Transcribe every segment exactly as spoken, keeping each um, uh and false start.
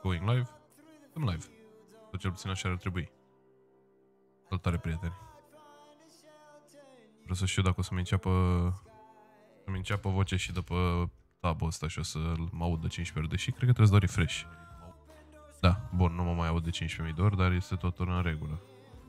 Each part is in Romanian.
going live, în live. Sau cel puțin așa ar trebui. Salutare, prieteni. Vreau să știu dacă o să-mi înceapă, să-mi înceapă vocea și după tabul ăsta și o să mă aud de cincisprezece ori, deși cred că trebuie să dau refresh. Da, bun, nu mă mai aud de cincisprezece mii de ori, dar este totul în regulă.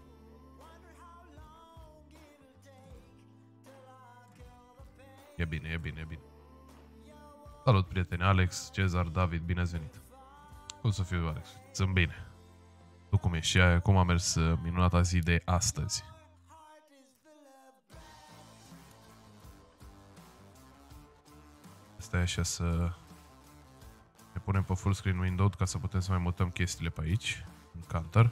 E bine, e bine, e bine. Salut, prieteni, Alex, Cezar, David, bine ați venit. Cum să fiu, Alex? Sunt bine. Tu cum ești și aia? Cum a mers minunata zi de astăzi? Stai așa să ne punem pe full screen window ca să putem să mai mutăm chestiile pe aici, în counter.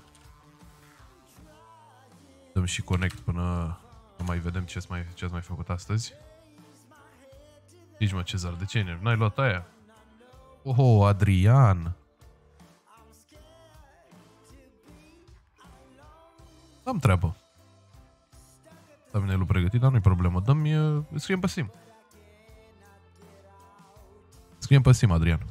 Dăm și connect până nu mai vedem ce-ați mai, ce mai făcut astăzi. Nici mă, Cezar, de ce nervi? N-ai luat aia? Oh, Adrian! Am treabă. Thumbnail-ul pregătit, dar nu-i problemă. Dă-mi, scriem pe Steam. Scriem pe Steam, Adrian.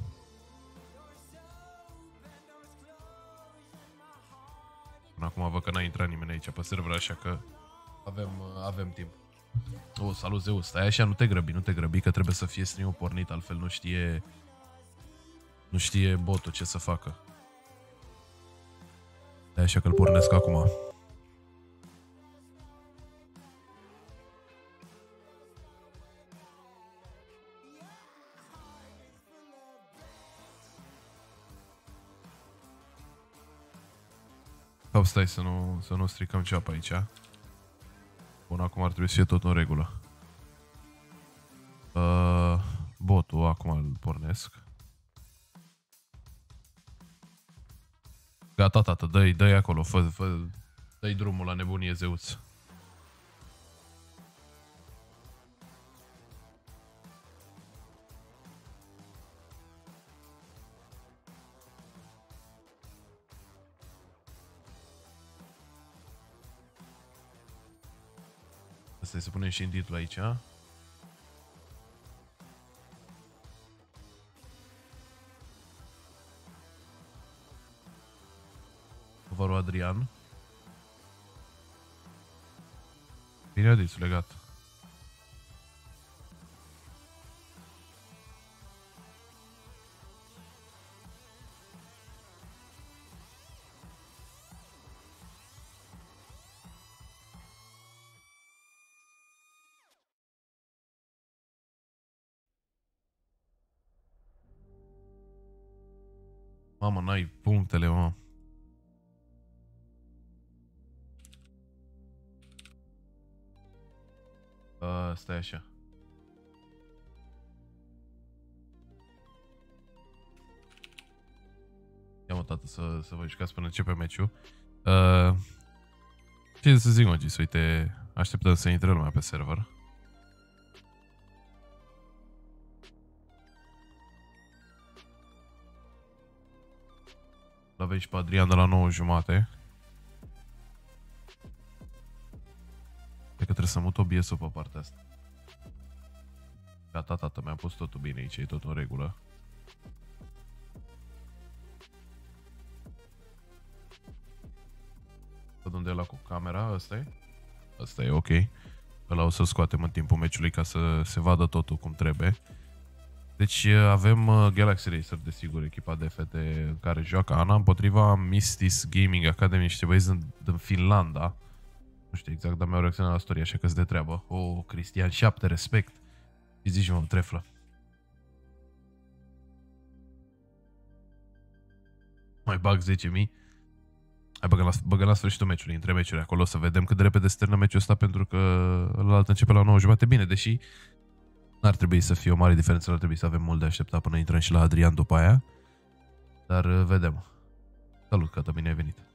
Până acum văd că n-a intrat nimeni aici pe server, așa că avem, avem timp. O, salut, Zeus. Stai așa, nu te grăbi, nu te grăbi, că trebuie să fie stream-ul pornit, altfel nu știe, nu știe botul ce să facă. Stai așa că îl pornesc acum. Sau stai să nu, să nu stricăm ceva pe aici. Bun, acum ar trebui să fie tot în regulă. Uh, botul, acum îl pornesc. Gata, tată, dă-i, dă-i acolo, fă, fă, dă-i drumul la nebunie, Zeus. Asta să punem și în titlul aici. Covarul Adrian. Bine adis, legat. Mamă, n-ai punctele, mă. Uh, stai așa. Ia mă, tată, să, să vă jucați până începe meciul. Uh, ce să zic, mă, Gis? Uite, așteptăm să intre lumea pe server. L-avem și pe Adrian de la nouă jumate. Cred că trebuie să mut O B S-ul pe partea asta. Gata, tată, mi-am pus totul bine aici, e totul în regulă. Văd unde e ăla cu camera, ăsta e? Ăsta e, ok. Ăla o să-l scoatem în timpul meciului ca să se vadă totul cum trebuie. Deci avem Galaxy Racer, desigur, echipa de fete care joacă Ana împotriva Mistis Gaming Academy, niște băieți din, din Finlanda. Nu știu exact, dar mi-au reacționat la story, așa că-s de treabă. Oh, Cristian șapte, respect. Și zici, mă, treflă. Mai bag zece mii. Hai, băgăm la, băgăm la sfârșitul meciului, între meciuri acolo, să vedem cât de repede se termină meciul ăsta, pentru că ălalt începe la nouă jumate. Bine, deși n-ar trebui să fie o mare diferență, n-ar trebui să avem mult de așteptat până intrăm și la Adrian după aia. Dar vedem. Salut, Cata, bine ai venit.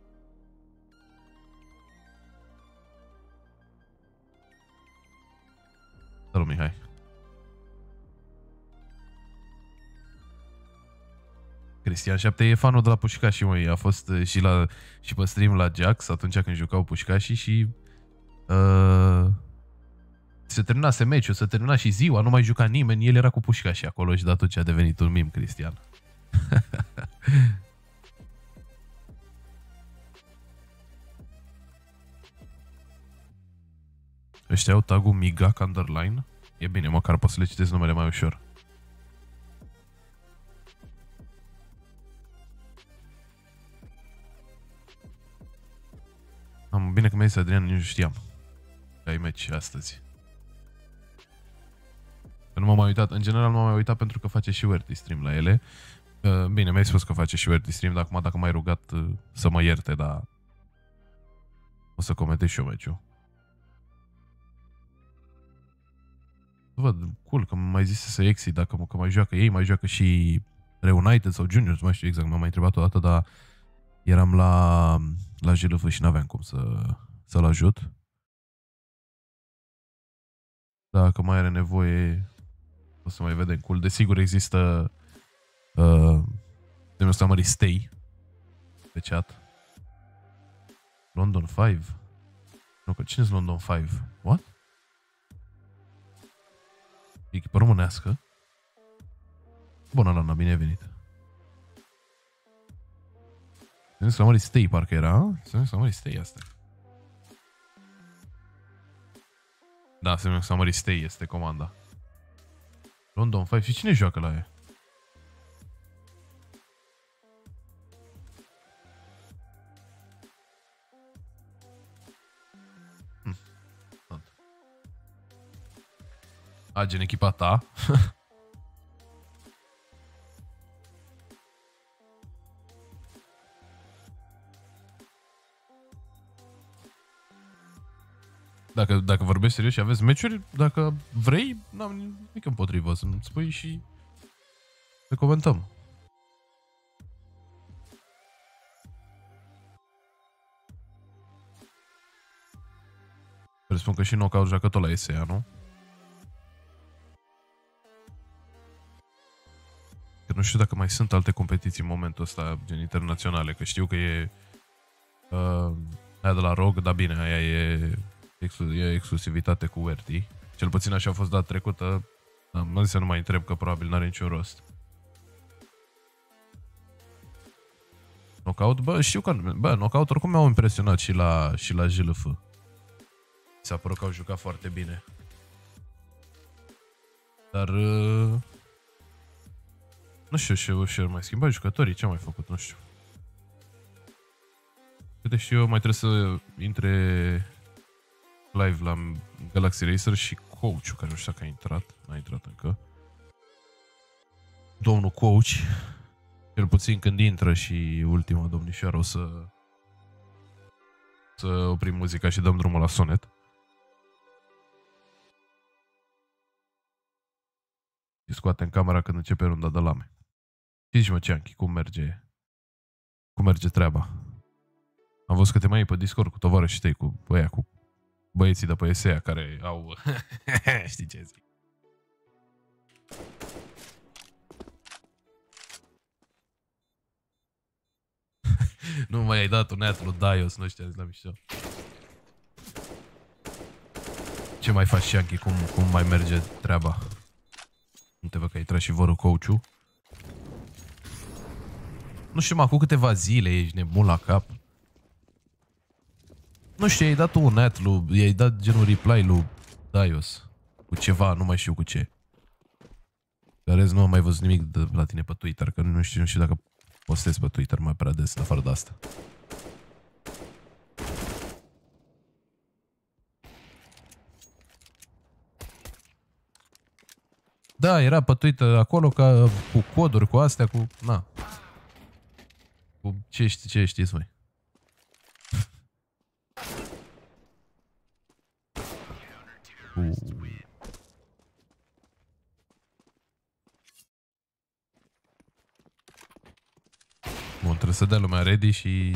Salut, Mihai. Cristian șapte e fanul de la Pușcașii, măi. A fost și, la, și pe stream la Jax atunci când jucau Pușcașii și uh, se terminase meciul, se termina și ziua, nu mai juca nimeni, el era cu Pușcașii acolo și de atunci a devenit un mim, Cristian. ăștia au tagul Migak underline. E bine, măcar poți să le citesc numele mai ușor. Am bine că mi-a zis Adrian, nici nu știam că ai meci astăzi. Că nu m-am mai uitat, în general nu m-am mai uitat pentru că face și Werty stream la ele. Bine, mi-ai spus că face și Werty stream, dar acum dacă m-ai rugat să mă ierte, dar o să comentez și eu meciul. Văd, cool, că mai zis să exit, dacă că mai joacă ei, mai joacă și Reunited sau Juniors, nu mai știu exact, m-am mai întrebat o dată, dar eram la, la J L F și n-aveam cum să, să-l ajut. Dacă mai are nevoie, o să mai vedem. Cool, desigur există uh, de ăsta mări Stay pe chat. London cinci? Nu, că cine-s London cinci? What? Echipă românească? Bună, Lana, bine ai venit. Se numesc la mări Stay, parcă era. Se numesc la mări Stay asta. Da, se numesc la mări Stay, este comanda. London cinci. Și cine joacă la ea? Hm. A, gen echipa ta. Dacă, dacă vorbești serios și aveți meciuri, dacă vrei, n-am nimic împotrivă să-mi spui și să comentăm. Presupun că și Knockout joacă tot la S E A, nu? Că nu știu dacă mai sunt alte competiții în momentul ăsta, gen internaționale, că știu că e uh, aia de la R O G, dar bine, aia e... E exclusivitate cu Werty. Cel puțin așa a fost data trecută. Am zis să nu mai întreb, că probabil n-are niciun rost. Knockout? Bă, știu că... Bă, Knockout oricum mi-au impresionat și la, și la J L F. S-a părut că au jucat foarte bine. Dar... Uh, nu știu ce și mai schimbat jucătorii. Ce au mai făcut? Nu știu. Câte știu eu, mai trebuie să intre... live la Galaxy Racer și coach-ul, care nu știu dacă a intrat, n-a intrat încă. Domnul coach, cel puțin când intră și ultima domnișoară, o să să oprim muzica și dăm drumul la sonet. Și scoatem camera când începe runda de lame. Știți, mă, Cianchi, cum merge cum merge treaba. Am văzut că te mai iei pe Discord cu tovarășii tăi, cu băia, cu băieții de pe S E A care au... Știi ce zic? Nu mai ai dat un net lui Daios, nu știu, la mișto. Ce mai faci, Cianchi? Cum, cum mai merge treaba? Nu te văd că ai tras și vorul coach-ul. Nu știu, mă, cu câteva zile ești nebun la cap. Nu știu, i-ai dat un net lui, i-ai dat genul reply lui Daios. Cu ceva, nu mai știu cu ce. Dar rest nu am mai văzut nimic de la tine pe Twitter, că nu știu, nu știu dacă postez pe Twitter mai prea des, afară de asta. Da, era pe Twitter acolo ca cu coduri, cu astea, cu... Na. Cu ce, ști, ce știți voi? Uh. Bun, trebuie să dea lumea ready și...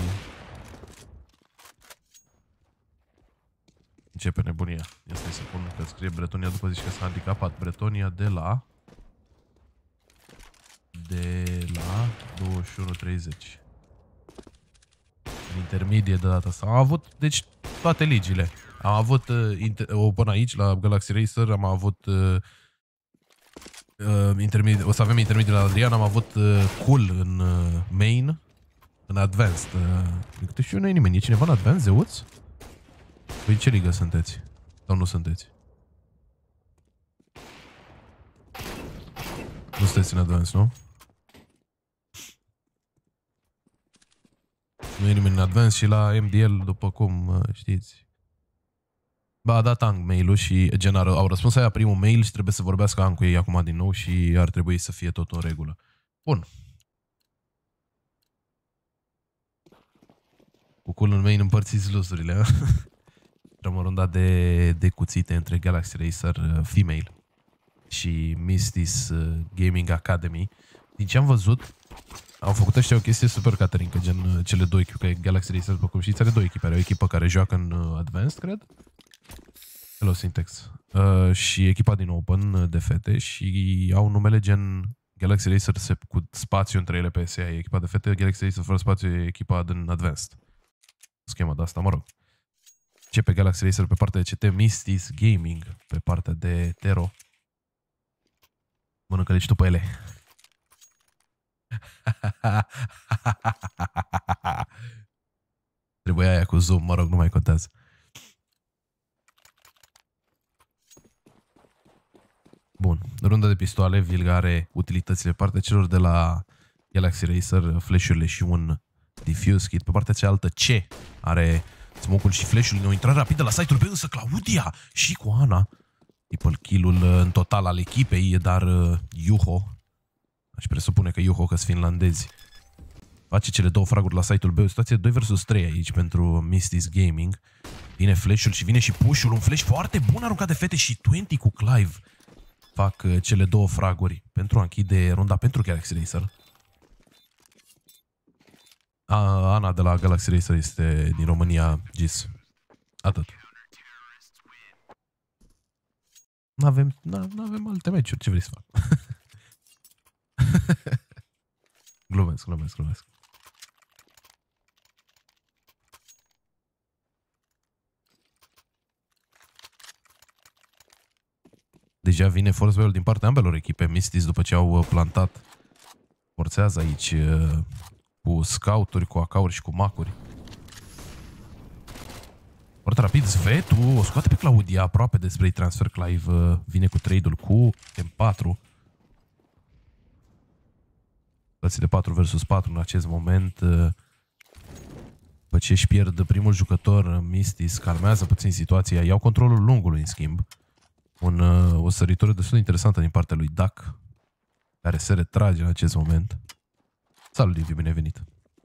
începe nebunia. Ia stai să pun că scrie Bretonia după zici că s-a handicapat. Bretonia de la... De la douăzeci și unu treizeci. În intermedie de data asta. Am avut, deci, toate ligile. Am avut uh, până aici, la Galaxy Racer, am avut uh, uh, intermedie, o să avem intermedie la Adrian, am avut uh, Cool în uh, Main, în Advanced. Uh, câte știu, nu e nimeni. E cineva în Advanced, Zeuț? Păi ce ligă sunteți? Sau nu sunteți? Nu sunteți în advance, nu? Nu e nimeni în advance și la M D L, după cum știți. Ba, a dat Ang mail-ul și gen au răspuns aia primul mail și trebuie să vorbească Ang cu ei acum din nou și ar trebui să fie tot în regulă. Bun. Cu culul main împărțiți lusurile. Rămân runda de, de cuțite între Galaxy Racer uh, Female și Misty's uh, Gaming Academy. Din ce am văzut, au făcut ăștia o chestie super caterincă, gen uh, cele două echipe, Galaxy Racer, după cum știți, are două echipe. Are o echipă care joacă în uh, Advanced, cred. Hello, Syntax. Uh, și echipa din Open de fete și au numele gen Galaxy Racer se, cu spațiu între ele pe S A. Echipa de fete, Galaxy Racer fără spațiu, e echipa din Advanced. Schema de asta, mă rog. Ce pe Galaxy Racer pe partea de C T, Misty's Gaming pe partea de Tero. Mănâncă deci tu pe ele. Trebuia aia cu zoom, mă rog, nu mai contează. Bun, runda de pistoale, Vilga are utilitățile. Partea celor de la Galaxy Racer, flash-urile și un diffuse kit. Pe partea cealaltă, C are smoke-ul și flash-ul. O intrare rapidă la site-ul B, însă Claudia și cu Ana. Triple kill-ul în total al echipei, dar uh, Juho, aș presupune că Juho, că-s finlandezi, face cele două fraguri la site-ul B. O situație doi versus trei aici pentru Misty's Gaming. Vine flash-ul și vine și push-ul. Un flash foarte bun aruncat de fete și douăzeci cu Clive fac uh, cele două fraguri pentru a închide runda pentru Galaxy Racer. A, Ana de la Galaxy Racer este din România, Gis. Atât. N-avem, n-avem alte meciuri, ce vrei să fac? glumesc, glumesc, glumesc. Deja vine force battle din partea ambelor echipe. Misty's, după ce au plantat, forțează aici cu scouturi, cu acauri și cu macuri. Foarte rapid, Svetu o scoate pe Claudia aproape de spray transfer. Clive vine cu trade-ul cu M patru. Situații de patru versus patru în acest moment. După ce își pierd primul jucător, Misty's calmează puțin situația. Iau controlul lungului, în schimb. Un, o săritură destul de interesantă din partea lui Duck, care se retrage în acest moment. Salut, Liviu, bine venit!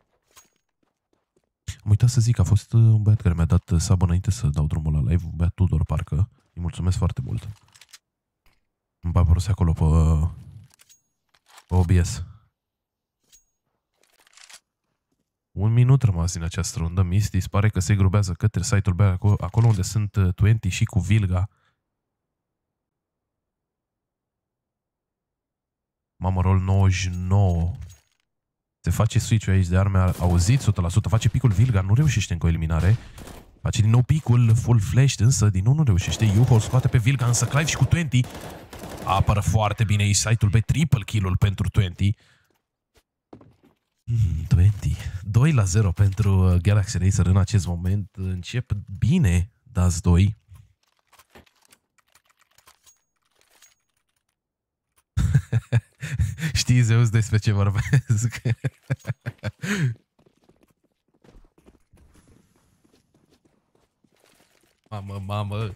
Am uitat să zic că a fost un băiat care mi-a dat sub înainte să dau drumul la live, un băiat Tudor, parcă. Îi mulțumesc foarte mult. Îmi va apăruse acolo pe, pe O B S. Un minut rămas din această rundă. Misty pare că se grubează către site-ul B, acolo, acolo unde sunt douăzeci și cu Vilga. Mamă, roll nouăzeci și nouă. Se face switch-ul aici de arme, auziți, o sută la sută, face picul Vilga, nu reușește încă o eliminare. Face din nou picul, full flash, însă din nou nu reușește. Juho scoate pe Vilga, însă Clive și cu douăzeci. Apără foarte bine aici site-ul B, triple kill-ul pentru douăzeci. Mm, douăzeci. doi la zero pentru Galaxy Racer în acest moment. Încep bine Daz doi. Știi, Zeus, despre ce vorbesc? Mamă, mamă.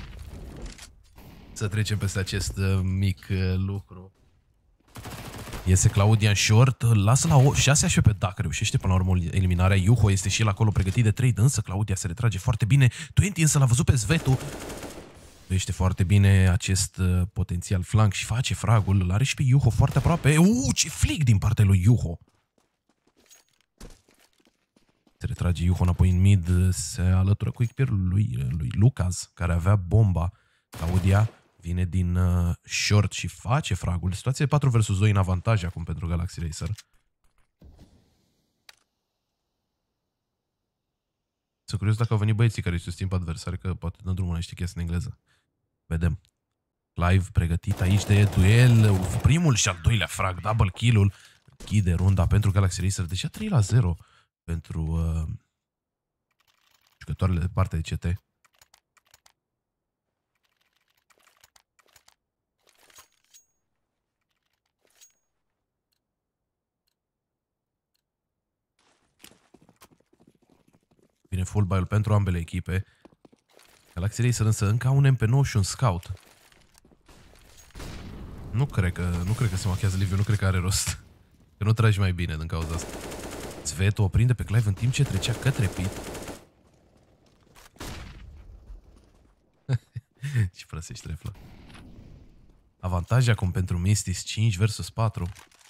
Să trecem peste acest mic lucru. Iese Claudia în short, lasă la șase și pe Duck, reușește până la urmă eliminarea. Juho este și el acolo pregătit de trade, însă Claudia se retrage foarte bine. douăzeci însă l-a văzut pe Svetu. Este foarte bine acest uh, potențial flank și face fragul. Îl are și pe Juho foarte aproape. Uuu, ce flic din partea lui Juho. Se retrage Juho înapoi în mid. Se alătură cu echipierul lui, lui Lucas, care avea bomba. Claudia vine din uh, short și face fragul. Situație patru versus doi în avantaj acum pentru Galaxy Racer. Sunt curios dacă au venit băieții care îi susțin pe adversari, că poate dă drumul la chestii în engleză. Vedem. Clive pregătit aici de duel. Primul și al doilea frag. Double kill-ul. Închide runda pentru Galaxy Racer. Deja trei la zero pentru uh, jucătoarele de parte de C T. Vine full buy-ul pentru ambele echipe. Galaxy Racer însă încă au un M P nouă și un Scout. Nu cred că, nu cred că se machează Liviu, nu cred că are rost. Că nu tragi mai bine din cauza asta. Sveto o prinde pe Clive în timp ce trecea către pit. Ce prăsești, Reflă. Avantaj acum pentru Mistis, cinci versus patru.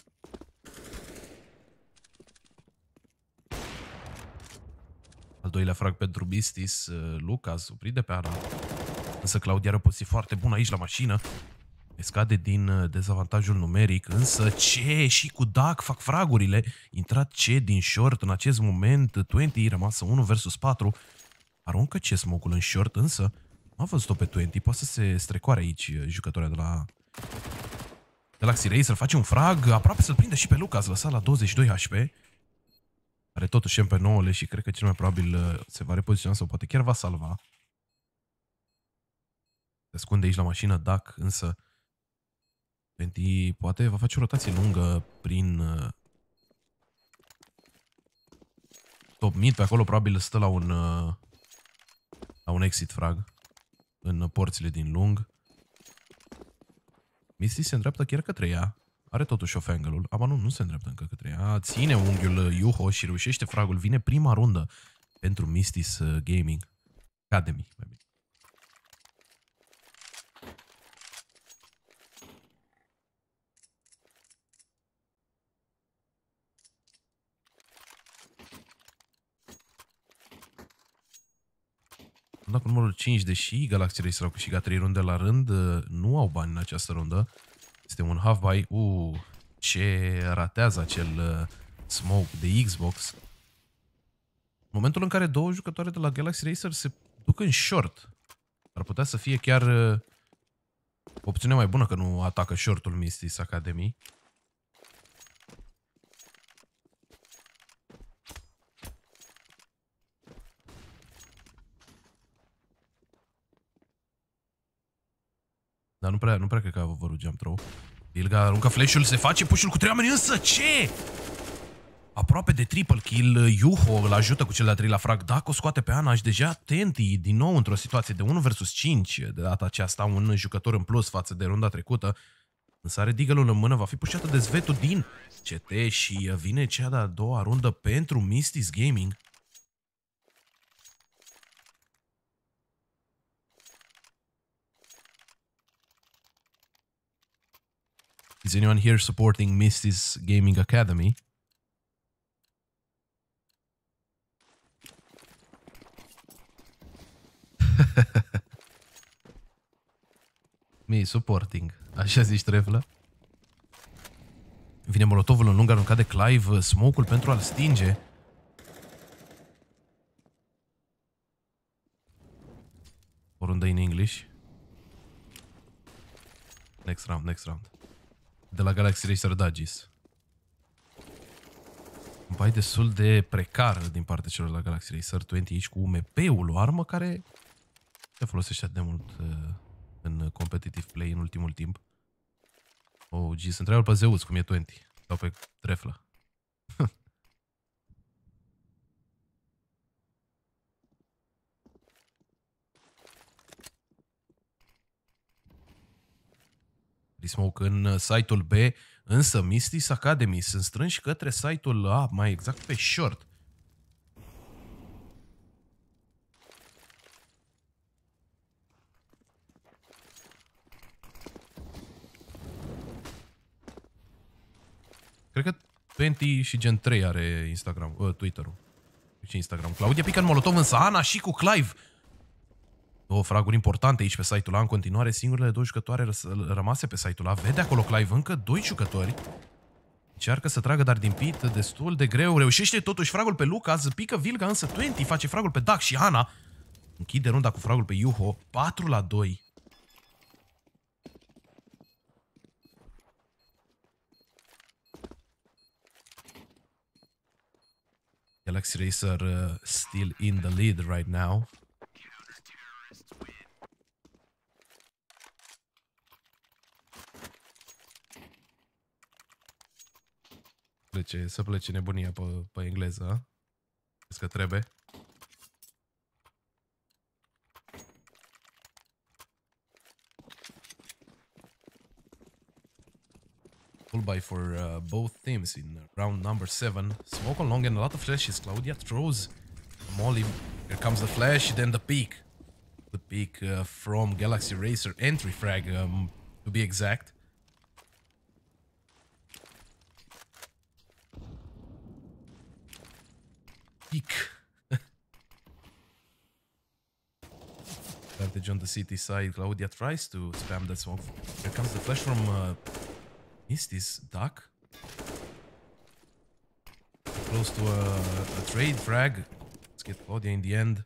Al doilea frag pentru Mistis, Lucas o prinde pe Ana. Însă Claudia are o poziție foarte bună aici la mașină. Scade din dezavantajul numeric, însă ce și cu Duck fac fragurile. Intrat ce din short în acest moment, douăzeci rămasă unu versus patru. Aruncă ce smoke-ul în short, însă am văzut-o pe douăzeci, poate să se strecoare aici jucătoarea de la Galaxy Racer, face un frag, aproape să-l prinde și pe Lucas, lăsat la douăzeci și doi H P. Are totuși M P nouă și cred că cel mai probabil se va repoziționa sau poate chiar va salva. Se ascunde aici la mașină Duck, însă douăzeci poate va face o rotație lungă prin uh, top mid, pe acolo probabil stă la un uh, la un exit frag în porțile din lung. Misty se îndreaptă chiar către ea. Are totuși off angle-ul. Aba nu, nu se îndreaptă încă către ea. Ține unghiul Yuho și reușește fragul. Vine prima rundă pentru Misty's Gaming Academy. Mai bine. Runda cu numărul cinci, deși Galaxy Racer au câștigat trei runde la rând, nu au bani în această rundă. Este un half buy. Uh, ce ratează acel uh, smoke de Xbox. În momentul în care două jucătoare de la Galaxy Racer se duc în short, ar putea să fie chiar uh, opțiunea mai bună, că nu atacă shortul Misty's Academy. Dar nu prea, nu prea cred că a vărut jump throw. Ilga aruncă flash-ul, se face push-ul cu trei oameni, însă ce? Aproape de triple kill, Yuho îl ajută cu cel de-al treilea frag. Dacă o scoate pe Ana și deja Tenti din nou într-o situație de unu versus cinci. De data aceasta un jucător în plus față de runda trecută. Însă are Deagle-ul în mână, va fi pușată de Svetu din C T și vine cea de-a doua rundă pentru Misty's Gaming. Is anyone here supporting Misty's Gaming Academy? Me supporting. Așa zici, Treflă? Vine molotovul în lung aruncat de Clive, smoke-ul pentru a-l stinge. O rundă in English. Next round, next round. De la Galaxy Racer Dagis. Un bai destul de precar din partea celor de la Galaxy Racer douăzeci aici cu U M P-ul, o armă care se folosește de mult uh, în competitive play în ultimul timp. Oh, geez, întreabă pe Zeus cum e douăzeci. Sau pe Treflă. Smoke în site-ul B, însă Misty's Academy sunt strânși către site-ul A, mai exact pe short. Cred că douăzeci și Gen trei are Instagram, uh, Twitter-ul. Ce Instagram? Claudia pică în molotov, însă Ana și cu Clive. Două fraguri importante aici pe site-ul A. În continuare, singurele două jucătoare rămase pe site-ul A. Vede acolo Clive încă doi jucători. Încearcă să tragă, dar din pit destul de greu. Reușește totuși fragul pe Lucas. Pică Vilga, însă douăzeci face fragul pe Duck și Ana. Închide runda cu fragul pe Yuho. patru la doi. Galaxy Racer uh, still in the lead right now. Plece, să plece nebunia pe, pe engleză. Crezi că trebuie? buy for uh, both teams in round number seven. Smoke on long and a lot of flashes. Claudia throws Molly. Here comes the flash, then the peek. The peek uh, from Galaxy Racer. Entry frag, um, to be exact. Peek. Advantage on the city side. Claudia tries to spam that smoke. Here comes the flash from uh, Misty's duck. Close to a, a trade frag. Let's get Claudia in the end.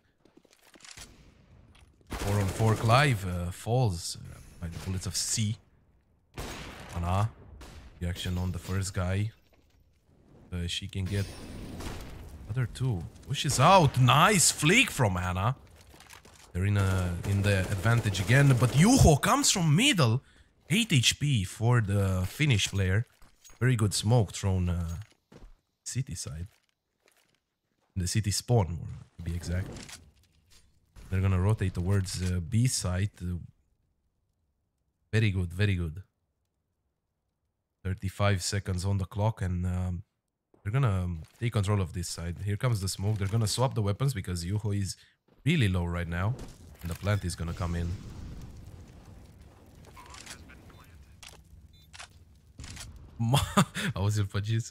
Four on four. Clive uh, falls uh, by the bullets of C. Ana. Reaction on the first guy. Uh, she can get other two. Pushes out. Nice flick from Ana. They're in a in the advantage again, but Yuho comes from middle. eight H P for the Finnish player. Very good smoke thrown uh, city side. The city spawn, to be exact. They're gonna rotate towards uh, B side. Uh, very good, very good. thirty-five seconds on the clock, and um, they're gonna um, take control of this side. Here comes the smoke. They're gonna swap the weapons because Yuho is really low right now, and the plant is gonna come in. I was in fudges.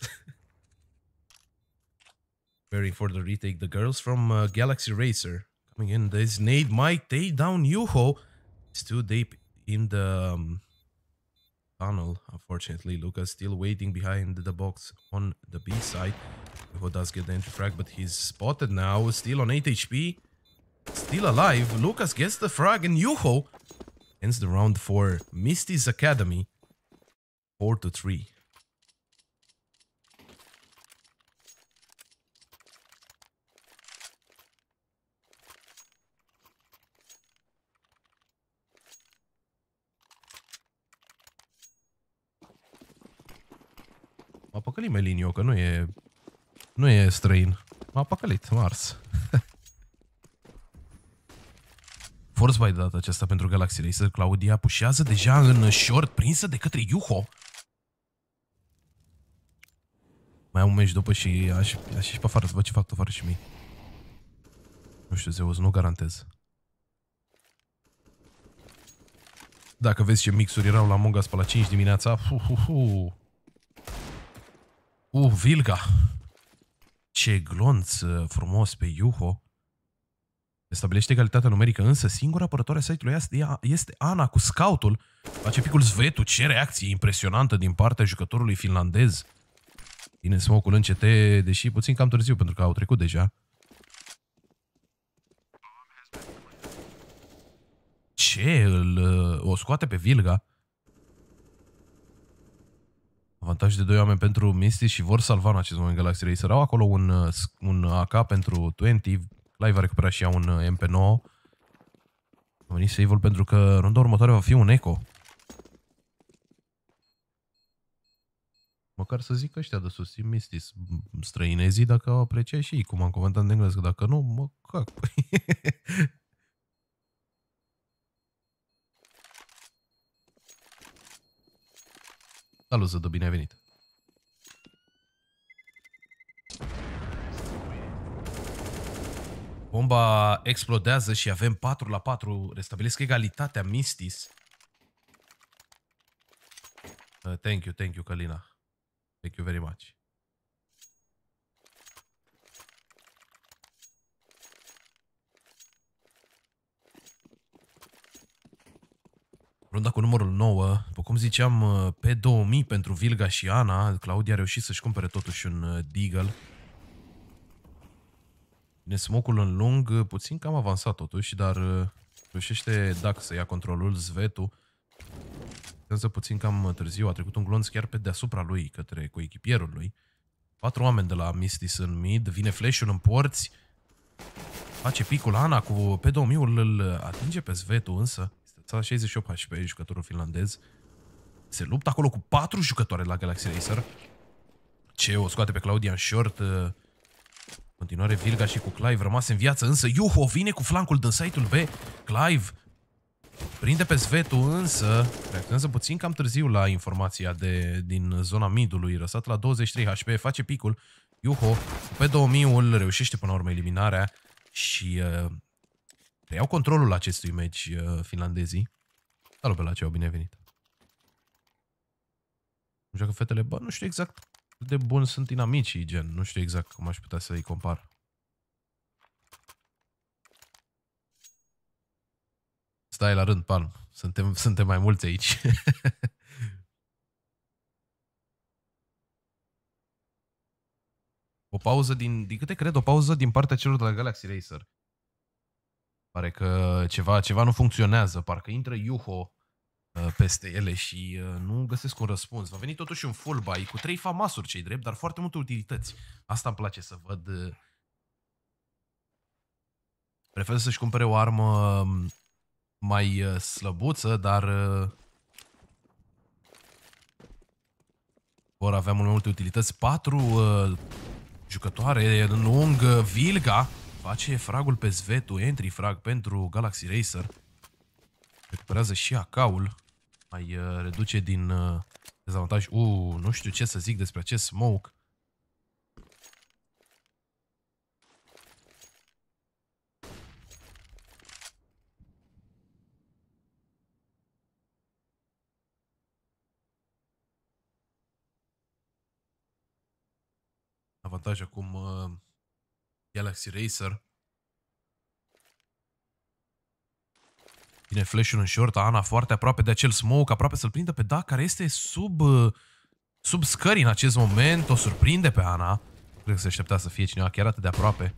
Preparing for the retake. The girls from uh, Galaxy Racer coming in. There's nade might take down Yuho. It's too deep in the um, tunnel. Unfortunately, Lucas still waiting behind the box on the B side. Yuho does get the entry frag, but he's spotted now. Still on eight H P. Still alive. Lucas gets the frag, and Yuho ends the round for Misty's Academy. four to three. M-a păcălit Melinio, că nu e, nu e străin. M-a păcălit, Mars. Force buy de data aceasta pentru Galaxy Racer. Claudia pușează deja în short, prinsă de către Yuho. Mai am un meci după și aș, aș ieși pe afară să văd ce fac afară și mie. Nu știu, Zeus, nu garantez. Dacă vezi ce mixuri erau la Among Us pe la cinci dimineața. Hu, hu, hu. Uh, Vilga. Ce glonț frumos pe Yuho. Stabilește egalitatea numerică, însă singura apărătoare a site-ului este Ana cu scoutul. Face picul Svetu, ce reacție impresionantă din partea jucătorului finlandez. Bine, smoke-ul în C T, deși puțin cam târziu, pentru că au trecut deja. Ce? Îl, o scoate pe Vilga. Avantaj de doi oameni pentru Misty și vor salva în acest moment Galaxy Racer. Au acolo un, un A K pentru douăzeci. Clive a recuperat și ea un M P nouă. Am venit save-ul pentru că runda următoare va fi un eco. Măcar să zic ăștia de sus, Misty, străinezii, dacă au apreciat și ei, cum am comentat în engleză. Dacă nu, mă cac. Salut, Zădă, bine ai venit. Bomba explodează și avem patru la patru. Restabilesc egalitatea Mistis. Uh, thank you, thank you, Kalina. Thank you very much. Runda cu numărul nouă. După cum ziceam, pe două mii pentru Vilga și Ana. Claudia a reușit să-și cumpere totuși un Deagle. Bine, smoke-ul în lung, puțin cam avansat totuși, dar reușește Duck să ia controlul, Svetu. Însă puțin cam târziu, a trecut un glonț chiar pe deasupra lui, către coechipierul lui. Patru oameni de la Mistis în mid, vine flash-ul în porți. Face picul Ana cu P două mii-ul, îl atinge pe Svetu, însă este la șaizeci și opt H P jucătorul finlandez. Se luptă acolo cu patru jucătoare la Galaxy Racer. Ce o scoate pe Claudia în short. Continuare Vilga și cu Clive rămase în viață, însă Yuho vine cu flancul din site-ul B. Clive Prinde pe Svetu, însă reacționează puțin cam târziu la informația de, din zona midului. Răsat la douăzeci și trei H P, face picul. Yuho, pe două mii îl reușește până la urmă eliminarea și uh, reiau controlul acestui meci uh, finlandezii. Salut pe la ce au binevenit. Nu știu că fetele, bă, nu știu exact cât de buni sunt inamicii, gen, nu știu exact cum aș putea să-i compar. Stai la rând, Palm. Suntem, suntem mai mulți aici. O pauză din, din câte cred, o pauză din partea celor de la Galaxy Racer. Pare că ceva, ceva nu funcționează. Parcă intră Yuho uh, peste ele și uh, nu găsesc un răspuns. Va veni totuși un full buy cu trei famasuri, cei drept, dar foarte multe utilități. Asta îmi place să văd. Uh, prefer să-și cumpere o armă mai uh, slăbuță, dar uh, vor avea mult mai multe utilități. Patru uh, jucătoare în lung. Vilga face fragul pe Svetu, entry frag pentru Galaxy Racer. Recuperează și A K-ul. Mai uh, reduce din uh, dezavantaj. Uh, nu știu ce să zic despre acest smoke. Avantaj acum uh, Galaxy Racer. Vine flash-ul în short, Ana foarte aproape de acel smoke, aproape să-l prindă pe Duck, care este sub, sub scări în acest moment. O surprinde pe Ana. Cred că se aștepta să fie cineva chiar atât de aproape.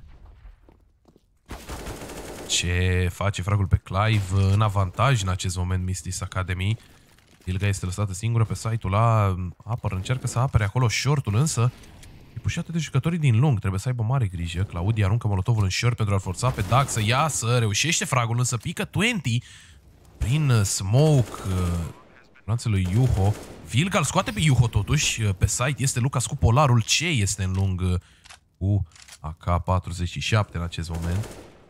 Ce face fragul pe Clive în avantaj în acest moment Misty's Academy. Ilga este lăsată singură pe site-ul ăla. Apără, încearcă să apere acolo short-ul, însă e pușată de jucătorii din lung. Trebuie să aibă mare grijă. Claudia aruncă molotovul în short pentru a-l forța pe Duck să iasă. Reușește fragul, însă pică douăzeci prin smoke. Lanțul lui Yuho. Vilga îl scoate pe Yuho totuși. Pe site este Lucas cu polarul. Ce este în lung cu A K patruzeci și șapte în acest moment.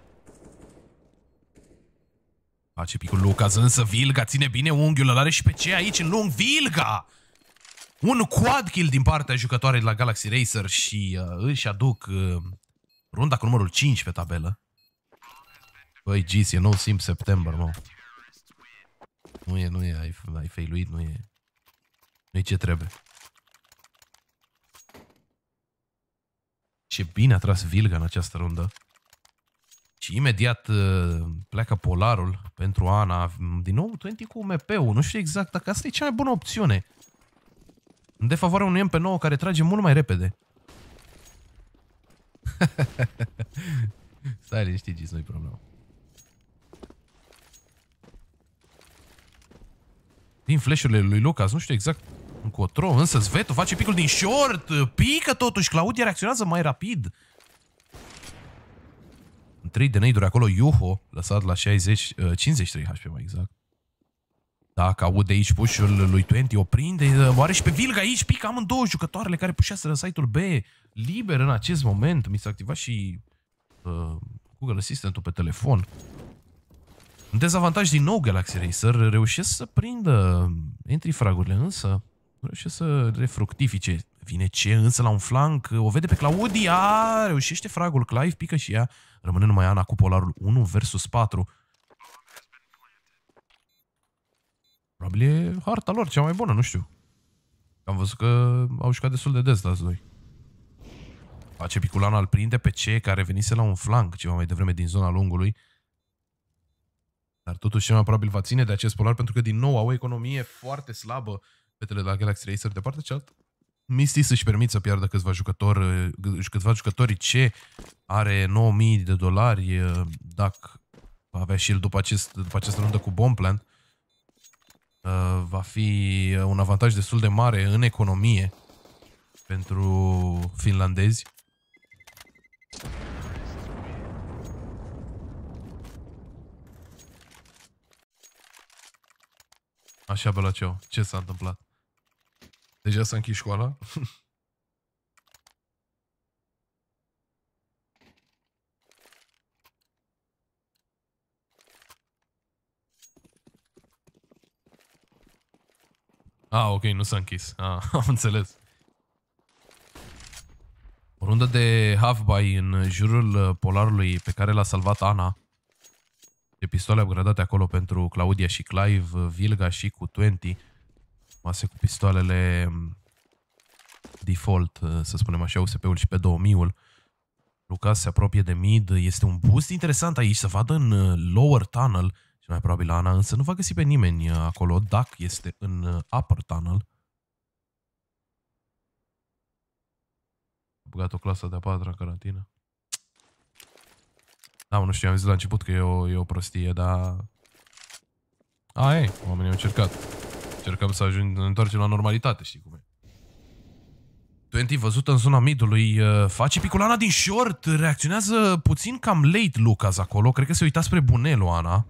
Face picul Lucas, însă Vilga ține bine unghiul. Îl are și pe ce aici în lung. Vilga! Un quad kill din partea jucătoarei de la Galaxy Racer și uh, își aduc uh, runda cu numărul cinci pe tabelă. Băi, Gis, e nou Sim September, mă. Nu e, nu e, ai, ai failuit, nu e. Nu e ce trebuie. Ce bine a tras Vilga în această rundă. Și imediat uh, pleacă polarul pentru Ana. Din nou, douăzeci cu M P-ul. Nu știu exact dacă asta e cea mai bună opțiune. În defavoarea unui M P nouă care trage mult mai repede. Stai liniștit, Gis, nu-i problemă. Din flash-urile lui Lucas, nu știu exact încotro, însă Svetu face picul din short. Pică totuși, Claudia reacționează mai rapid. În trei de nade-uri acolo, Yuho, lăsat la șaizeci, cincizeci și trei H P mai exact. Dacă aude aici push-ul lui douăzeci, o prinde, oare și pe Vilga aici, pică amândouă jucătoarele care pușeaseră site-ul B liber în acest moment. Mi s-a activat și uh, Google Assistant-ul pe telefon. În dezavantaj din nou Galaxy Racer, reușesc să prindă entry fragurile, însă nu reușesc să refructifice. Vine ce însă la un flank, o vede pe Claudia, reușește fragul, Clive pică și ea, rămâne numai Ana cu polarul unu versus patru. Probabil e harta lor cea mai bună, nu știu. Am văzut că au jucat destul de des dați doi. Face picul Ana, îl prinde pe ce care venise la un flank ceva mai devreme din zona lungului. Dar totuși cel mai probabil va ține de acest polar pentru că din nou au o economie foarte slabă fetele de la Galaxy Racer. De partea cealaltă, Misty să-și permit să piardă câțiva jucători, câțiva jucători ce are nouă mii de dolari. Dacă va avea și el după, acest, după această rundă cu Bombplant, va fi un avantaj destul de mare în economie pentru finlandezi. Așa, Belaceu, ce s-a întâmplat? Deja s-a închis școala? Ah, ok, nu s-a închis. Ah, am înțeles. O rundă de half-buy în jurul polarului pe care l-a salvat Ana. De pistoale upgradate acolo pentru Claudia și Clive, Vilga și cu douăzeci. Mase cu pistoalele default, să spunem așa, U S P-ul și P două mii-ul. Lucas se apropie de mid. Este un boost interesant aici să vadă în lower tunnel. Și mai probabil Ana, însă nu va găsi pe nimeni acolo. Duck este în upper tunnel. A băgat o clasă de-a patra în carantină. Da, nu știu, am zis la început că e o, e o prostie, dar... A, e, oamenii au încercat. Încercăm să ajungem, ne întoarcem la normalitate, știi cum e. douăzeci văzută în zona midului, face picul Ana din short, reacționează puțin cam late Lucas acolo, cred că se uita spre bunelul Ana.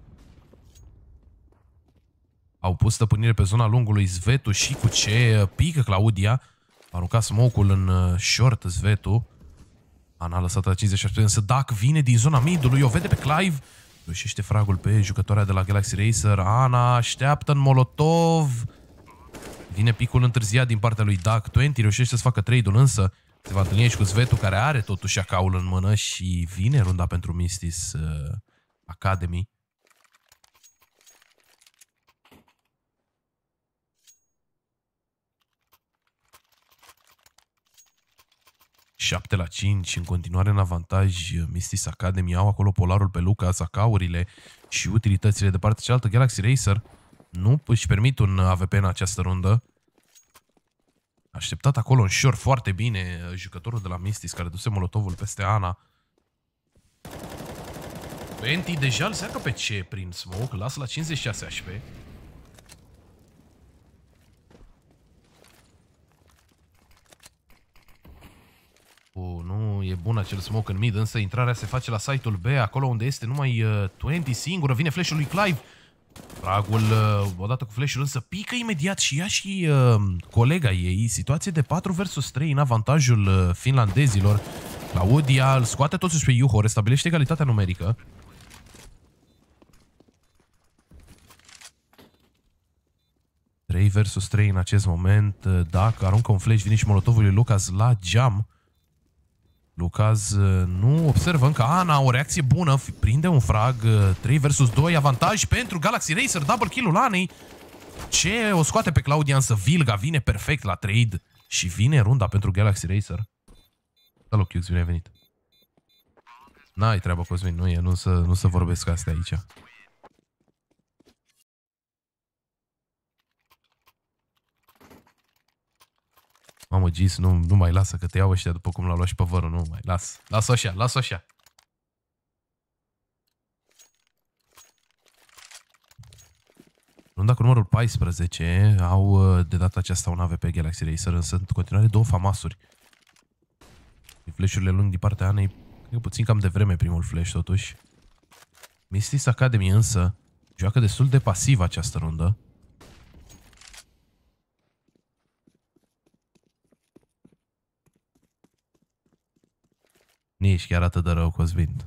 Au pus stăpânire pe zona lungului Svetu și cu ce pică Claudia. A aruncat smoke-ul în short Svetu. Ana a lăsat la cincizeci și șapte, însă dacă vine din zona midului, o vede pe Clive. Reușește fragul pe jucătoarea de la Galaxy Racer. Ana așteaptă în molotov. Vine picul întârziat din partea lui Duck. douăzeci reușește să facă trade-ul, însă se va întâlni aici cu Svetu, care are totuși acaul în mână și vine runda pentru Mistis uh, Academy. șapte la cinci, în continuare în avantaj Mistis Academy. Au acolo polarul pe Lucas, acaurile și utilitățile de partea cealaltă. Galaxy Racer nu își permit un A V P în această rundă. Așteptat acolo în short foarte bine jucătorul de la Mistis, care duse molotovul peste Ana. douăzeci deja îl seacă pe C prin smoke, lasă la cincizeci și șase H P. Oh, nu e bun acel smoke în mid, însă intrarea se face la site-ul B, acolo unde este numai uh, douăzeci singură. Vine flash-ul lui Clive. Fragul, uh, odată cu flash-ul, însă pică imediat și ea și uh, colega ei. Situație de patru versus trei în avantajul uh, finlandezilor. Claudia îl scoate totuși pe Juho, restabilește egalitatea numerică. trei versus trei în acest moment. Dacă aruncă un flash, vine și molotovul lui Lucas la geam. Lucas nu observă încă Ana, o reacție bună, prinde un frag, trei versus doi, avantaj pentru Galaxy Racer, double kill-ul Anei. Ce o scoate pe Claudia, însă Vilga vine perfect la trade și vine runda pentru Galaxy Racer. Salut, Cux, bine ai venit. N-ai treabă, Cosmin, nu e, nu să, nu să vorbesc astea aici. Mamă, Gis, nu, nu mai lasă că te iau ăștia după cum l-a luat și pe vărul, nu mai, las. Las-o așa, las-o așa. Runda cu numărul paisprezece au de data aceasta un A V P Galaxy Racer, însă în continuare două famasuri. Flash-urile lung din partea Anei, cred că puțin cam de vreme primul flash totuși. Mistis Academy însă joacă destul de pasiv această rundă. Nici chiar atât de rău, Cosmin.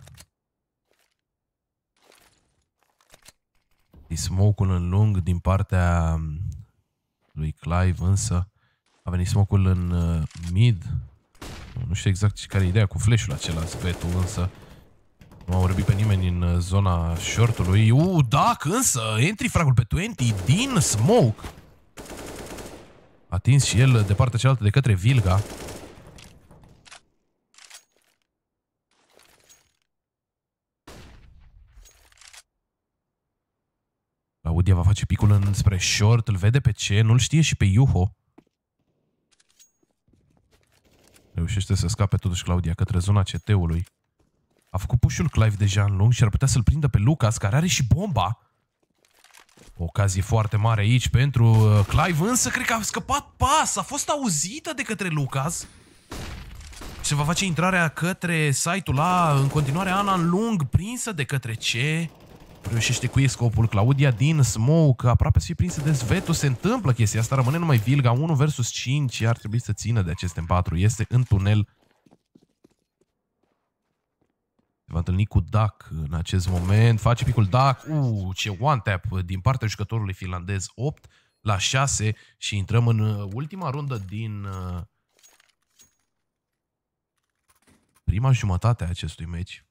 Smoke-ul în lung din partea lui Clive, însă a venit smoke-ul în uh, mid. Nu știu exact care e ideea cu flash-ul acela, Svetu, însă nu a orbit pe nimeni în zona short-ului. Uuu, dacă însă entry fragul pe douăzeci din smoke. Atins și el de partea cealaltă de către Vilga. Claudia va face picul înspre short, îl vede pe C, nu-l știe și pe Juho. Reușește să scape totuși Claudia către zona C T-ului. A făcut push-ul Clive deja în lung și ar putea să-l prindă pe Lucas, care are și bomba. O ocazie foarte mare aici pentru Clive, însă cred că a scăpat pas, a fost auzită de către Lucas. Se va face intrarea către site-ul A, în continuare Ana în lung, prinsă de către C. Reușește cu scopul Claudia din smoke, aproape să fie prinsă de Svetu. Se întâmplă chestia asta, rămâne numai Vilga, unu versus cinci, ar trebui să țină de aceste patru. Este în tunel. Se va întâlni cu Duck în acest moment, face picul Duck. Uuu, ce one-tap din partea jucătorului finlandez, opt la șase și intrăm în ultima rundă din uh, prima jumătate a acestui meci.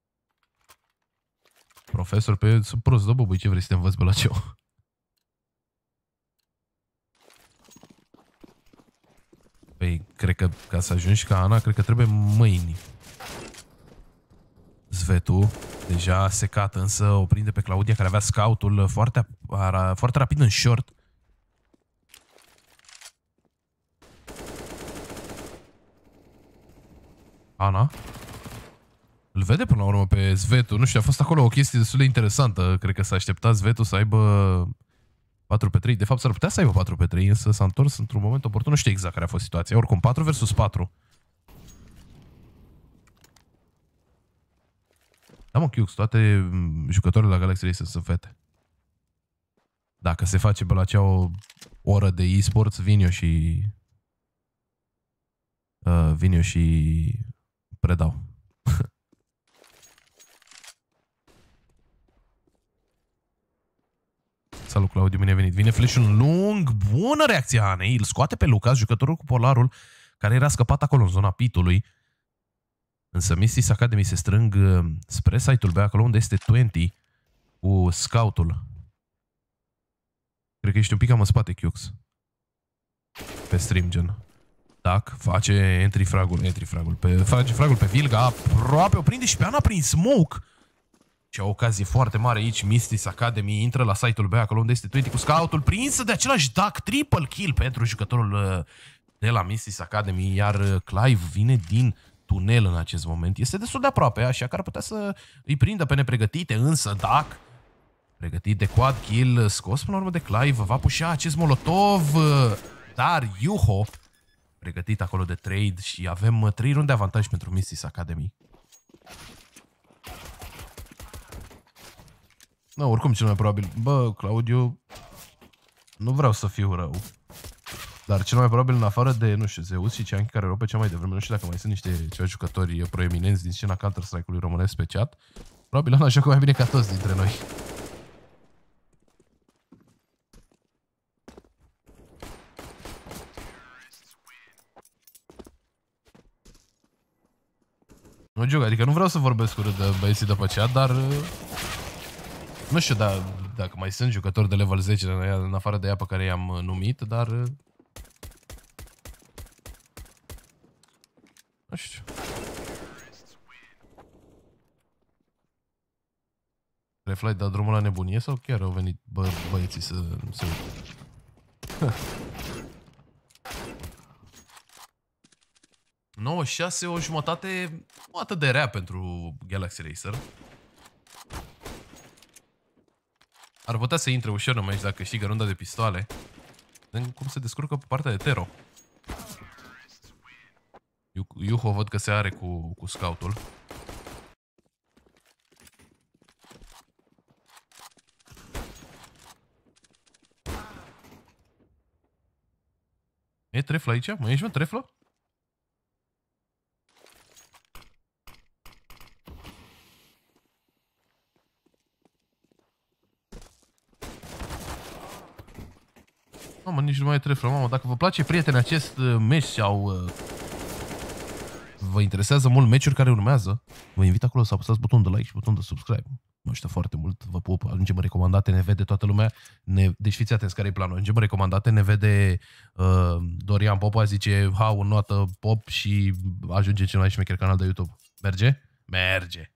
Profesor, pe sunt prost, dă băbui, ce vrei să te învăț pe la ce? Păi, cred că ca să ajungi ca Ana, cred că trebuie mâini. Svetu deja a secat, însă o prinde pe Claudia, care avea scoutul foarte, foarte rapid în short. Ana îl vede până la urmă pe Svetu. Nu știu, a fost acolo o chestie destul de interesantă. Cred că s-a așteptat Svetu să aibă patru pe trei. De fapt, s-ar putea să aibă patru pe trei, însă s-a întors într-un moment oportun. Nu știu exact care a fost situația. Oricum, patru versus patru. Da, mă, Cux, toate jucătorile la Galaxy Racers sunt fete. Dacă se face pe la acea o oră de e-sports, vin eu și... Uh, vin eu și predau. Salut, Claudiu, bine venit. Vine flash-ul lung, bună reacția Anei, îl scoate pe Lucas, jucătorul cu polarul, care era scăpat acolo în zona pitului. Însă Misty's Academy se strâng spre site-ul B, acolo unde este douăzeci, cu scoutul. Cred că ești un pic cam în spate, Cux. Pe stream, gen. Tac, face entry fragul, entry fragul, pe, face fragul pe Vilga, aproape o prinde și pe Ana prin smoke. Și o ocazie foarte mare aici, Misty's Academy intră la site-ul B, acolo unde este douăzeci cu scoutul, prinsă de același duck, triple kill pentru jucătorul de la Misty's Academy, iar Clive vine din tunel în acest moment. Este destul de aproape, așa că ar putea să îi prindă pe nepregătite, însă duck, pregătit de quad kill, scos până la urmă de Clive, va pușa acest molotov, dar Yuho, pregătit acolo de trade și avem trei runde avantaj pentru Misty's Academy. No, oricum cel mai probabil, bă, Claudiu, nu vreau să fiu rău, dar cel mai probabil în afară de, nu știu, Zeus și Cianchi care erau pe cea mai devreme, nu știu dacă mai sunt niște ceva jucători proeminenți din scena Counter-Strike-ului românesc pe chat, probabil Ana joacă mai bine ca toți dintre noi. Nu joc, adică nu vreau să vorbesc urât de băieții de pe chat, dar nu știu da, dacă mai sunt jucători de level zece în afară de ea pe care i-am numit, dar nu știu. Refly da drumul la nebunie sau chiar au venit bă, băieții să se uite? nouă șase, o jumătate nu atât de rea pentru Galaxy Racer. Ar putea să intre ușor în meci dacă câștigă runda de pistoale. Vedem cum se descurcă pe partea de Tero. Yuho văd că se are cu, cu scoutul. E treflă aici? Mai ești, mă, treflă? Mamă, nici nu mai e treflă, mamă. Dacă vă place, prieteni, acest meci sau uh, vă interesează mult meciuri care urmează, vă invit acolo să apăsați butonul de like și butonul de subscribe. Mă ajută foarte mult, vă pup, ajungem în recomandate, ne vede toată lumea. Ne... Deci fiți atenți care e planul. Ajungem în recomandate, ne vede uh, Dorian Popa, zice hau, notă pop și ajunge cel mai șmecher canal de YouTube. Merge? Merge!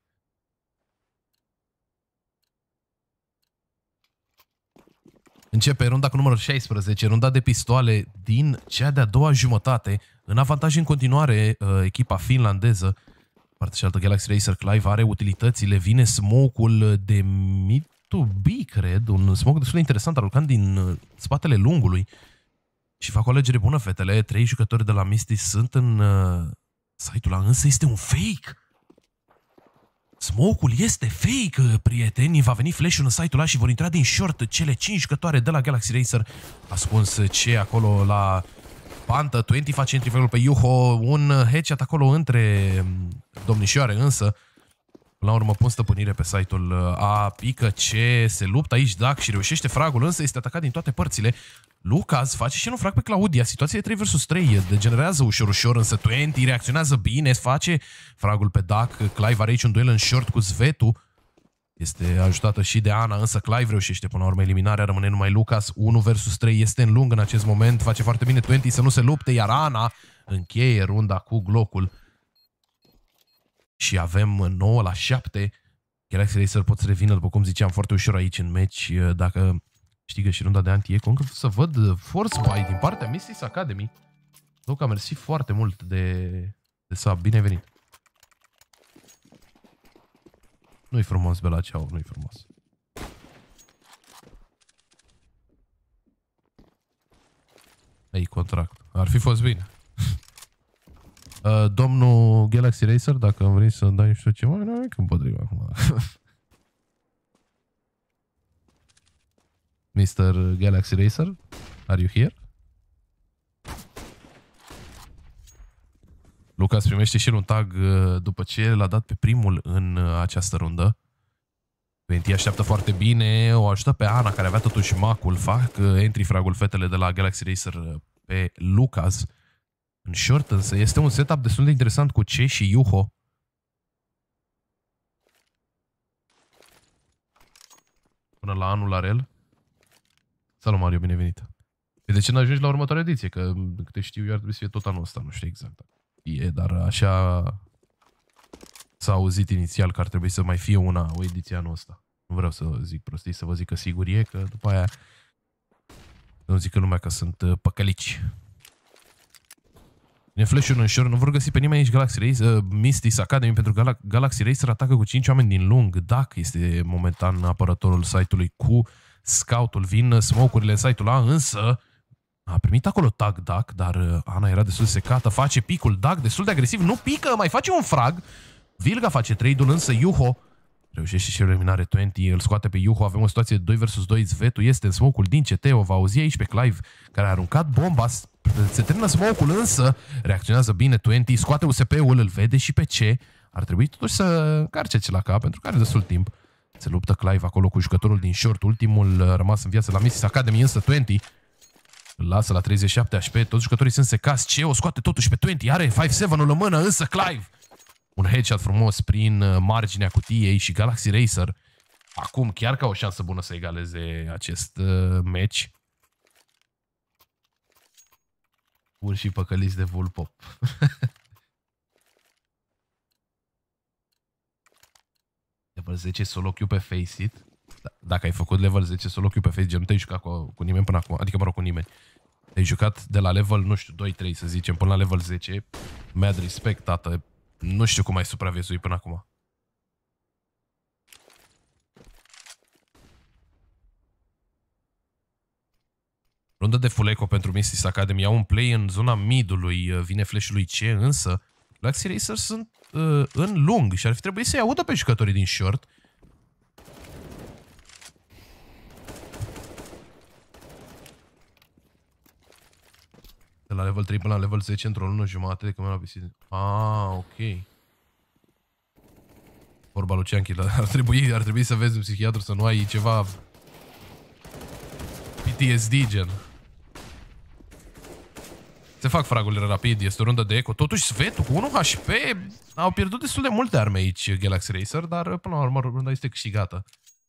Începe runda cu numărul șaisprezece, runda de pistoale din cea de-a doua jumătate. În avantaj în continuare, echipa finlandeză. Partea cealaltă, Galaxy Racer Clive are utilitățile. Vine smoke-ul de mid to B, cred. Un smoke destul de interesant, aruncând din spatele lungului. Și fac o alegere bună, fetele. Trei jucători de la Misty sunt în uh, site-ul ăla, însă este un fake. Smoke-ul este fake, prieteni. Va veni flash-ul în site-ul ăla și vor intra din short cele cinci jucătoare de la Galaxy Racer. Ascuns ce acolo la pantă. douăzeci face entry pe Yuho. Un headshot acolo între domnișoare, însă La urmă pun stăpânire pe site-ul A, pică C, se luptă aici Dac și reușește fragul, însă este atacat din toate părțile. Lucas face și un frag pe Claudia, situația e trei versus trei, degenerează ușor ușor, însă douăzeci reacționează bine, face fragul pe Dac. Clive are aici un duel în short cu Svetu. Este ajutată și de Ana, însă Clive reușește până la urmă eliminarea, rămâne numai Lucas. unu versus trei este în lung în acest moment, face foarte bine douăzeci să nu se lupte, iar Ana încheie runda cu Glock-ul. Și avem nouă la șapte. Galaxy Racer pot să revină, după cum ziceam, foarte ușor aici în meci. Dacă știi că și runda de anti-eco, încă să văd force buy din partea Misty's Academy. Luca, mersi foarte mult de, de sub, bine venit. Nu-i frumos, Bela Ceau, nu-i frumos. Ei, contract. Ar fi fost bine. Uh, domnul Galaxy Racer, dacă vrei să dai știu ceva, nu nimic împotriva acum. mister Galaxy Racer, are you here? Lucas primește și el un tag după ce l-a dat pe primul în această rundă. Venti așteaptă foarte bine, o ajută pe Ana, care avea totuși macul, fac entry fragul fetele de la Galaxy Racer pe Lucas. În short, însă este un setup destul de interesant cu C și Yuho. Până la anul Arel. Salut, Mario, binevenit. De ce n-ajungi la următoarea ediție? Că, câte știu eu, ar trebui să fie tot anul ăsta, nu știu exact. E, dar așa s-a auzit inițial că ar trebui să mai fie una, o ediție anul ăsta. Nu vreau să zic prostii, să vă zic că sigur e, că după aia nu zic că lumea că sunt păcălici. Vine flash-ul în short, nu vor găsi pe nimeni aici Galaxy Racer, uh, Misty's Academy, pentru că Galaxy Racer atacă cu cinci oameni din lung. Dac este momentan apărătorul site-ului cu scout-ul. Vin smoke-urile în site-ul A, însă a primit acolo tag Dac, dar uh, Ana era destul de secată, face picul Dac, destul de agresiv, nu pică, mai face un frag. Vilga face trade-ul, însă Yuho reușește și eliminare douăzeci, îl scoate pe Yuho, avem o situație de doi versus doi, Svetu este în smoke-ul din C T, o va auzi aici pe Clive, care a aruncat bomba, se termină smoke-ul, însă reacționează bine douăzeci, scoate U S P-ul, îl vede și pe C, ar trebui totuși să încarce ce la cap, pentru că are destul timp. Se luptă Clive acolo cu jucătorul din short, ultimul rămas în viață la Misty's Academy, însă douăzeci îl lasă la treizeci și șapte H P, toți jucătorii sunt secați, C o scoate totuși pe douăzeci, are cinci șapte-ul în mână, însă Clive un headshot frumos prin marginea cutiei și Galaxy Racer acum chiar ca o șansă bună să egaleze acest uh, match. Pur și păcăliți de Vulpop. Level zece solo queue pe Faceit. Dacă ai făcut level zece solo queue pe Faceit, nu te-ai jucat cu, cu nimeni până acum. Adică, mă rog, cu nimeni. Te-ai jucat de la level, nu știu, doi trei să zicem, până la level zece. Mad respect, tată. Nu știu cum ai supraviețuit până acum. Rundă de full eco pentru Misty's Academy. Au un play în zona mid-ului. Vine flash-ul lui C, însă Galaxy Racer sunt uh, în lung și ar fi trebuit să-i audă pe jucătorii din short. De la level trei până la level zece într-o lună jumate de când mi-am visit. Ah, ok. Vorba lui Cianchi, ar trebui, ar trebui să vezi un psihiatru, să nu ai ceva P T S D gen. Se fac fragurile rapid, este o rundă de eco. Totuși Svetu cu unu H P au pierdut destul de multe arme aici Galaxy Racer, dar până la urmă runda este câștigată.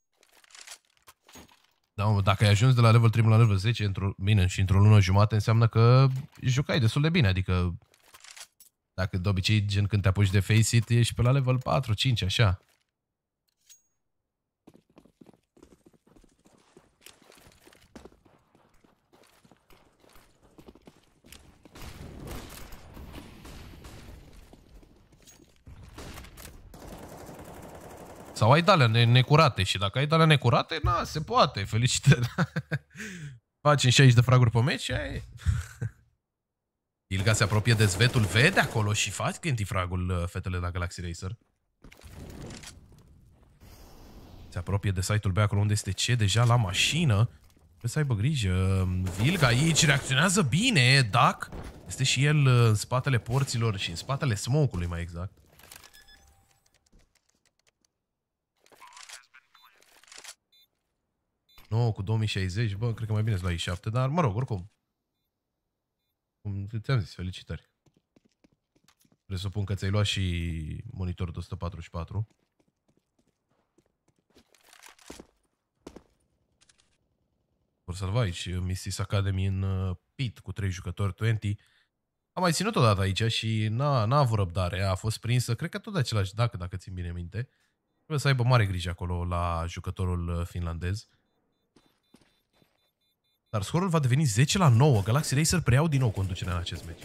Da, dacă ai ajuns de la level trei la level zece, într-o, bine, și într-o lună jumate, înseamnă că jucai destul de bine, adică dacă de obicei, gen când te apuci de Faceit, ești pe la level patru cinci, așa. Sau ai de-alea necurate și dacă ai de-alea necurate, na, se poate, felicitări. Faci șaizeci de fraguri pe meci și ai... Ilga se apropie de Svetul, vede acolo și faci anti-fragul fetele la Galaxy Racer. Se apropie de site-ul B acolo unde este C, deja la mașină. Trebuie să aibă grijă. Vilga aici reacționează bine, Dac. Este și el în spatele porților și în spatele smoke-ului mai exact. nouă cu două mii șaizeci, bă, cred că mai bine să luai i șapte, dar mă rog, oricum. Cum ți-am zis, felicitări. Presupun că ți-ai luat și monitorul de o sută patruzeci și patru. Vor salva aici Misty's Academy în uh, pit cu trei jucători douăzeci. A mai ținut odată aici și n-a, n-a avut răbdare. A fost prinsă, cred că tot de același dacă, dacă țin bine minte. Trebuie să aibă mare grijă acolo la jucătorul finlandez. Dar scorul va deveni zece la nouă. Galaxy Racer preiau din nou conducerea în acest meci.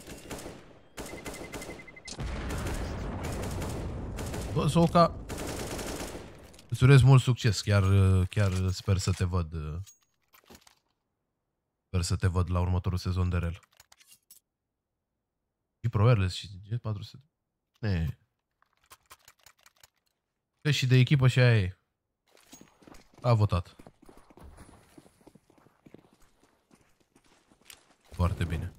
Bă, Zoca, îți urez mult succes. Chiar, chiar sper să te văd. Sper să te văd la următorul sezon de rel. Și Pro Airless și G patru sute. Ne. Că și de echipă și aia e. A votat. Foarte bine.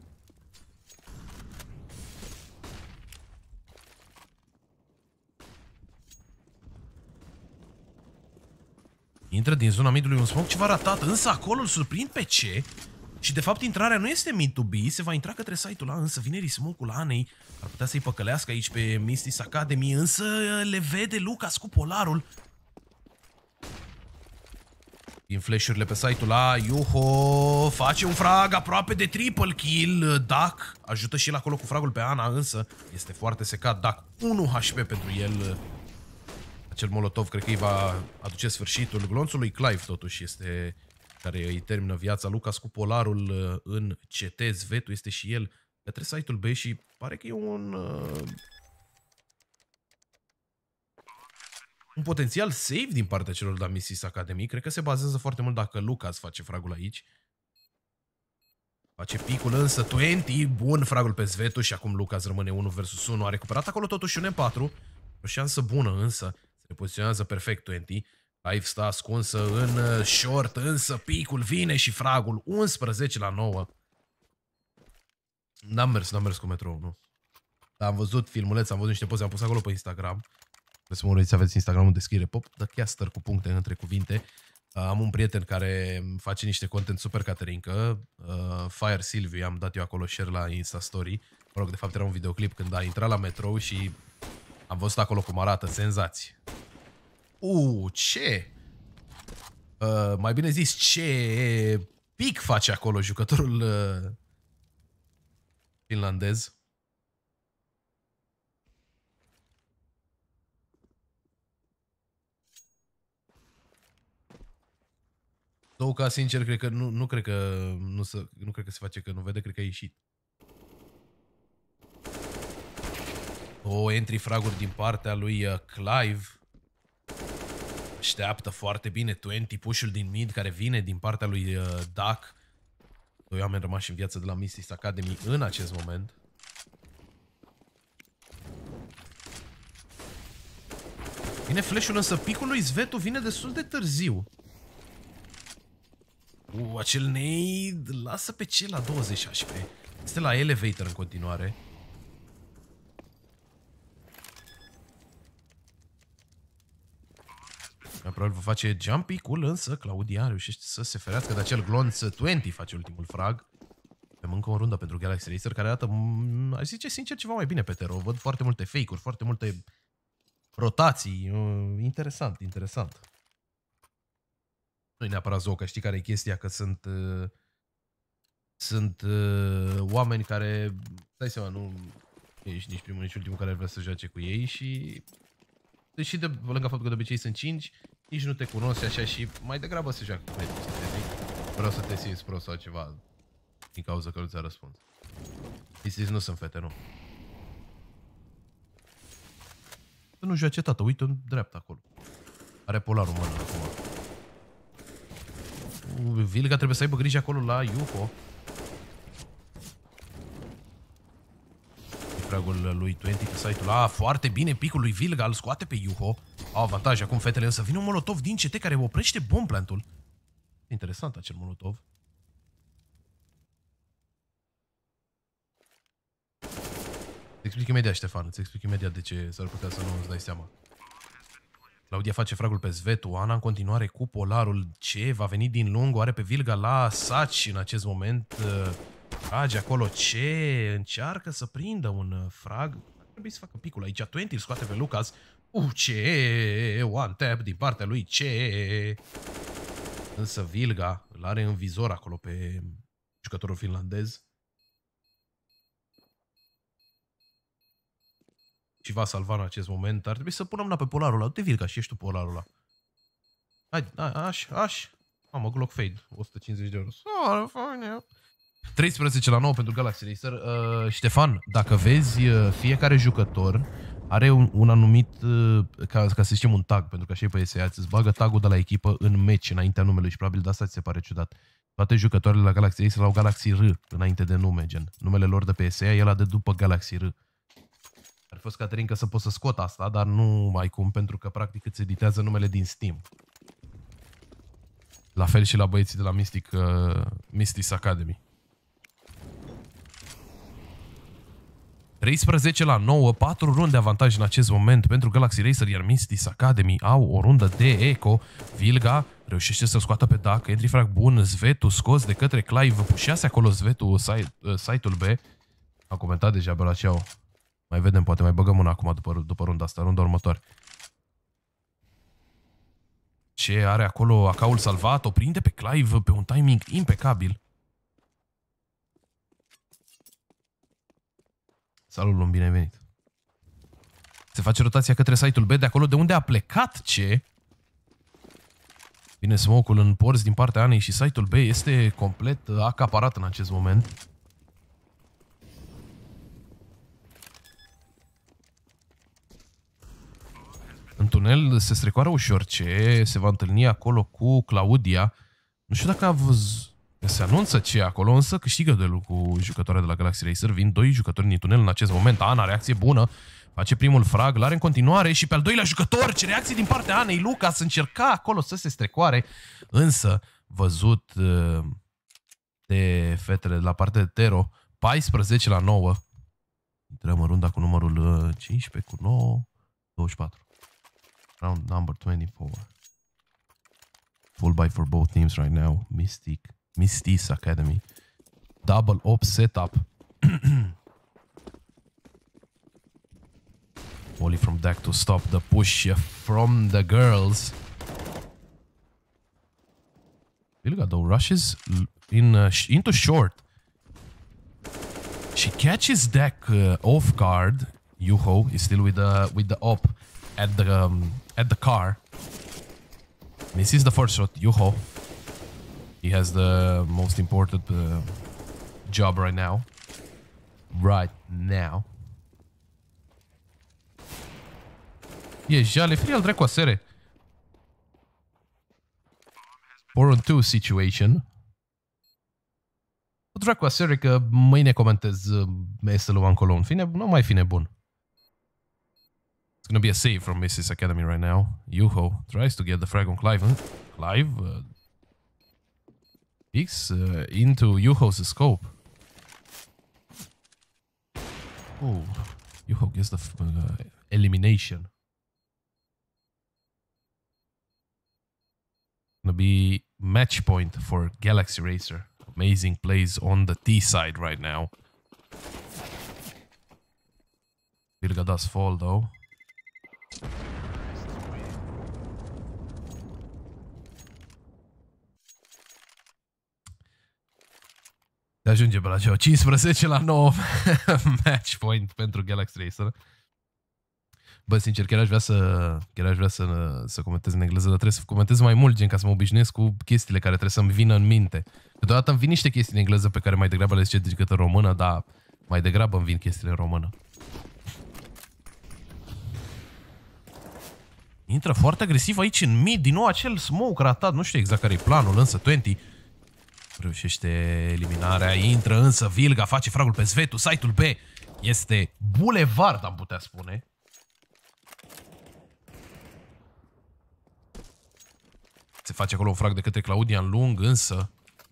Intră din zona midului un smoke ceva ratat, însă acolo îl surprind pe C. Și de fapt intrarea nu este mid to B, se va intra către site-ul A, însă vine smoke-ul Anei. Ar putea să-i păcălească aici pe Misty's Academy, însă le vede Lucas cu polarul. Din flash-urile pe site-ul A, Yuho face un frag aproape de triple kill. Duck ajută și el acolo cu fragul pe Ana, însă este foarte secat. Duck unu H P pentru el. Acel molotov cred că îi va aduce sfârșitul. Glonțul lui Clive totuși este care îi termină viața. Lucas cu polarul în C T, Zvetu este și el către site-ul B și pare că e un uh, un potențial save din partea celor de la Misty's Academy. Cred că se bazează foarte mult dacă Lucas face fragul aici. Face picul însă douăzeci, bun fragul pe Zvetu și acum Lucas rămâne unu versus unu. A recuperat acolo totuși un M patru. O șansă bună însă. Se repoziționează perfect douăzeci. Live stă ascunsă în short, însă picul vine și fragul unsprezece la nouă. N-am mers, n-am mers cu metrou, nu. Dar am văzut filmuleț, am văzut niște poze, am pus acolo pe Instagram. Vreți să mă urmăriți, aveți Instagramul deschide pop, The Caster cu puncte între cuvinte. Uh, am un prieten care face niște content super caterincă, uh, Fire Silviu, am dat eu acolo share la Insta Story. Mă rog, de fapt era un videoclip când a intrat la metrou și am văzut acolo cum arată, senzații. Uuu, ce? Uh, mai bine zis, ce pic face acolo jucătorul uh, finlandez. Două ca sincer, cred că nu, nu cred că nu, se, nu cred că se face că nu vede, cred că a ieșit. Două entry fraguri din partea lui uh, Clive. Așteaptă foarte bine douăzeci push-ul din mid care vine din partea lui uh, Duck. Doi oameni rămași în viață de la Misty's Academy în acest moment. Vine flash-ul, însă picul lui Zvetu vine destul de târziu. Uh, acel nade lasă pe ce la douăzeci H P. Este la elevator în continuare. Probabil va face jumpy-ul, însă Claudia reușește să se ferească de acel glonț. douăzeci face ultimul frag. Avem încă o rundă pentru Galaxy Racer care arată, aș zice sincer, ceva mai bine pe Tero. Văd foarte multe fake-uri, foarte multe rotații. Interesant, interesant. Nu-i neapărat Zoca, știi care e chestia? Că sunt uh, sunt uh, oameni care, dai seama, nu ești nici primul, nici ultimul care vrea să joace cu ei și deși de lângă faptul că de obicei sunt cinci, nici nu te cunosc așa și mai degrabă se joacă cu mediul, să te zic. Vreau să te simți prost sau ceva din cauza că nu ți-a răspuns. Isis nu sunt fete, nu. Să nu joace tată, uite în dreapta acolo. Are polarul în mână acum. Vilga trebuie să aibă grijă acolo la Yuho. Fragul lui douăzeci pe site-ul A. Foarte bine, picul lui Vilga îl scoate pe Yuho. Au avantaj acum fetele, însă vine un molotov din C T care oprește bombplantul. Interesant acel molotov. Îți explic imediat, Ștefan, îți explic imediat de ce s-ar putea să nu îți dai seama. Claudia face fragul pe Svetu, Ana în continuare cu polarul. Ce va veni din lung, oare pe Vilga la Saci în acest moment? Trage acolo, ce încearcă să prindă un frag. Trebuie să facă picul aici. douăzeci îl scoate pe Lucas. Uh, ce one tap din partea lui, ce. Însă Vilga îl are în vizor acolo pe jucătorul finlandez. Și va salva în acest moment. Ar trebui să punem mâna pe polarul ăla. Du-te, Vilga, și ești tu polarul ăla. Hai, aș, aș. Mamă, Glock Fade. o sută cincizeci de euro. treisprezece la nouă pentru Galaxy Racer. Uh, Ștefan, dacă vezi, uh, fiecare jucător are un, un anumit, uh, ca, ca să zicem, un tag, pentru că așa e pe S A, îți bagă tagul de la echipă în match, înaintea numelui și probabil de asta ți se pare ciudat. Toate jucătoarele la Galaxy Racer au Galaxy R înainte de nume, gen. Numele lor de pe S A e ăla de după Galaxy R. Ar fi fost, Caterin, că să pot să scot asta, dar nu mai cum, pentru că practic îți editează numele din Steam. La fel și la băieții de la Mystic, uh, Mystics Academy. treisprezece la nouă, patru runde avantaj în acest moment pentru Galaxy Racer, iar Mystics Academy au o rundă de eco. Vilga reușește să scoată pe Dac, entry frag bun, Svetu scos de către Clive, pușease acolo Svetu site-ul B. Am comentat deja pe la ceau. Mai vedem, poate mai băgăm una acum după, după runda asta, runda următoare. Ce are acolo acaul salvat, o prinde pe Clive pe un timing impecabil. Salut, Lum, bine ai venit. Se face rotația către site-ul B, de acolo de unde a plecat ce. Vine smoke-ul în porți din partea Anei și site-ul B este complet acaparat în acest moment. În tunel se strecoară ușor ce se va întâlni acolo cu Claudia. Nu știu dacă a văzut. Se anunță ce acolo, însă câștigă duelul cu jucătoarea de la Galaxy Racer. Vin doi jucători din tunel în acest moment. Ana, reacție bună. Face primul frag, l-are în continuare și pe al doilea jucător. Ce reacție din partea Anei. Lucas încerca acolo să se strecoare. Însă, văzut de fetele de la partea de Tero, paisprezece la nouă. Intrăm în runda cu numărul cincisprezece, cu nouă, douăzeci și patru. Round number twenty-four. Full buy for both teams right now. Mystic. Mystics Academy. Double op setup. Only from Dak to stop the push from the girls. Vilga though rushes in uh, into short. She catches Dak uh, off guard. Yuho is still with the with the op at the um, at the car. Misses the first shot. Yuho. He has the most important uh, job right now. Right now. E jale, frie al dracu sere. four on two situation. O dracu sere că mâine comentez S L one Cologne. Fine, nu mai fi nebun. It's gonna be a save from Mystics Academy right now. Yuho tries to get the frag on Clive. Clive uh, peeks uh, into Yuho's scope. Oh, Yuho gets the uh, elimination. Gonna be match point for Galaxy Racer. Amazing plays on the T side right now. Vilga does fall though. Se ajunge pe la ceva cincisprezece la nouă match point pentru Galaxy Racer. Bă, sincer, chiar aș vrea să chiar aș vrea să, să comentez în engleză, dar trebuie să comentez mai mult, gen, ca să mă obișnuiesc cu chestiile care trebuie să-mi vină în minte. Câteodată îmi vin niște chestii în engleză pe care mai degrabă le zice decât în română, dar mai degrabă îmi vin chestiile în română. Intră foarte agresiv aici în mid, din nou acel smoke ratat, nu știu exact care e planul, însă douăzeci reușește eliminarea, intră însă Vilga, face fragul pe Svetu, site-ul B este bulevard, am putea spune. Se face acolo un frag de către Claudia în lung, însă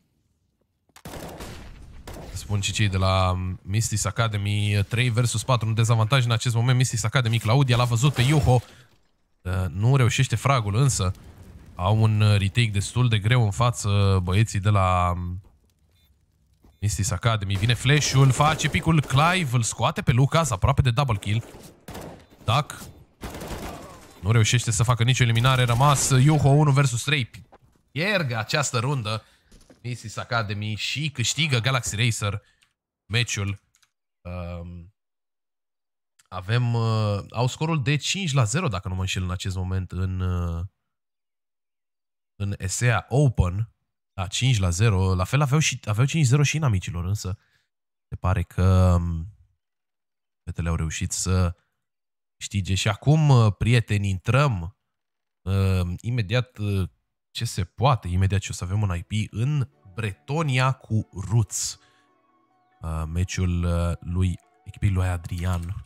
spun și cei de la Mystics Academy, trei versus patru în dezavantaj în acest moment. Mystics Academy, Claudia l-a văzut pe Yuho. Uh, nu reușește fragul, însă au un retake destul de greu în față băieții de la Misty's Academy. Vine flash-ul, face picul Clive, îl scoate pe Lucas, aproape de double kill. Duck nu reușește să facă nicio eliminare, rămas Yuho unu versus trei. Pierd această rundă Misty's Academy și câștigă Galaxy Racer meciul. Um, avem, uh, au scorul de cinci la zero, dacă nu mă înșel în acest moment, în, uh, în E S E A Open. Da, cinci la zero. La fel aveau, și, aveau cinci zero și inamicilor, însă se pare că um, fetele au reușit să câștige. Și acum, uh, prieteni, intrăm uh, imediat uh, ce se poate, imediat ce o să avem un I P în Bretonia cu Roots. Uh, meciul uh, lui echipei lui Adrian.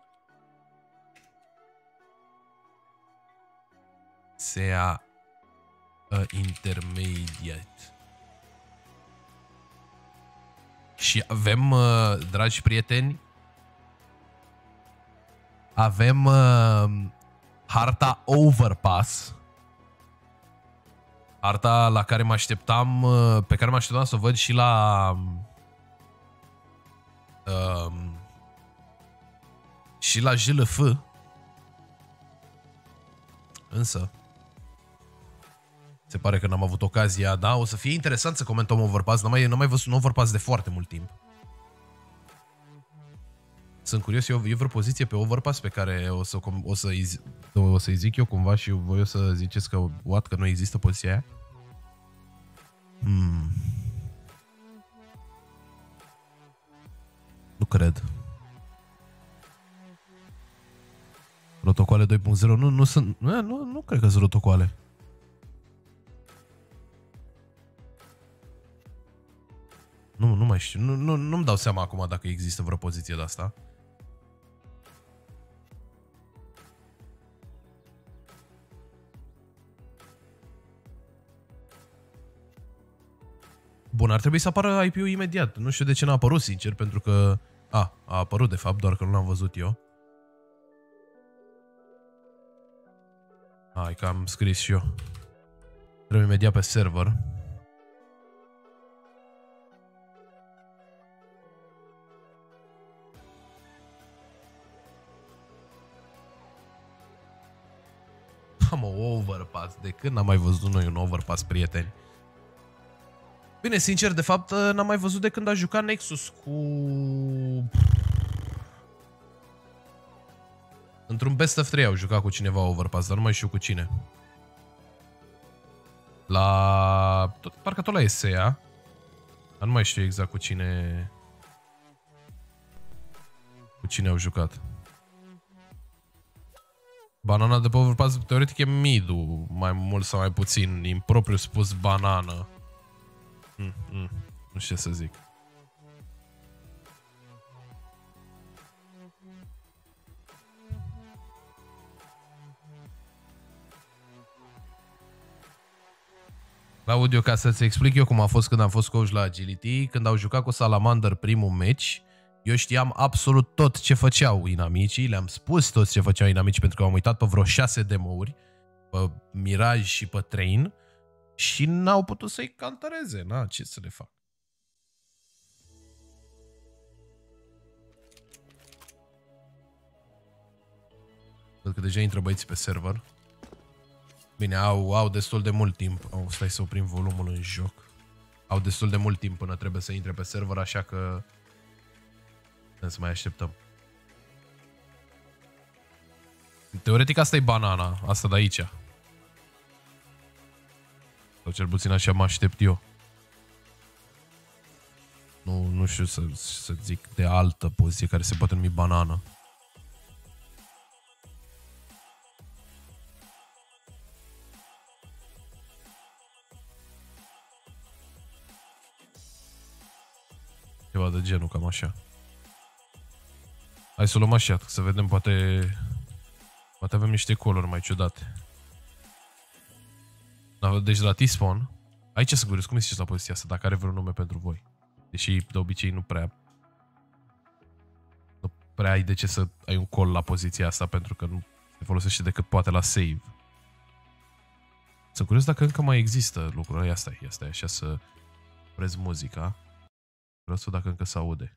S E A uh, Intermediate. Și avem, uh, dragi prieteni, avem uh, harta Overpass. Harta la care mă așteptam, uh, pe care mă așteptam să o văd și la uh, și la J L F. Însă se pare că n-am avut ocazia. Da, o să fie interesant să comentăm Overpass. N-am mai, n-am mai văzut un Overpass de foarte mult timp. Sunt curios, eu, e vreo poziție pe Overpass pe care o, să, o, să-i, o să-i zic eu cumva și voi o să ziceți că, what, că nu există poziția aia? Hmm. Nu cred. Protocoale doi punct zero, nu, nu sunt, nu, nu, nu cred că sunt protocoale. Nu, nu mai știu, nu, nu, nu-mi dau seama acum dacă există vreo poziție de asta. Bun, ar trebui să apară I P-ul imediat. Nu știu de ce n-a apărut, sincer, pentru că... A, a apărut de fapt, doar că nu l-am văzut eu. Hai că am scris și eu. Trebuie imediat pe server. Am o Overpass. De când n-am mai văzut noi un Overpass, prieteni? Bine, sincer, de fapt, n-am mai văzut de când a jucat Nexus cu... Într-un Best of trei au jucat cu cineva Overpass, dar nu mai știu cu cine. La... Tot, parcă tot la E S E A. Dar nu mai știu exact cu cine... Cu cine au jucat. Banana de pe Overpass, teoretic, e mid-ul, mai mult sau mai puțin. Impropriu spus banană. Mm, mm, nu știu ce să zic. Claudiu, ca să-ți explic eu cum a fost când am fost coach la Agility, când au jucat cu Salamander primul match, eu știam absolut tot ce făceau inamicii, le-am spus tot ce făceau inamicii pentru că am uitat pe vreo șase demo-uri, pe Mirage și pe Train, și n-au putut să-i cantareze, na, ce să le fac. Văd că deja intră băieții pe server. Bine, au, au destul de mult timp. Oh, stai să oprim volumul în joc. Au destul de mult timp până trebuie să intre pe server, așa că trebuie să mai așteptăm. Teoretic asta e banana, asta de aici. Sau cel puțin așa mă aștept eu. Nu, nu știu să, să zic de altă poziție care se poate numi banană. Ceva de genul, cam așa. Hai să o luăm așa, să vedem, poate... Poate avem niște colori mai ciudate. Deci la T-Spawn... Aici să curios, cum ziceți la poziția asta, dacă are vreun nume pentru voi? Deși de obicei nu prea... Nu prea ai de ce să ai un call la poziția asta, pentru că nu se folosește decât poate la save. Sunt curios dacă încă mai există lucruri. Ia stai, ia stai, așa să opresc muzica. Vreau să dacă încă se aude.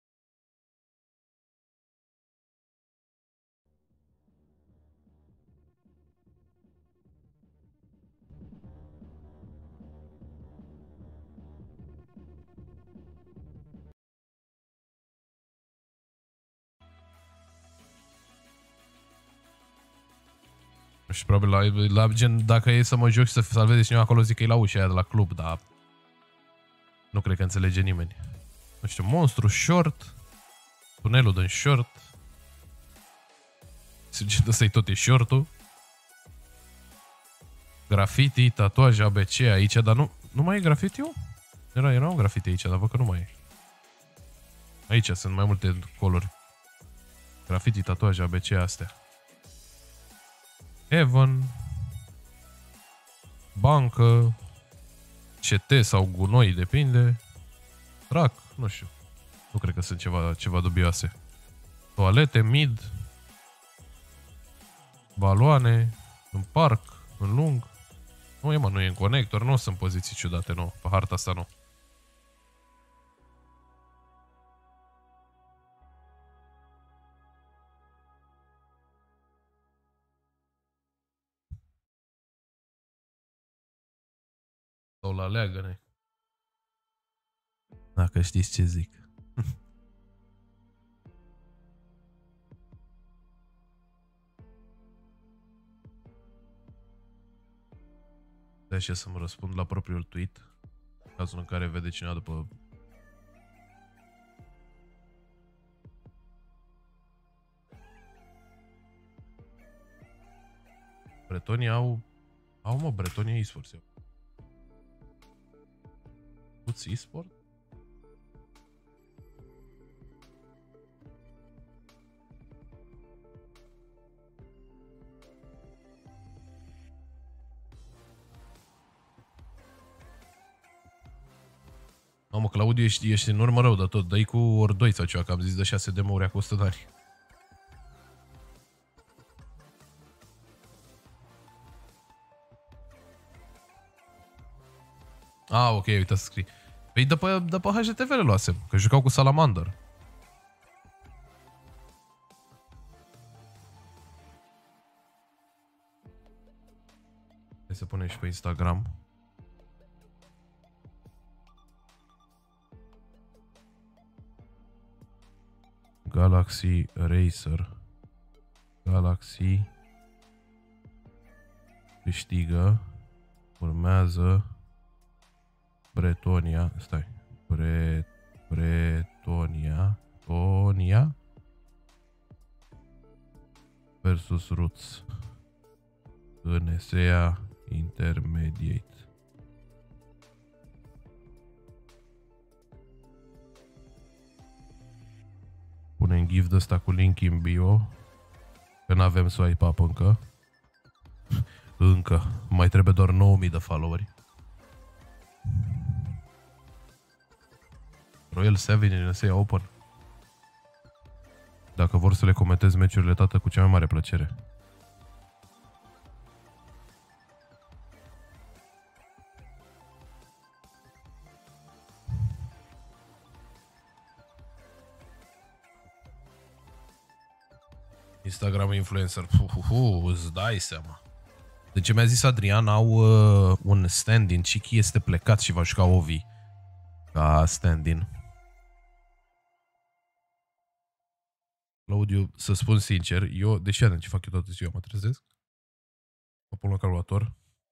Și probabil la, la gen, dacă e să mă joc și să salveze cineva acolo, zic că e la ușa aia de la club, dar nu cred că înțelege nimeni. Nu știu, monstru, short, tunelul din short. Sugetă să-i tot e shortul. Graffiti, tatuaj, A B C aici, dar nu, nu mai e graffiti-ul? Era, era un graffiti aici, dar văd că nu mai e. Aici sunt mai multe colori. Graffiti, tatuaj, A B C astea. Heaven, bancă, C T sau gunoi, depinde. Trac, nu știu. Nu cred că sunt ceva, ceva dubioase. Toalete, mid, baloane, în parc, în lung. Nu e, mă, nu e în conector, nu sunt poziții ciudate, nu. Pe harta asta nu. Sau la leagăne. Dacă știți ce zic. De așa să-mi răspund la propriul tweet. În cazul în care vede cineva după... Bretonii au... Au, mă, Bretonia eSports. Puți eSport? Mamă, Claudiu, ești, ești în urmă rău de tot. Dă-i cu ori doi sau ceva, că am zis de șase demo-uri cu o sută de ani. Ah, ok, uite să scrii. Păi de pe, de pe H G T V le luasem, că jucau cu Salamander. Hai să punem și pe Instagram. Galaxy Racer. Galaxy câștigă. Urmează Bretonia. Stai. Bre, Bretonia. Tonia versus Roots în E S E A Intermediate. Punem gift ăsta cu link în bio. Că n-avem swipe up încă. Încă. Mai trebuie doar nouă mii de followeri. Royal șapte în E S E A Open. Dacă vor să le comentez meciurile, tată, cu cea mai mare plăcere. Instagram influencer. Uhuhu, îți dai seama. De ce mi-a zis Adrian, au uh, un stand-in. Chiki este plecat și va juca Ovi ca stand-in. Claudiu, să spun sincer, eu, deși adem ce fac eu toată ziua, mă trezesc, mă pun la calculator,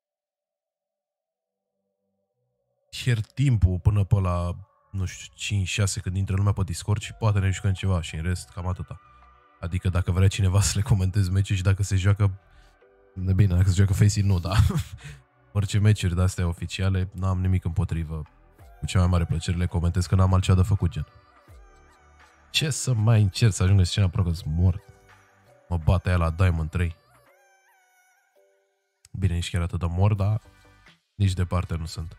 pierd timpul până pe la, nu știu, cinci șase când intră lumea pe Discord și poate ne jucăm ceva și în rest cam atâta. Adică dacă vrea cineva să le comentez meciuri și dacă se joacă, bine, dacă se joacă Faceit, nu, dar orice meciuri de-astea oficiale, n-am nimic împotrivă. Cu cea mai mare plăcere le comentez, că n-am altceva de făcut, gen. Ce să mai încerc să ajung în scena pro, că-s mort. Mă bate aia la Diamond trei. Bine, nici chiar atât de mort, dar nici departe nu sunt.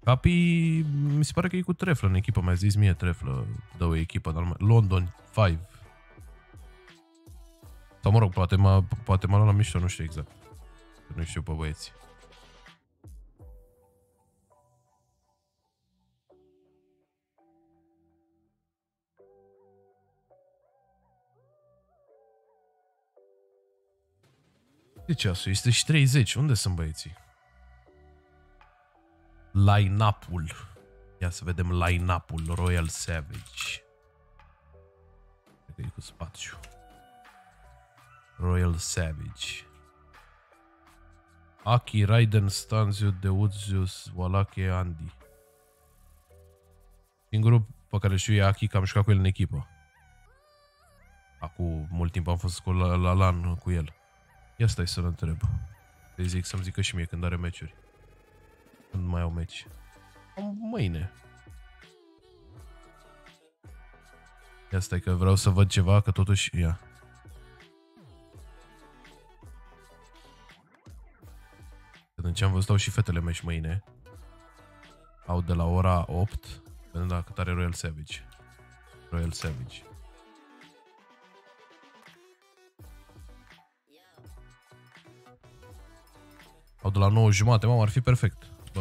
Capi, mi se pare că e cu treflă în echipă, mi-a zis mie treflă, dă o echipă, dar London cinci. Sau mă rog, poate m-a, poate m-a luat la mișto, nu știu exact. Nu știu pe băieți. De ceasul? Este și treizeci. Unde sunt băieții? Line-up-ul. Ia să vedem line-up-ul. Royal Savage. Cred că e cu spațiu. Royal Savage. Aki, Raiden, Stanziu, Deutzius, Wallake, Andy. Singurul pe care știu e Aki, că am jucat cu el în echipă. Acum mult timp am fost la, la LAN cu el. Ia stai să-l întreb. Îi zic să-mi zică și mie când are meciuri. Când mai au meci. Mâine. Ia stai că vreau să văd ceva, că totuși... Ia. În ce am văzut au și fetele meci mâine. Au de la ora opt. Vedem la cât are Royal Savage. Royal Savage. Au de la nouă jumate, mamă, ar fi perfect. Bă.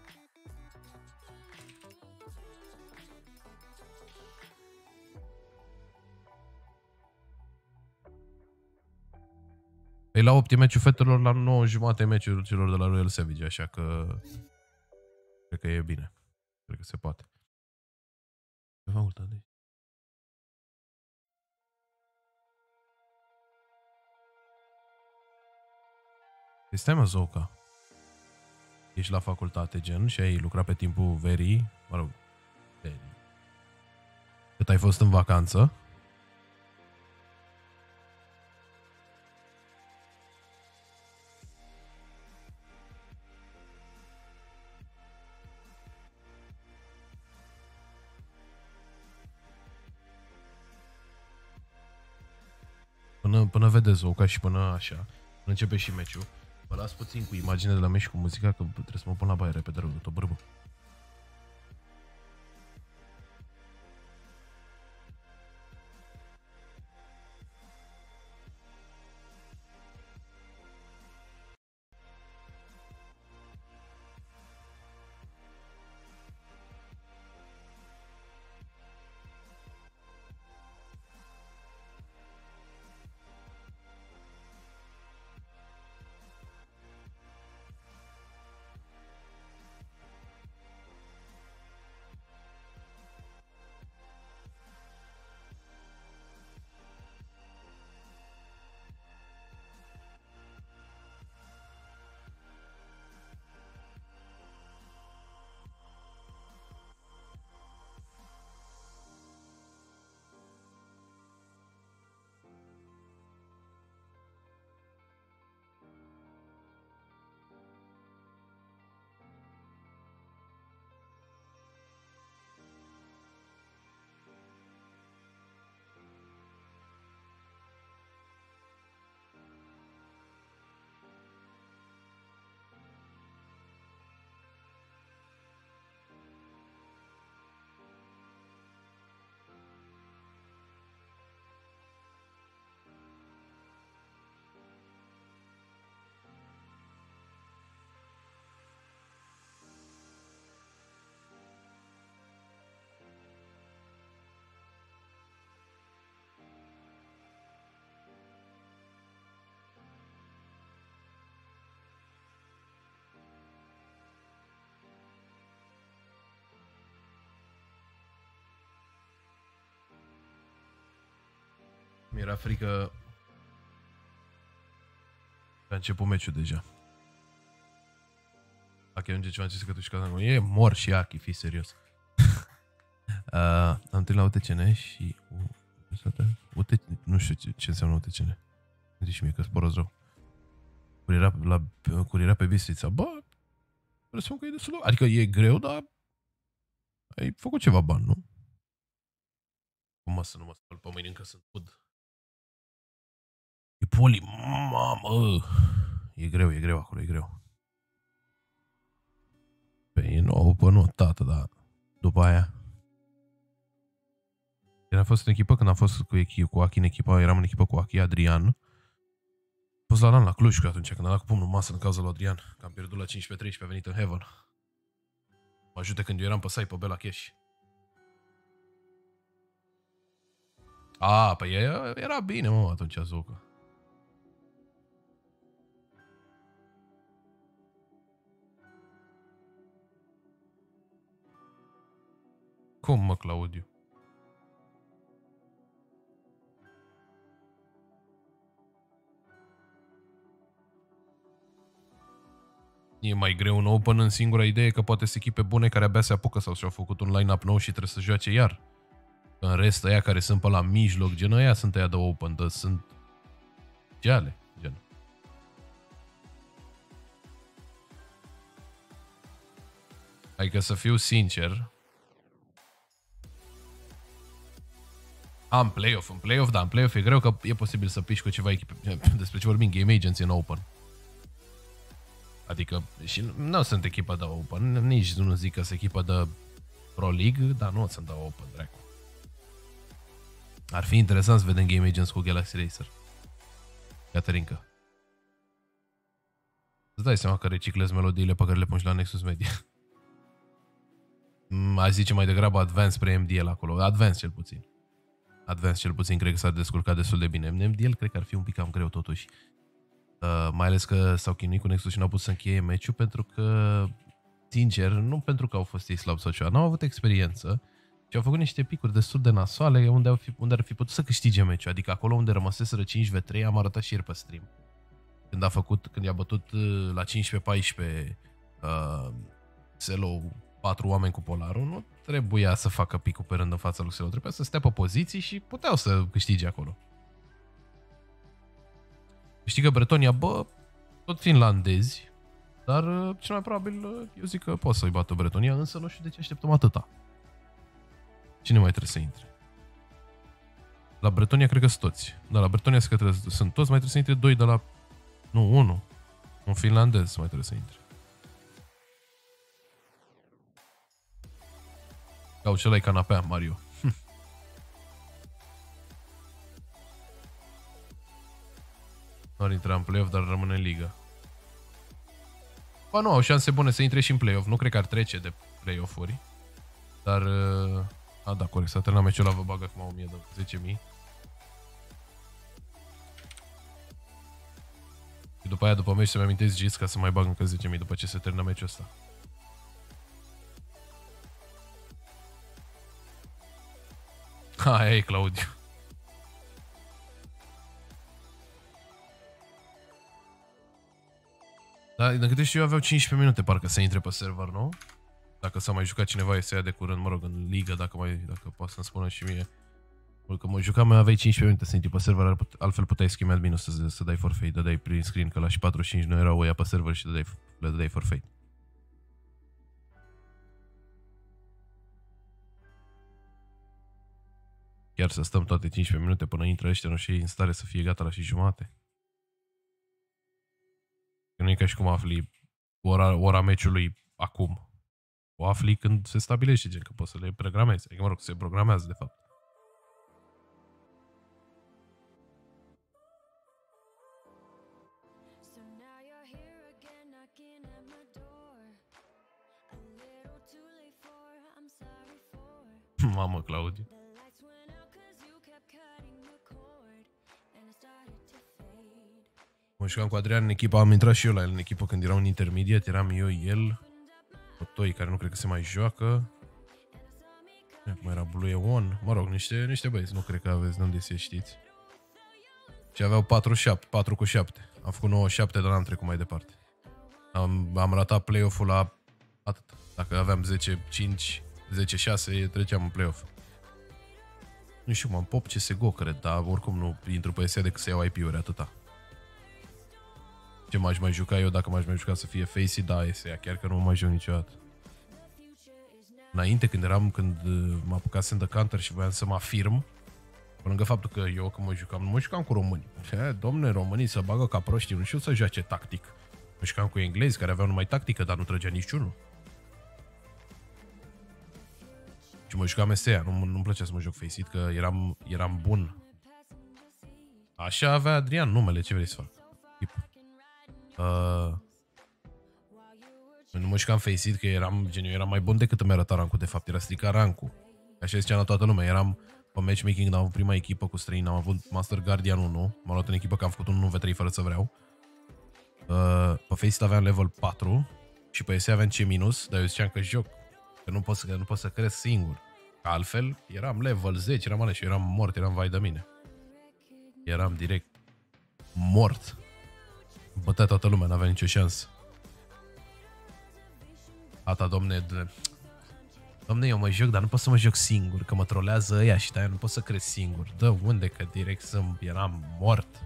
Păi la opt e meciul fetelor, la nouă jumate e meciul celor de la Royal Savage, așa că cred că e bine. Cred că se poate. Ce fac, Păi stai mă, Zoca. Ești la facultate, gen, și ai lucrat pe timpul verii, mă rog, verii. Cât ai fost în vacanță? Până, până vedeți Zoca și până așa, până începe și meciul. Mă las puțin cu imagine de la meci și cu muzica, că trebuie să mă pun la baie repede rău de tot, bărbă. Mi-era frică. A început meciul deja. Aki ajunge ceva ce să cătuși ca e mor și Aki, fii serios. uh, am întâlnit la U T C N și U T... nu știu ce, ce înseamnă U T C N. Nu zici mie că sporoz rău. Curiera, la, curiera pe Bistrița. Bă, presupun că e destul de... Adică e greu, dar ai făcut ceva bani, nu? Cum mă să nu mă spăl pe mâini, încă sunt ud. E poli, mamă! E greu, e greu acolo, e greu. Păi nu, pă, nu, tată, dar după aia. Când a fost în echipă, când am fost cu, echi, cu Achi în echipă, eram în echipă cu Achi, Adrian. A fost la LAN la Cluj că atunci, când a dat cu pumnul în masă în cauza lui Adrian, că am pierdut la cincisprezece treisprezece, a venit în Heaven. Mă ajute când eu eram pe site pe Bela Cash. A, păi era bine, mă, atunci Zucă. Cum, mă, Claudiu? E mai greu un Open în singura idee că poate să echipe bune care abia se apucă sau și-au făcut un line-up nou și trebuie să joace iar. În rest, ăia care sunt pe la mijloc, gen ăia sunt ăia de Open, dar sunt geale, gen. Adică să fiu sincer, am play-off, în play-off, da, în play-off e greu că e posibil să piși cu ceva echipe, despre ce vorbim, Game Agency în Open. Adică, și nu sunt echipă de Open, nici nu zic că sunt echipă de Pro League, dar nu sunt de Open, dracu. Ar fi interesant să vedem Game Agents cu Galaxy Racer. Caterinca. Îți dai seama că reciclezi melodiile pe care le pun și la Nexus Media. Aș zice mai degrabă Advanced spre M D L acolo. Advanced cel puțin. Advanced cel puțin cred că s-a descurcat destul de bine. M D L cred că ar fi un pic cam greu totuși. Uh, mai ales că s-au chinuit cu Nexus și n-au putut să încheie meciul pentru că, sincer, nu pentru că au fost ei slab sau ceva, n-au avut experiență și au făcut niște picuri destul de nasoale unde, au fi, unde ar fi putut să câștige meciul. Adică acolo unde rămăseseră cinci v trei am arătat și ieri pe stream. Când a făcut, când i-a bătut la cincisprezece paisprezece uh, Selo patru oameni cu Polarul, nu trebuia să facă picul pe rând în fața lui Selo, trebuia să stea pe poziții și puteau să câștige acolo. Știi că Bretonia, bă, tot finlandezi, dar cel mai probabil eu zic că poate să-i bată Bretonia, însă nu știu de ce așteptăm atâta. Cine mai trebuie să intre? La Bretonia cred că sunt toți. Da, la Bretonia cred că sunt toți, mai trebuie să intre doi de la... Nu, unu. Un finlandez mai trebuie să intre. Cau ce ăla-i canapea, Mario. Nu ar intra în play-off, dar rămâne în ligă. Ba nu, au șanse bune să intre și în play-off. Nu cred că ar trece de play-off-uri. Dar... A, da, corect. S-a terminat meciul ăla, vă bag acum o mie de zece mii. Și după aia, după meci, să-mi amintesc G I S ca să mai bag încă zece mii după ce se termină meciul ăsta. Aia e, Claudiu. Da, de câte știu eu aveau cincisprezece minute parcă să intre pe server, nu? Dacă s-a mai jucat cineva S A de curând, mă rog, în ligă, dacă mai, dacă poate să-mi spună și mie. Că mă jucam, mai aveai cincisprezece minute să intri pe server, altfel puteai schimbi adminul să, să dai forfeit, dădeai prin screen, că la și patruzeci și cinci nu erau ăia pe server și dădeai, le dădeai forfeit. Chiar să stăm toate cincisprezece minute până intră ăștia, nu și în stare să fie gata la și jumate. Că nu e ca și cum afli ora, ora meciului acum. O afli când se stabilește, gen că poți să le programezi. Adică, mă rog, se programează, de fapt. Mamă, Claudiu. Mă jucam cu Adrian în echipă, am intrat și eu la el în echipă când era un intermediat, eram eu, el, Otoi, care nu cred că se mai joacă. Cum era Blue One, mă rog, niște, niște băieți, nu cred că aveți de unde să știți. Și aveau patru șapte, patru cu șapte. Am făcut nouă șapte, dar n-am trecut mai departe. Am, am ratat play-off-ul la atât. Dacă aveam zece cinci, zece șase, treceam în play-off. Nu știu, m-am pop C S G O, cred, dar oricum nu intru pe S A decât să iau I P-uri, atâta. Ce m-aș mai juca eu, dacă m-aș mai juca să fie Facey, da, S A, chiar că nu mă mai joc niciodată. Înainte, când eram, când mă apucasem de Counter și voiam să mă afirm, pe lângă faptul că eu când mă jucam, nu mă jucam cu români. E, domne, românii se bagă ca proștii, nu știu să joace tactic. Mă jucam cu englezi care aveau numai tactică, dar nu trăgea niciunul. Și mă jucam S E A, nu, nu-mi plăcea să mă joc Faceit, că eram, eram bun. Așa avea Adrian numele, ce vrei să fac? Uh, nu mă jucam Faceit, că eram, gen, eu eram mai bun decât îmi arăta rancul, de fapt, era stricat rancul. Așa zicea la toată lumea, eram pe matchmaking, am avut prima echipă cu străini, am avut Master Guardian unu, m-am luat în echipă că am făcut un unu v trei fără să vreau. Uh, pe Faceit aveam level patru și pe S E aveam C minus, dar eu ziceam că joc, că nu pot să, că nu pot să cresc singur. Că altfel, eram level zece, eram ales și eu eram mort, eram vai de mine. Eram direct mort. Bătea toată lumea, n-avea nicio șansă. Ata, domne, de... domne, eu mă joc, dar nu pot să mă joc singur, că mă trolează ăia și de-aia nu pot să cresc singur. Dă unde, că direct să eram mort.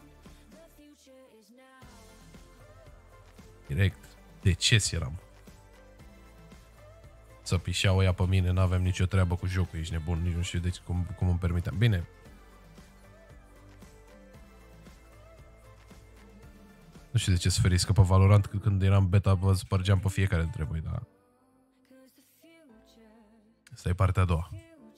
Direct deces eram. Să pișeau ăia pe mine, n-aveam nicio treabă cu jocul, ești nebun, nici nu știu de cum, cum îmi permiteam. Bine. Nu știu de ce să feriți, că pe Valorant când eram beta vă spărgeam pe fiecare dintre voi, dar... Asta e partea a doua.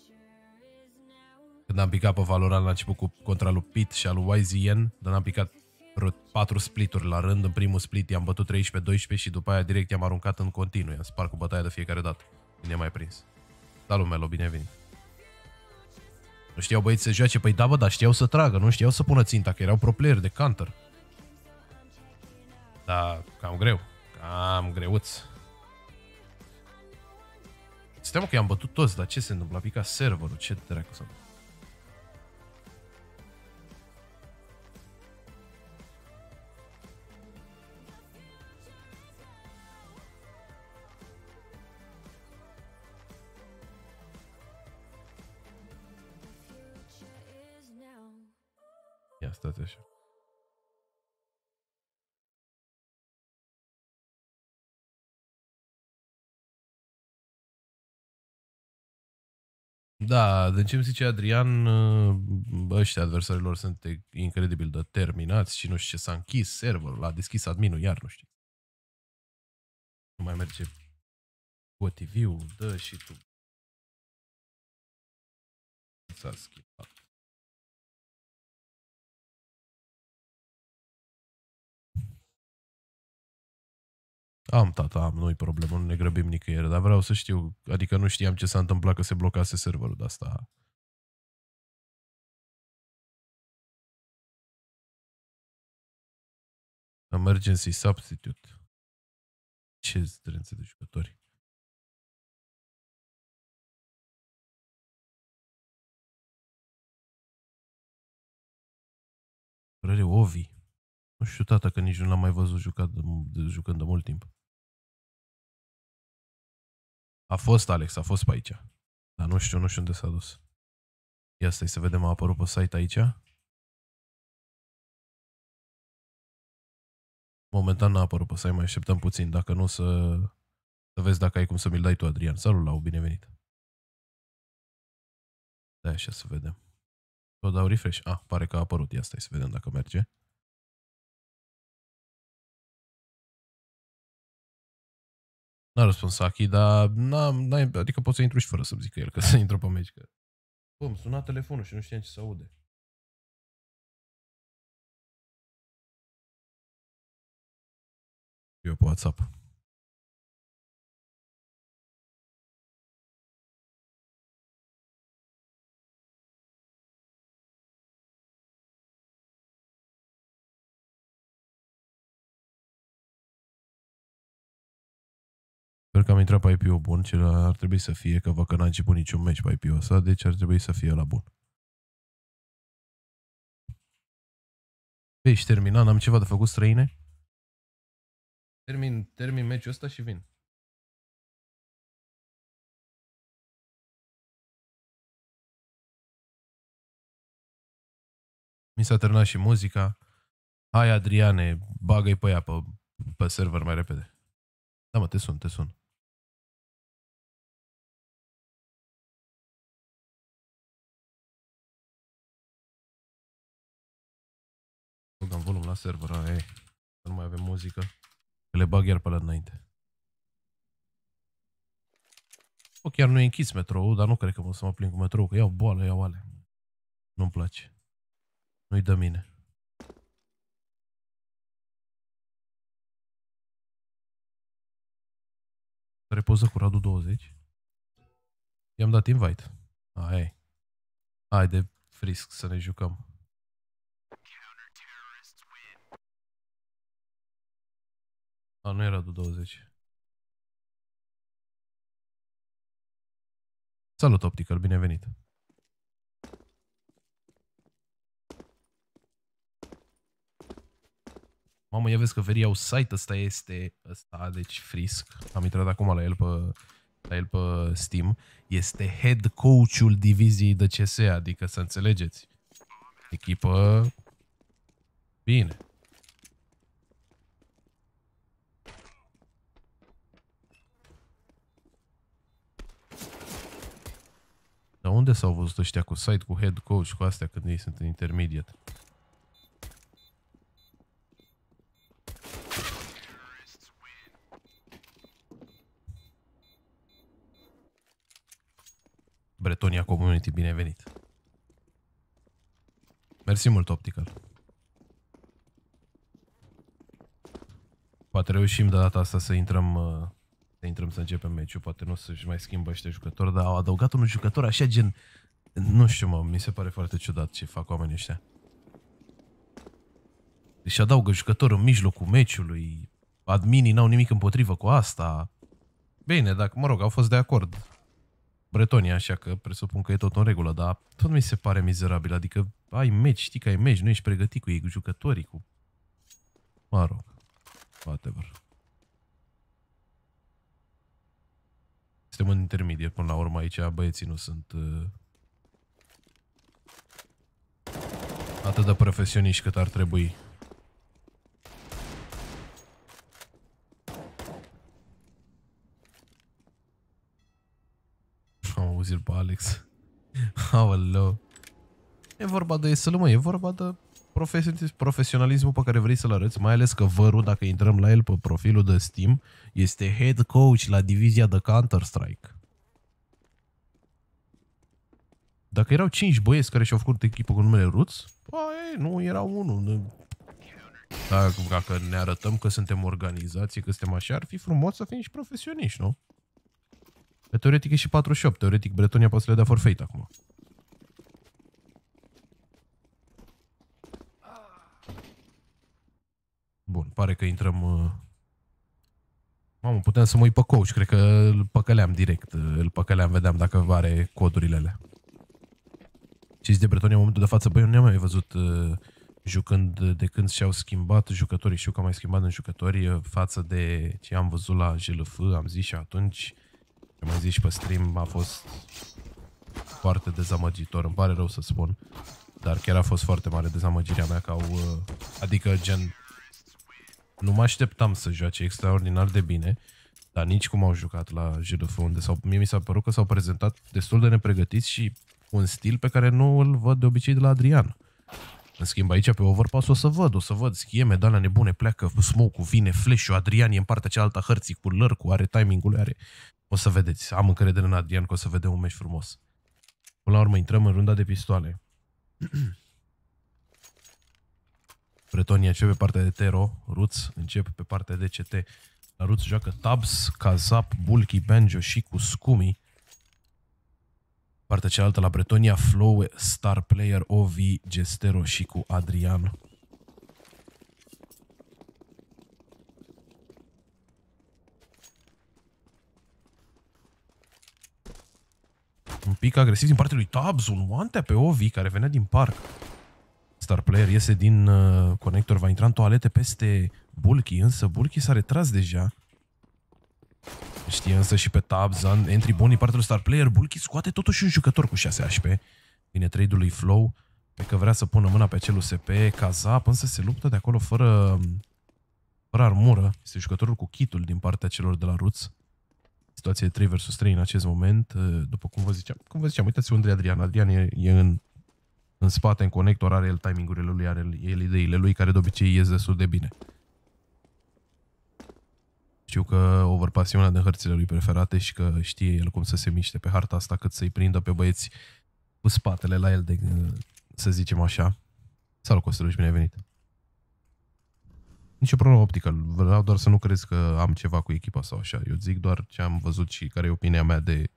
Când am picat pe Valorant la început cu contra lui Pit și al lui Y Z N, dar am picat vreo patru splituri la rând. În primul split i-am bătut treisprezece doisprezece și după aia direct i-am aruncat în continuu. I-am spart cu bătaia de fiecare dată. Când i-am mai prins. Salut, Melo, bine ai venit. Nu știau băieți să joace, păi da, bă, dar știau să tragă, nu știau să pună ținta, că erau pro player de counter. Da, cam greu. Cam greuț. Stai mă că i-am bătut toți, dar ce se întâmplă? A picat serverul, ce dracu să... Ia stați așa. Da, de ce îmi zice Adrian, ăștia adversarilor sunt incredibil de terminați și nu știu ce, s-a închis serverul, l-a deschis adminul, iar nu știu. Nu mai merge cu T V-ul, dă și tu. S-a schimbat. Am, tata, am, nu-i problemă, nu ne grăbim nicăieri, dar vreau să știu, adică nu știam ce s-a întâmplat că se blocase serverul de asta. Emergency substitute. Ce zdrențe de jucători. Părere Ovi. Nu știu, tata, că nici nu l-am mai văzut jucat de, de, jucând de mult timp. A fost, Alex, a fost pe aici. Dar nu știu, nu știu unde s-a dus. Ia stai să vedem, a apărut pe site aici. Momentan n-a apărut pe site, mai așteptăm puțin. Dacă nu, să, să vezi dacă ai cum să mi-l dai tu, Adrian. Salut, Lau, bine venit. Da, așa să vedem. O dau refresh. Ah, pare că a apărut. Ia stai să vedem dacă merge. N-a răspuns Saki, dar n-am, adică pot să intru și fără să-mi zică el, că să intru pe meci. Că... Bă, îmi suna telefonul și nu știam ce să aude. Eu pe WhatsApp. Sper că am intrat pe I P-ul bun, ce ar trebui să fie, că văd că n-a început niciun meci pe I P-ul ăsta, deci ar trebui să fie la bun. Ești terminat, n-am ceva de făcut străine? Termin, termin meciul ăsta și vin. Mi s-a terminat și muzica. Hai, Adriane, bagă-i pe ea pe, pe server mai repede. Da, mă, te sun, te sun. Băgăm volum la server, aia e. Nu mai avem muzică. Le bag iar pe la înainte. O, chiar nu e închis metrou, dar nu cred că mă să mă plin cu metrou, că iau boală, iau ale. Nu-mi place. Nu-i dă mine. Repoză cu Radu douăzeci. I-am dat invite. Hai. Haide, Frisk, să ne jucăm. A, nu e Radu douăzeci. Salut, Optical, bine venit. Mamă, ia vezi că veri au site, ăsta este ăsta, deci Frisk. Am intrat acum la el pe, la el pe Steam. Este head coach-ul diviziei de C S, adică să înțelegeți. Echipă bine. Dar unde s-au văzut ăștia cu site, cu head coach, cu astea când ei sunt în intermediate? Bretonia Community, binevenit. Mersi mult, Optical. Poate reușim de data asta să intrăm, să intrăm să începem meciul. Poate nu o să-și mai schimbă ăștia jucători, dar au adăugat un jucător așa gen... Nu știu, mă, mi se pare foarte ciudat ce fac oamenii ăștia. Deci adaugă jucători în mijlocul meciului. Adminii n-au nimic împotrivă cu asta. Bine, dacă, mă rog, au fost de acord Bretonia, așa că presupun că e tot în regulă, dar tot mi se pare mizerabil. Adică ai meci, știi că ai meci, nu ești pregătit cu ei, cu jucătorii, cu... Mă rog, whatever. Suntem în intermediate până la urmă aici, băieții nu sunt uh, atât de profesioniști cât ar trebui. Am auzit pe Alex. Aoleu. E vorba de să mă, e vorba de profesionalismul pe care vrei să-l arăți, mai ales că vărul, dacă intrăm la el pe profilul de Steam, este head coach la divizia de Counter-Strike. Dacă erau cinci băieți care și-au făcut echipă cu numele Roots, băi, nu, era unul. Dacă, dacă ne arătăm că suntem organizații, că suntem așa, ar fi frumos să fim și profesioniști, nu? Pe teoretic e și patruzeci și opt, teoretic Bretonia poate să le dea forfeit acum. Bun, pare că intrăm... Uh... Mamă, puteam să mă uit pe coach, cred că îl păcăleam direct, îl păcăleam, vedeam dacă are codurile alea. Știți de Bretonia în momentul de față, băi, eu nu ne-am mai văzut uh, jucând de când și-au schimbat jucătorii, știu că am mai schimbat în jucători uh, față de ce am văzut la J L F, am zis și atunci, am mai zis și pe stream, a fost foarte dezamăgitor, îmi pare rău să spun, dar chiar a fost foarte mare dezamăgirea mea că au, uh, adică gen, nu mă așteptam să joace extraordinar de bine, dar nici cum au jucat la J L F, unde s-au, mie mi s-a părut că s-au prezentat destul de nepregătiți și un stil pe care nu îl văd de obicei de la Adrian. În schimb, aici pe Overpass o să văd, o să văd, schie medalea nebune, pleacă, smoke-ul, vine, flash-ul, Adrian e în partea cealaltă a hărții cu lărcul, are timing-ul, are... O să vedeți, am încredere în Adrian că o să vedem un meci frumos. Până la urmă, intrăm în runda de pistoale. Bretonia începe pe partea de Tero, Roots începe pe partea de C T. La Roots joacă Tabs, Kazap, Bulky, Banjo și cu Scumi. Partea cealaltă la Bretonia, Flow, Star Player, Ovi, Gestero și cu Adrian. Un pic agresiv din partea lui Tabs, un one pe Ovi care venea din parc. Star Player iese din uh, conector, va intra în toalete peste Bulky, însă Bulky s-a retras deja. Știe însă și pe Tabs, entry bun din partea lui Star Player, Bulky scoate totuși un jucător cu șase H P. Vine trade-ul lui Flow, pe că vrea să pună mâna pe acel U S P, Kazap, însă se luptă de acolo fără, fără armură. Este jucătorul cu kitul din partea celor de la Roots. Situație de trei versus trei în acest moment, după cum vă ziceam. Cum vă ziceam, uitați unde e Adrian. Adrian e, e în, în spate, în conector, are el timingurile lui, are el ideile lui, care de obicei ies destul de bine. Știu că overpass e una din hărțile lui preferate și că știe el cum să se miște pe harta asta cât să-i prindă pe băieți cu spatele la el, de, să zicem așa. Salut, Costeluș, bine ai venit. Nici o problemă optică, vreau doar să nu crezi că am ceva cu echipa sau așa. Eu zic doar ce am văzut și care e opinia mea de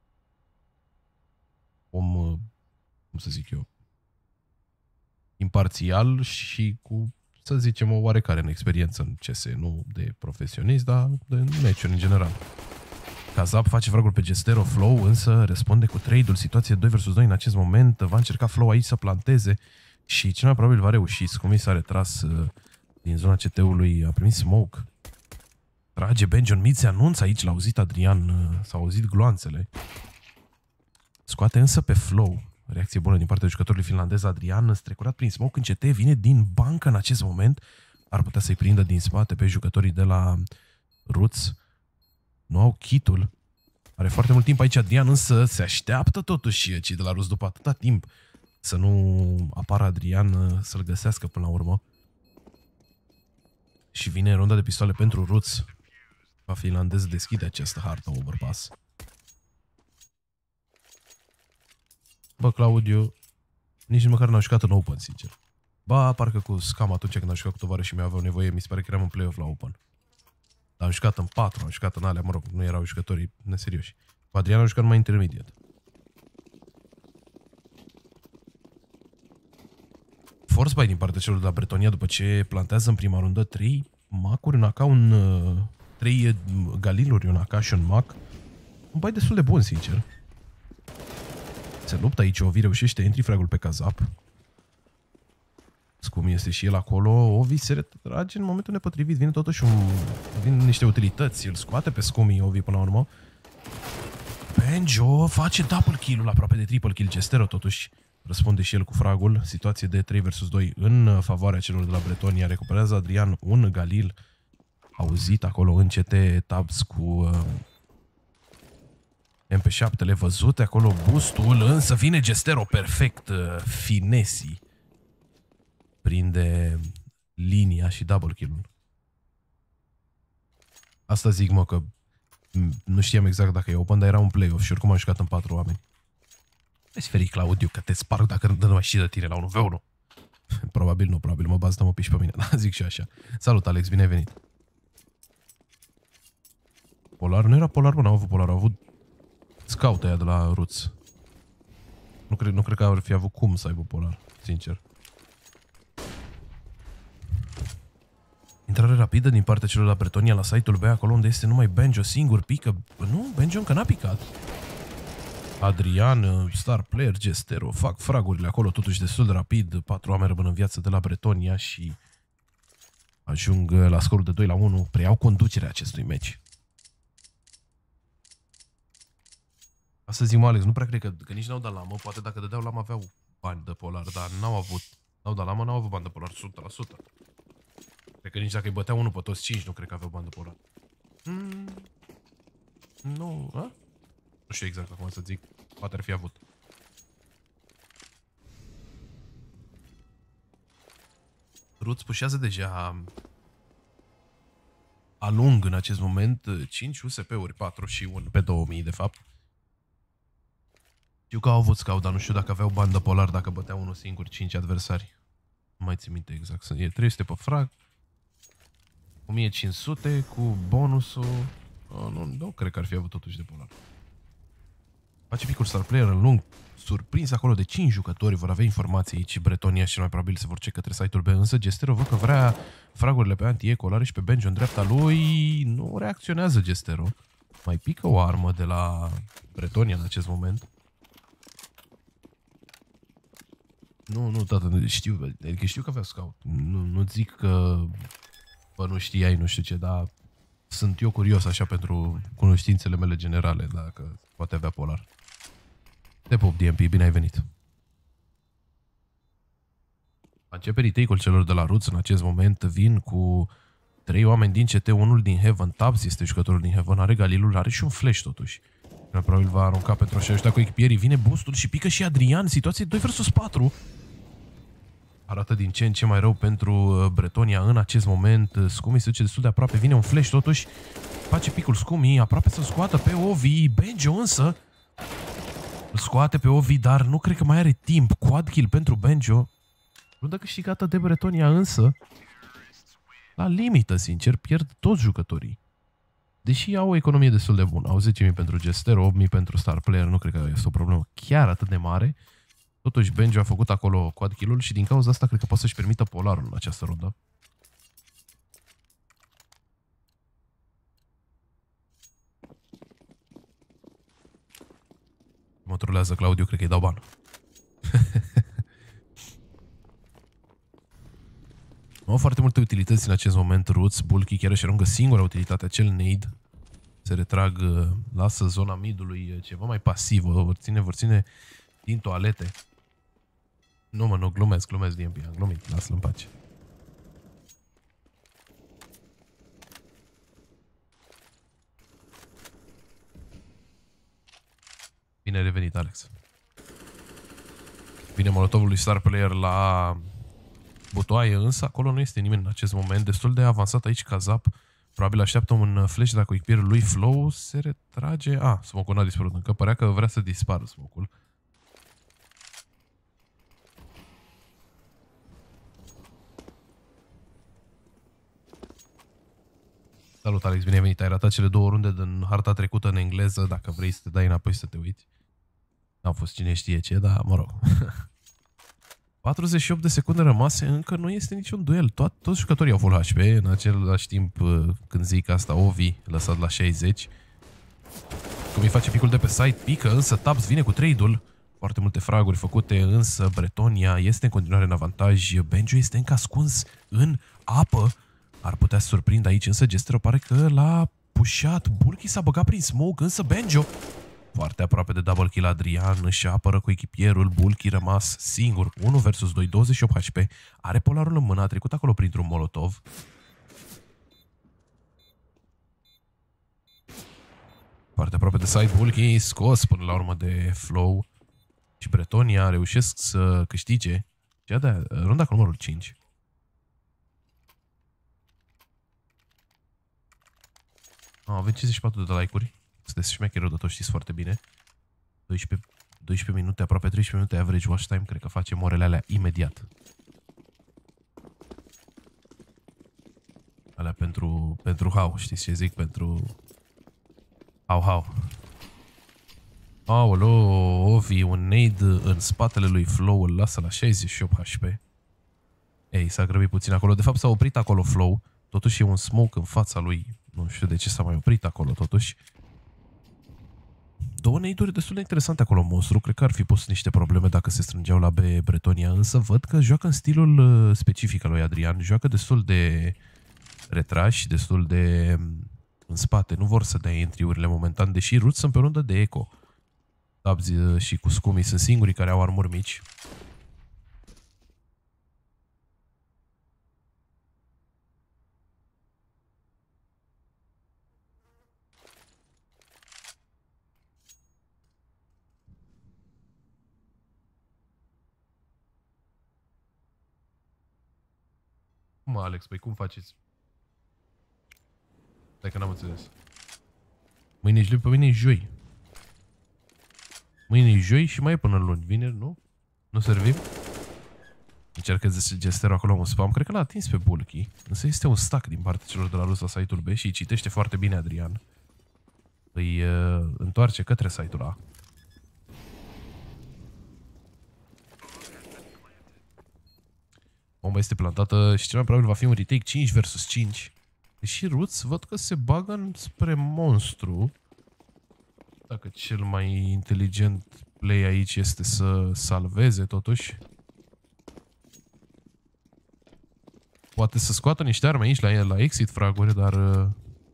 om, cum să zic eu, imparțial și cu, să zicem, o oarecare în experiență în C S, nu de profesionist, dar de meciuri în general. Kazap face fragul pe Gestero, Flow însă răspunde cu trade-ul, situație doi versus doi în acest moment, va încerca Flow aici să planteze și cel mai probabil va reuși. Scumi s-a retras uh, din zona C T-ului, a primit smoke. Trage Benjon Mid, se anunță aici, l-a auzit Adrian, uh, s-au auzit gloanțele. Scoate însă pe Flow. Reacție bună din partea jucătorului finlandez Adrian, strecurat prin smoke în C T, vine din bancă în acest moment. Ar putea să-i prindă din spate pe jucătorii de la Roots. Nu au kitul. Are foarte mult timp aici Adrian, însă se așteaptă totuși cei de la Roots după atâta timp să nu apară Adrian să-l găsească până la urmă. Și vine ronda de pistoale pentru Roots. Va finlandez deschide această hartă overpass. Bă, Claudiu, nici măcar n-au jucat în Open, sincer. Ba, parcă cu Scam atunci când au jucat cu tovarășii mei aveau nevoie, mi se pare că eram în play-off la Open. Dar am jucat în patru, am jucat în alea, mă rog, nu erau jucătorii neserioși. Cu Adrian am jucat numai intermediate. Force buy din partea celor de la Bretonia după ce plantează în prima rundă trei macuri, un A K, un... trei galiluri, un A K și un mac. Un buy destul de bun, sincer. Se luptă aici, Ovi reușește, entry fragul pe Kazap. Scumi este și el acolo, Ovi se retrage în momentul nepotrivit, vine totuși un... vin niște utilități, îl scoate pe Scumi, Ovi până la urmă. Benjo face double kill-ul, aproape de triple kill, Gestero totuși răspunde și el cu fragul, situație de trei versus doi în favoarea celor de la Bretonia, recuperează Adrian un Galil, auzit acolo în C T, tabs cu... Uh, M P șapte-le văzute acolo, boostul, însă vine Gestero perfect, uh, finesi. Prinde linia și double kill-ul. Asta zic, mă, că nu știam exact dacă e open, dar era un play-off și oricum am jucat în patru oameni. Vezi ferii, Claudiu, că te sparg dacă nu mai știi de tine la unu v unu. Probabil nu, probabil mă bază, mă piși pe mine, dar zic și așa. Salut, Alex, bine ai venit. Polar? Nu era Polar, bă, n-au avut Polar, au avut scout aia de la Roots. Nu cred, nu cred că ar fi avut cum să aibă Polar, sincer. Intrare rapidă din partea celor la Bretonia la site-ul B, acolo unde este numai Benjo singur, pică. Nu, Benjo încă n-a picat. Adrian, star player, Gestero, fac fragurile acolo totuși destul de rapid. Patru oameni rămân în viață de la Bretonia și ajung la scorul de doi la unu. Preiau conducerea acestui meci. Asta zic, mă, Alex, nu prea cred că, că nici n-au dat lamă. Poate dacă dădeau lamă aveau bani de Polar, dar n-au avut. N-au dat lamă, n-au avut bani de Polar, o sută la sută. Cred că nici dacă îi băteau unul pe toți cinci, nu cred că aveau bani de Polar. Mm, nu, a? Nu știu exact acum să zic. Poate ar fi avut. Roots pușează deja alung în acest moment cinci U S P-uri, patru și unu pe două mii de fapt. Știu că au avut scout, dar nu știu dacă aveau bandă Polar, dacă băteau unul singur cinci adversari. Nu mai țin minte exact. E trei sute pe frag. o mie cinci sute cu bonusul. Oh, nu, nu cred că ar fi avut totuși de Polar. Face picul star player în lung, surprins acolo de cinci jucători, vor avea informații aici, Bretonia și mai probabil se vor ce către site-ul B, însă Gestero văd că vrea fragurile pe anti-eco, are și pe Benjo în dreapta lui, nu reacționează Gestero. Mai pică o armă de la Bretonia în acest moment. Nu, nu, tată, știu, adică știu că avea scout, nu, nu zic că bă, nu știai, nu știu ce, dar sunt eu curios așa pentru cunoștințele mele generale, dacă poate avea Polar. Te pup, D M P, bine ai venit. A începe retake-ul celor de la Roots în acest moment, vin cu trei oameni din C T, unul din Heaven, Tabs este jucătorul din Heaven, are Galilul, are și un flash totuși. Probabil va arunca pentru a-și ajuta cu echipierii, vine boostul și pică și Adrian, situație doi versus patru. Arată din ce în ce mai rău pentru Bretonia în acest moment. Scumi se duce destul de aproape. Vine un flash totuși. Face picul Scumi. Aproape să-l scoată pe Ovi. Benjo însă îl scoate pe Ovi, dar nu cred că mai are timp. Quad kill pentru Benjo. Rundă câștigată de Bretonia însă. La limită, sincer, pierd toți jucătorii. Deși au o economie destul de bună. Au zece mii pentru Jester, opt mii pentru Star Player. Nu cred că este o problemă chiar atât de mare. Totuși, Benjo a făcut acolo quad kill-ul și din cauza asta cred că poate să-și permită polarul în această rundă. Mă trulează Claudiu, cred că îi dau ban. Au foarte multe utilități în acest moment. Roots, Bulky chiar își aruncă singura utilitate, acel nade. Se retrag, lasă zona midului ceva mai pasivă. Vor ține, vor ține din toalete. Nu mă, nu, glumesc, glumesc D M P, am glumit, lasă-l în pace. Bine revenit, Alex. Vine molotovul lui Star Player la butoaie, însă acolo nu este nimeni în acest moment. Destul de avansat aici Kazap. Probabil așteaptă un flash dacă echipierul lui Flow se retrage. Ah, smoke-ul n-a dispărut încă. Părea că vrea să dispară smoke-ul. Salut, Alex, bine ai venit. Ai ratat cele două runde din harta trecută în engleză. Dacă vrei să te dai înapoi să te uiți. N-am fost cine știe ce, dar mă rog. patruzeci și opt de secunde rămase, încă nu este niciun duel. To toți jucătorii au full H P. În același timp, când zic asta, Ovi lăsat la șaizeci. Cum îi face picul de pe side, pică, însă Tabs vine cu trade-ul. Foarte multe fraguri făcute, însă Bretonia este în continuare în avantaj. Benjo este încă ascuns în apă. Ar putea să surprindă aici, însă Jester pare că l-a pușat. Bulky s-a băgat prin smoke, însă Benjo foarte aproape de double kill. Adrian își apără cu echipierul. Bulky rămas singur. unu versus doi, douăzeci și opt H P. Are polarul în mână. A trecut acolo printr-un molotov. Foarte aproape de side. Bulky scos până la urmă de Flow. Și Bretonia reușesc să câștige cea de runda cu numărul cinci. Ah, avem cincizeci și patru de like-uri. Sunteți șmecher rău, știți foarte bine. doisprezece, doisprezece minute, aproape treisprezece minute average watch time. Cred că facem orele alea imediat. Alea pentru, pentru hau, știți ce zic? Pentru hau, hau. Aoleo, Ovi, un nade în spatele lui Flow, îl lasă la șaizeci și opt H P. Ei, s-a grăbit puțin acolo. De fapt s-a oprit acolo Flow. Totuși e un smoke în fața lui. Nu știu de ce s-a mai oprit acolo totuși. Două nade-uri destul de interesante acolo, monstru. Cred că ar fi pus niște probleme dacă se strângeau la B Bretonia, însă văd că joacă în stilul specific al lui Adrian. Joacă destul de retrași, destul de în spate. Nu vor să dea entry-urile momentan, deși Roots sunt pe rundă de eco. Tabs și cu Scumi sunt singurii care au armuri mici. Mă, Alex, păi cum faceți? Stai că n-am înțeles. Mâine ești luni, pe mine e joi. Mâine e joi și mai e până luni. Vineri, nu? Nu servim? Încearcă Jesterul acolo un spam. Cred că l-a atins pe Bulky. Însă este un stack din partea celor de la Rus la site-ul B și îi citește foarte bine Adrian. Îi uh, întoarce către site-ul A. Bomba este plantată și cel mai probabil va fi un retake cinci versus cinci. Deși Roots văd că se bagă spre monstru. Dacă cel mai inteligent play aici este să salveze totuși. Poate să scoată niște arme aici la, la exit fraguri, dar uh,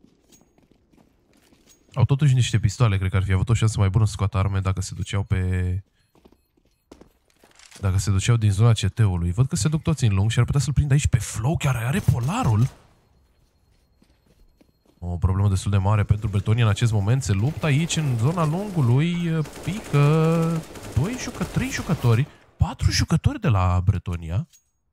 au totuși niște pistoale. Cred că ar fi avut o șansă mai bună să scoată arme dacă se duceau pe... Dacă se duceau din zona C T-ului. Văd că se duc toți în lung și ar putea să-l prindă aici pe Flow, care are polarul. O problemă destul de mare pentru Bretonia în acest moment. Se luptă aici în zona lungului. Pică doi jucători, trei jucători, patru jucători de la Bretonia.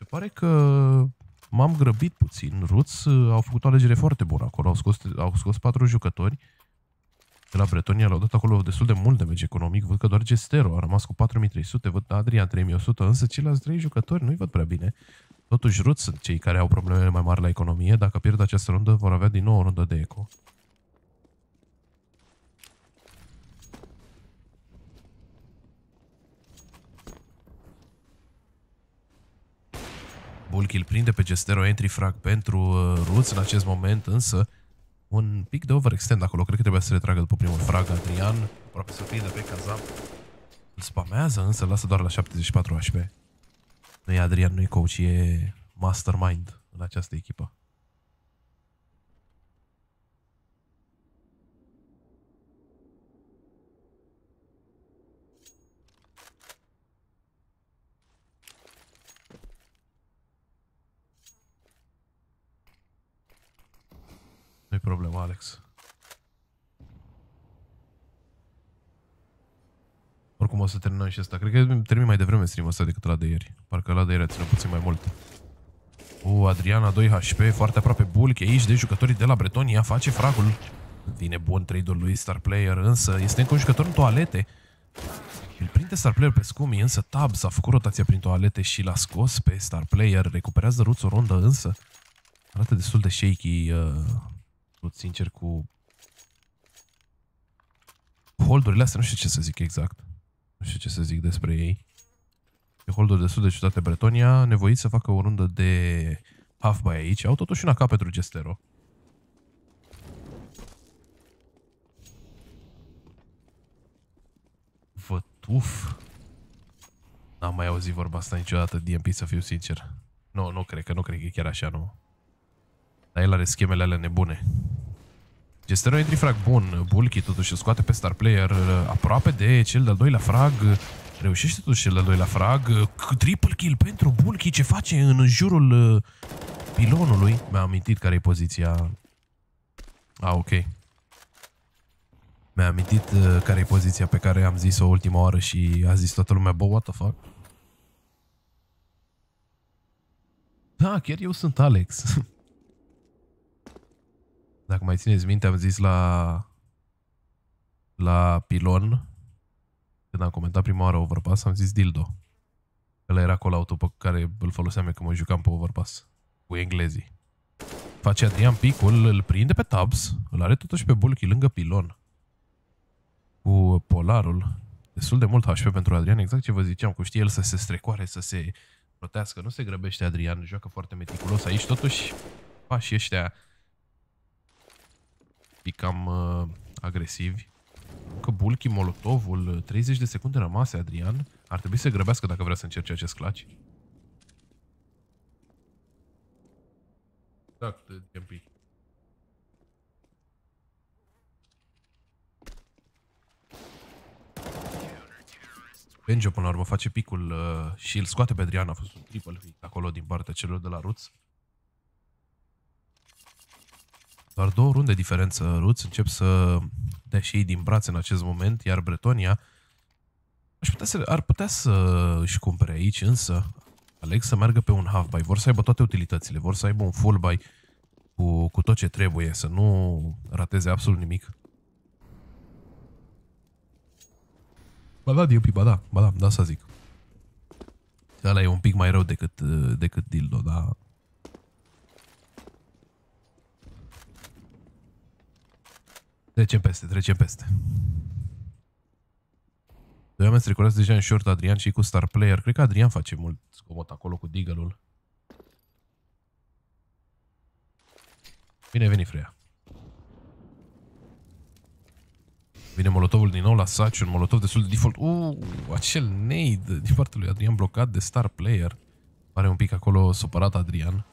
Se pare că m-am grăbit puțin. Roots au făcut o alegere foarte bună acolo. Au scos, au scos patru jucători. De la Bretonia l-au dat acolo destul de mult de meci economic. Văd că doar Gestero a rămas cu patru mii trei sute. Văd Adrian trei mii o sută. Însă ceilalți trei jucători nu-i văd prea bine. Totuși Roots sunt cei care au problemele mai mari la economie. Dacă pierd această rundă, vor avea din nou o rundă de eco. Bulky îl prinde pe Gestero, entry frag pentru uh, Roots în acest moment, însă un pic de overextend acolo. Cred că trebuia să le tragă după primul frag. Adrian aproape să prinde pe Kazam. Îl spamează, însă lasă doar la șaptezeci și patru H P. Nu e Adrian, nu e coach, e mastermind în această echipă. Nu-i problemă, Alex. Oricum o să terminăm și asta. Cred că termin mai devreme stream-ul ăsta decât la de ieri. Parcă la de ieri a ținut puțin mai mult. U, Adriana, doi H P, foarte aproape Bulky aici de jucătorii de la Bretonia. Face fragul. Vine bun trade-ul lui Star Player, însă este încă un jucător în toalete. Îl prinde Star Player pe Scumi, însă Tabs a făcut rotația prin toalete și l-a scos pe Star Player. Recuperează Roots o rundă, însă arată destul de shaky. Uh, Roots, sincer, cu holdurile astea. Nu știu ce să zic exact. Nu știu ce să zic despre ei. E holduri destul de ciudate. Bretonia nevoit să facă o rundă de half-buy aici. Au totuși un A K pentru Gestero. Vătuf. N-am mai auzit vorba asta niciodată, D M P, să fiu sincer. Nu, nu cred că, nu cred că e chiar așa, nu. Dar el are schemele alea nebune. Gestero entry frag bun. Bulky totuși îl scoate pe Star Player aproape de cel de-al doilea frag. Reușește totuși cel de-al doilea frag. Triple kill pentru Bulky. Ce face în jurul pilonului? Mi-a amintit care e poziția. Ah, ok. Mi-a amintit care e poziția pe care am zis-o ultima oară și a zis toată lumea, bă, what the fuck? Da, chiar eu sunt Alex. Dacă mai țineți minte, am zis la la pilon, când am comentat prima oară Overpass, am zis dildo. Ăla era call-out-ul pe care îl foloseam eu când mă jucam pe Overpass cu englezii. Face Adrian picul, îl prinde pe Tabs, îl are totuși pe Bulky lângă pilon. Cu polarul. Destul de mult H P pentru Adrian, exact ce vă ziceam, cu știe el să se strecoare, să se rotească. Nu se grăbește Adrian, joacă foarte meticulos aici, totuși pașii ăștia pic cam uh, agresivi. Că Bulky, Molotovul, treizeci de secunde rămase, Adrian. Ar trebui să grăbească dacă vrea să încerce acest clutch. Exact, D M P. Benjo până la urmă face picul uh, și îl scoate pe Adrian. A fost un triple hit acolo din partea celor de la Roots. Doar două runde diferență. Roots încep să dea și ei din brațe în acest moment, iar Bretonia aș putea să, ar putea să își cumpere aici, însă aleg să meargă pe un half-buy. Vor să aibă toate utilitățile, vor să aibă un full-buy cu, cu tot ce trebuie, să nu rateze absolut nimic. Ba da, D P, ba da, ba da, da să zic. Ăla e un pic mai rău decât, decât dildo, dar... Trecem peste, trecem peste. Doi oameni strecurează deja în short, Adrian și cu Star Player. Cred că Adrian face mult scomot acolo cu Deagle-ul. Bine venit, Freya. Vine Molotovul din nou la Saci, un Molotov destul de default. Uuu, acel nade din partea lui Adrian blocat de Star Player. Pare un pic acolo supărat Adrian.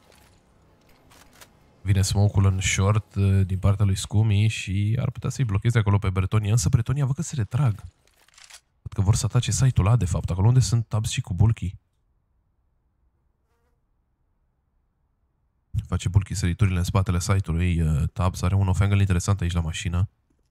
Vine smoke-ul în short din partea lui Scumi și ar putea să-i blocheze acolo pe Bretonia, însă Bretonia văd că se retrag. Văd că vor să atace site-ul ăla, de fapt, acolo unde sunt Tabs și cu Bulky. Face Bulky săriturile în spatele site-ului. Tabs are un off-angle interesant aici la mașină.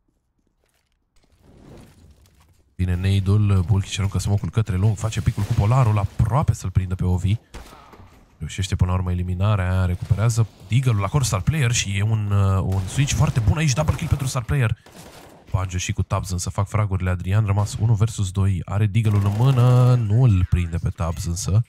Vine nade-ul, Bulky și aruncă smoke-ul către lung, face picul cu polarul, aproape să-l prindă pe Ovi. Reușește până la urmă eliminarea, recuperează Deagle-ul acolo Star Player și e un, uh, un switch foarte bun aici, double kill pentru Star Player. Banjo și cu Tabs însă fac fragurile, Adrian rămas unu versus doi, are Deagle-ul în mână, nu îl prinde pe Tabs însă.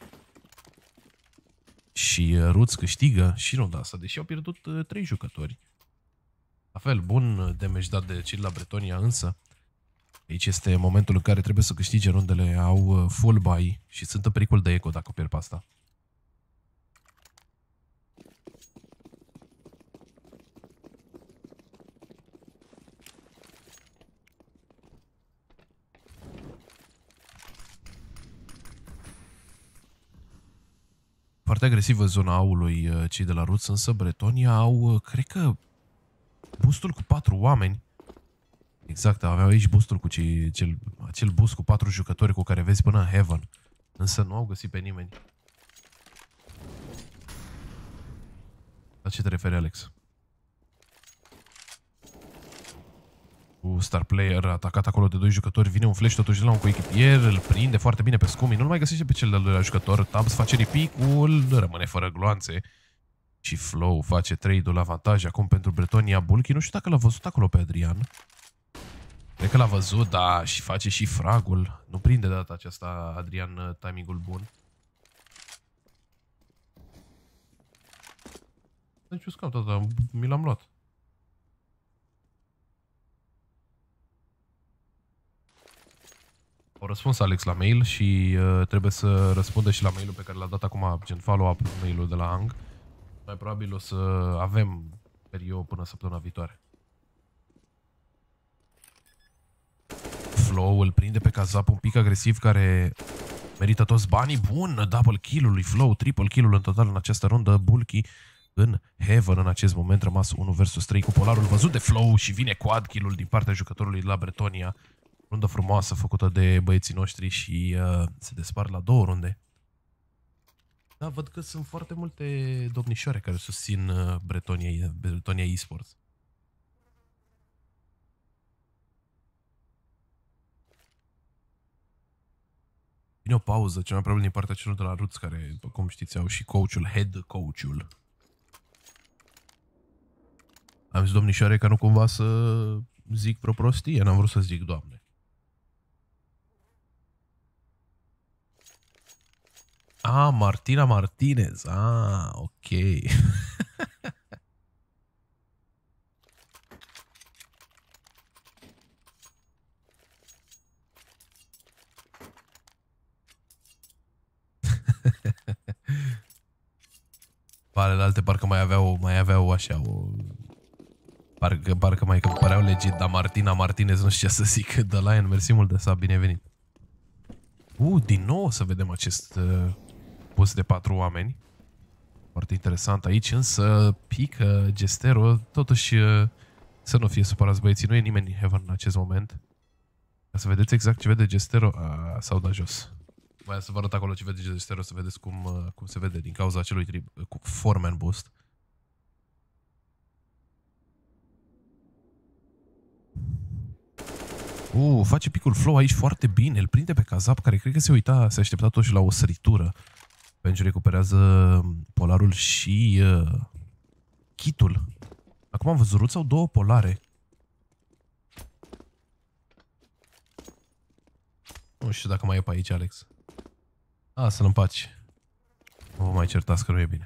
Și uh, Roots câștigă și runda asta, deși au pierdut uh, trei jucători. La fel, bun damage dat de cei la Bretonia, însă aici este momentul în care trebuie să câștige rundele, au uh, full buy și sunt în pericol de eco dacă pierd pe asta. Foarte agresivă zona aului cei de la Roots, însă Bretonia au, cred că, boostul cu patru oameni. Exact, aveau aici boostul cu cei, cel, acel boost cu patru jucători cu care vezi până în Heaven. Însă nu au găsit pe nimeni. La ce te referi, Alex? Cu Star Player atacat acolo de doi jucători, vine un flash totuși de la un coechipier, îl prinde foarte bine pe Scumi, nu-l mai găsește pe cel de-al doilea jucător, Tabs face repic-ul, rămâne fără gloanțe și Flow face trade-ul avantaj acum pentru Bretonia. Bulky, nu știu dacă l-a văzut acolo pe Adrian. Cred că l-a văzut, da, și face și fragul. Nu prinde de data aceasta Adrian timingul bun. Deci eu scout, tata, mi l-am luat. Au răspuns Alex la mail și uh, trebuie să răspundă și la mailul pe care l-a dat acum, gen follow-up mailul de la Ang. Mai probabil o să avem perioadă până săptămâna viitoare. Flow îl prinde pe Kazap un pic agresiv, care merită toți banii. Bun, double kill-ul lui Flow, triple kill-ul în total în această rundă. Bulky în Heaven în acest moment, rămas unu versus trei cu polarul văzut de Flow și vine quad kill-ul din partea jucătorului de la Bretonia. Rundă frumoasă făcută de băieții noștri și uh, se despart la două runde. Da, văd că sunt foarte multe domnișoare care susțin uh, Bretonia, Bretonia eSports. Vine o pauză, cel mai probabil din partea celor de la Roots, care, după cum știți, au și coach-ul, head coach-ul. Am zis domnișoare ca nu cumva să zic pro prostie, n-am vrut să zic doamne. Ah, Martina Martinez. Ah, ok. Alelalte parcă mai aveau, mai aveau așa o... Parcă, parcă mai că păreau legit, dar Martina Martinez, nu știu ce să zic. The Lion, mersi mult de sub, binevenit. Uh, din nou o să vedem acest uh, bus de patru oameni. Foarte interesant aici, însă pică Gestero, totuși uh, să nu fie supărați băieții, nu e nimeni în Heaven în acest moment. Ca să vedeți exact ce vede Gestero, s-au dat jos. Mai să vă arăt acolo ce vede Gestero, să vedeți cum, uh, cum se vede din cauza acelui trib, uh, cu foreman boost. Uh, face picul Flow aici foarte bine, îl prinde pe Kazap, care cred că se uita, se aștepta totuși la o săritură. Pentru recuperează polarul și uh, kitul. Acum am văzut sau două polare. Nu știu dacă mai e pe aici, Alex. A, să-l împaci. Nu vă mai certați că nu e bine.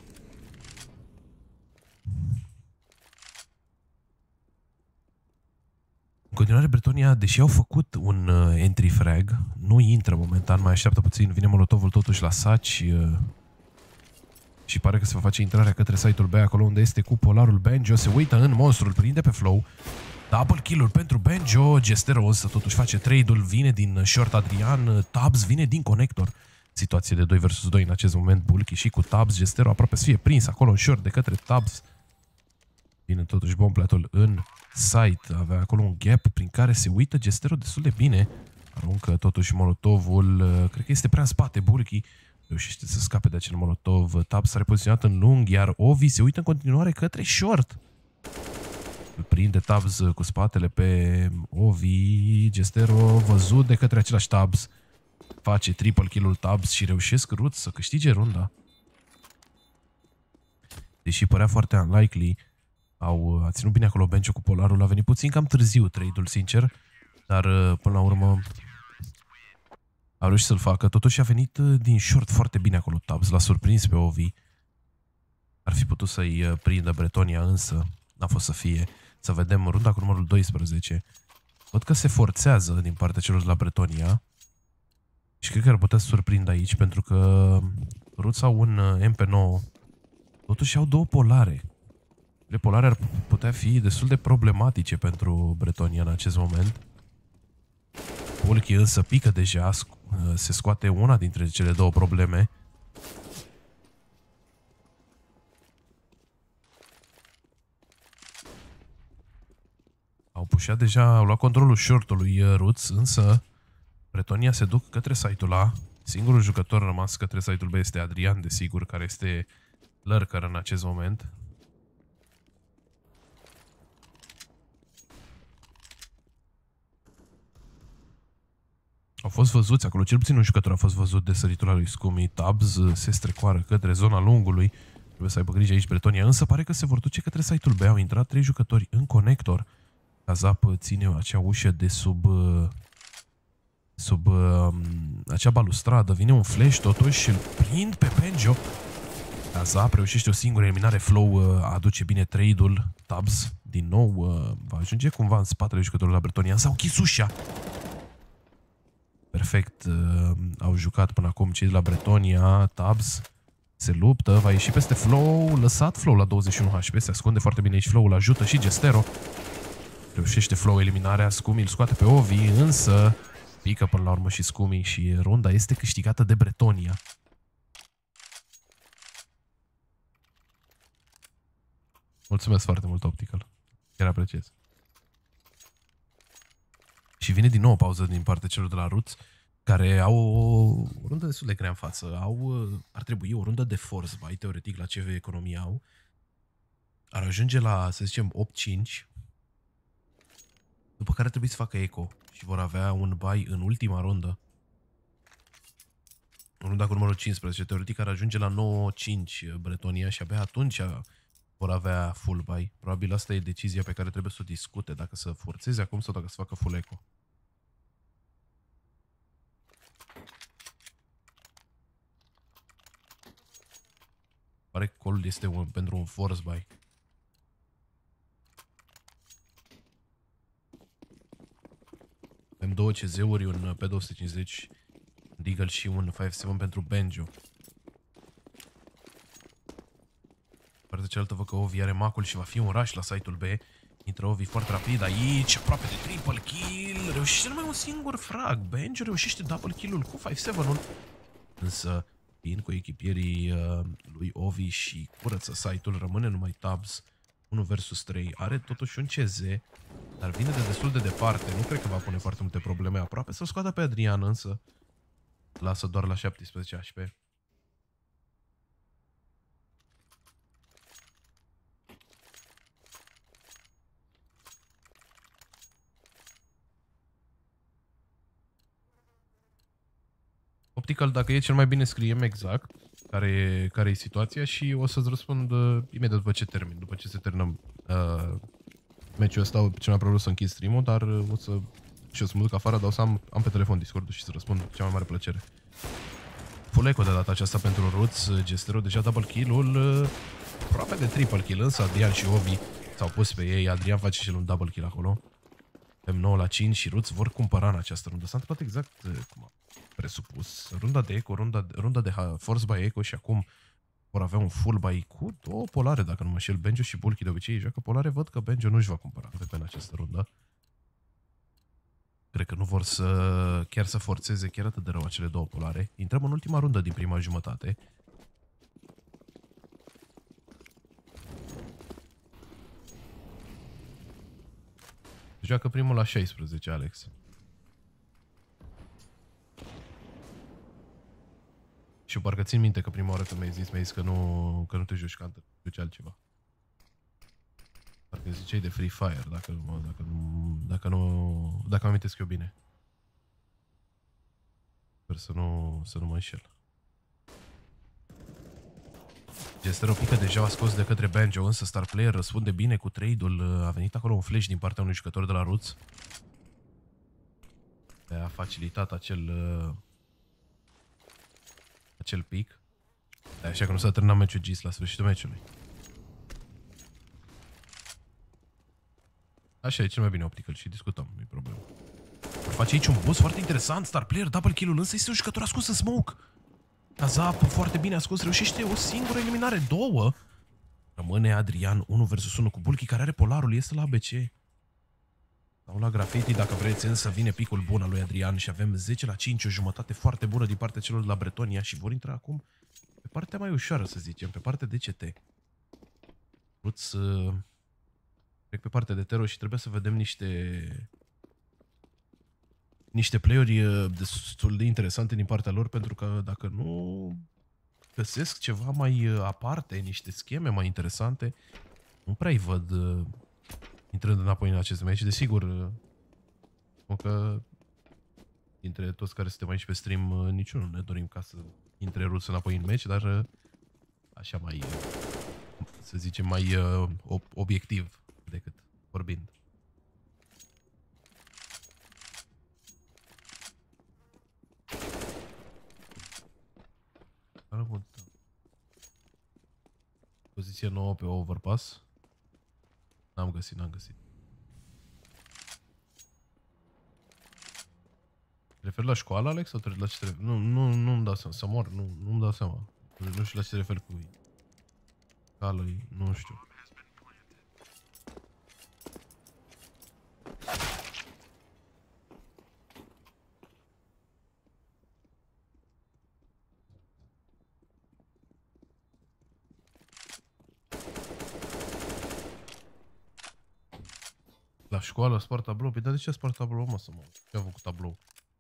În continuare, Bretonia, deși au făcut un uh, entry frag, nu intră momentan, mai așteaptă puțin, vine Molotovul totuși la saci uh, și pare că se va face intrarea către site-ul B, acolo unde este cu polarul Banjo, se uită în monstru, îl prinde pe Flow, double kill-uri pentru Banjo, Gestero însă totuși face trade-ul, vine din short Adrian, Tabs vine din conector. Situație de doi versus doi în acest moment, Bulky și cu Tabs, Gestero aproape să fie prins acolo în short de către Tabs. Vine totuși bombplatul în site, avea acolo un gap prin care se uită Gestero destul de bine. Aruncă totuși molotovul, cred că este prea în spate, Bulky reușește să scape de acel molotov. Tabs s-a repoziționat în lung, iar Ovi se uită în continuare către short. Îl prinde Tabs cu spatele pe Ovi, Gestero văzut de către același Tabs. Face triple kill-ul Tabs și reușesc Roots să câștige runda. deși părea foarte unlikely, au a ținut bine acolo Benjo cu Polarul, a venit puțin cam târziu trade-ul, sincer, dar până la urmă a reușit să-l facă. Totuși a venit din short foarte bine acolo Tabs, l-a surprins pe Ovi. Ar fi putut să-i prindă Bretonia, însă n-a fost să fie. Să vedem runda cu numărul doisprezece. Văd că se forțează din partea celor de la Bretonia și cred că ar putea să surprindă aici, pentru că Roots au un M P nouă. Totuși au două polare. Le polare ar putea fi destul de problematice pentru Bretonia în acest moment. Polki însă pică deja, se scoate una dintre cele două probleme. Au pușat deja, au luat controlul short-ului Roots, însă Bretonia se duc către site-ul A. Singurul jucător rămas către site-ul B este Adrian, desigur, care este lurker în acest moment. Au fost văzuți acolo, cel puțin un jucător a fost văzut de săritura lui Scumi. Tabs se strecoară către zona lungului. Trebuie să aibă grijă aici Bretonia, însă pare că se vor duce către site-ul B. Au intrat trei jucători în conector. Kazap ține acea ușă de sub sub uh, acea balustradă. Vine un flash, totuși îl prind pe Benjo. Kazap reușește o singură eliminare. Flow uh, aduce bine trade-ul. Tabs din nou uh, va ajunge cumva în spatele jucătorului la Bretonia. S-au închis ușa. Perfect. Uh, au jucat până acum cei de la Bretonia. Tabs se luptă. Va ieși peste Flow. Lăsat Flow la douăzeci și unu H P. Se ascunde foarte bine aici Flow. Îl ajută și Gestero. Reușește Flow eliminarea. Scumi îl scoate pe Ovi, însă pică până la urmă și Scumi și runda este câștigată de Bretonia. Mulțumesc foarte mult, Optical. Chiar apreciez. Și vine din nou o pauză din partea celor de la Roots, care au o rundă destul de grea în față. Au, ar trebui o rundă de force buy, teoretic, la ce economie au. Ar ajunge la, să zicem, opt cinci. După care trebuie să facă eco și vor avea un buy în ultima rundă. În runda cu numărul cincisprezece, teoretic ar ajunge la nouă cinci Bretonia și abia atunci vor avea full buy. Probabil asta e decizia pe care trebuie să o discute, dacă să forțeze acum sau dacă să facă full eco. Pare că call este un, pentru un force buy. Avem două C Z-uri, un P două sute cincizeci Deagle și un cinci șapte pentru Benjo. Partea cealaltă văd că Ovi are macul și va fi un rush la site-ul B. Intră Ovi foarte rapid aici, aproape de triple kill. Reușește numai un singur frag. Benjo reușește double kill-ul cu cinci șapte-ul. Însă, fiind cu echipierii uh, lui Ovi și curăță site-ul, rămâne numai Tabs unu versus trei. Are totuși un C Z, dar vine de destul de departe. Nu cred că va pune foarte multe probleme. Aproape să-l scoată pe Adrian, însă lasă doar la șaptesprezece H P. Optical, dacă e cel mai bine scriem exact care e, care e situația și o să-ți răspund uh, imediat după ce termin. După ce se termină uh, meciul ăsta, cel mai probabil să închid stream-ul, dar uh, o să și o să mă duc afară, dar o să am, am pe telefon Discord-ul și să răspund cu cea mai mare plăcere. Full eco de data aceasta pentru Roots. Gestero deja double kill-ul, uh, aproape de triple kill, însă Adrian și Ovi s-au pus pe ei. Adrian face și el un double kill acolo. Avem nouă la cinci și Roots vor cumpăra în această rundă. S-a întâmplat exact uh, cum am presupus. Runda de eco, runda de, runda de force by eco și acum vor avea un full buy cu două polare, dacă nu mă șel. Benjo și Bulky de obicei joacă polare. Văd că Benjo nu-și va cumpăra V P în această rundă. Cred că nu vor să chiar să forțeze chiar atât de rău acele două polare. Intrăm în ultima rundă din prima jumătate. Joacă primul la șaisprezece, Alex. Și eu parcă țin minte că prima oară când mi-ai zis, mi-ai zis că nu, că nu te joci Counter, te joci altceva. Parcă ziceai de Free Fire, dacă, dacă, nu, dacă nu, dacă mă amintesc eu bine. Sper să nu, să nu mă înșel. Gestero pică deja a scos de către Banjo, însă Star Player răspunde bine cu trade-ul. A venit acolo un flash din partea unui jucător de la Roots. A facilitat acel uh, acel pic. Așa că nu s-a terminat meciul Gis la sfârșitul meciului. Așa e cel mai bine optical și discutăm, nu-i problemă. Face aici un boss foarte interesant, Star Player, double kill-ul, însă este un jucător ascuns în smoke. Kazap foarte bine ascuns, reușește o singură eliminare, două. Rămâne Adrian unu versus unu cu Bulky, care are polarul, este la A B C. Sau la Graffiti, dacă vreți, însă vine picul bun al lui Adrian și avem zece la cinci, o jumătate foarte bună din partea celor de la Bretonia și vor intra acum pe partea mai ușoară, să zicem, pe partea de C T. Roots uh, trec pe partea de Tero și trebuie să vedem niște niște play-uri uh, destul de interesante din partea lor, pentru că dacă nu găsesc ceva mai uh, aparte, niște scheme mai interesante, nu prea-i văd uh, intrând înapoi în acest meci. Desigur, uh, că dintre toți care suntem aici pe stream, uh, niciunul ne dorim ca să intre Roots înapoi în meci, dar uh, așa mai, uh, să zicem, mai uh, obiectiv decât vorbind. Poziție nouă pe overpass. N-am găsit, n-am găsit. Te referi la școală, Alex? Sau la ce te referi? Nu, nu, nu-mi dau seama. Să mor, nu, nu-mi dau seama. Nu știu la ce te referi cu școală, nu știu. La școală spart tablou? Păi dar de ce spart tablou, mă, să mă? Ce a făcut tablou?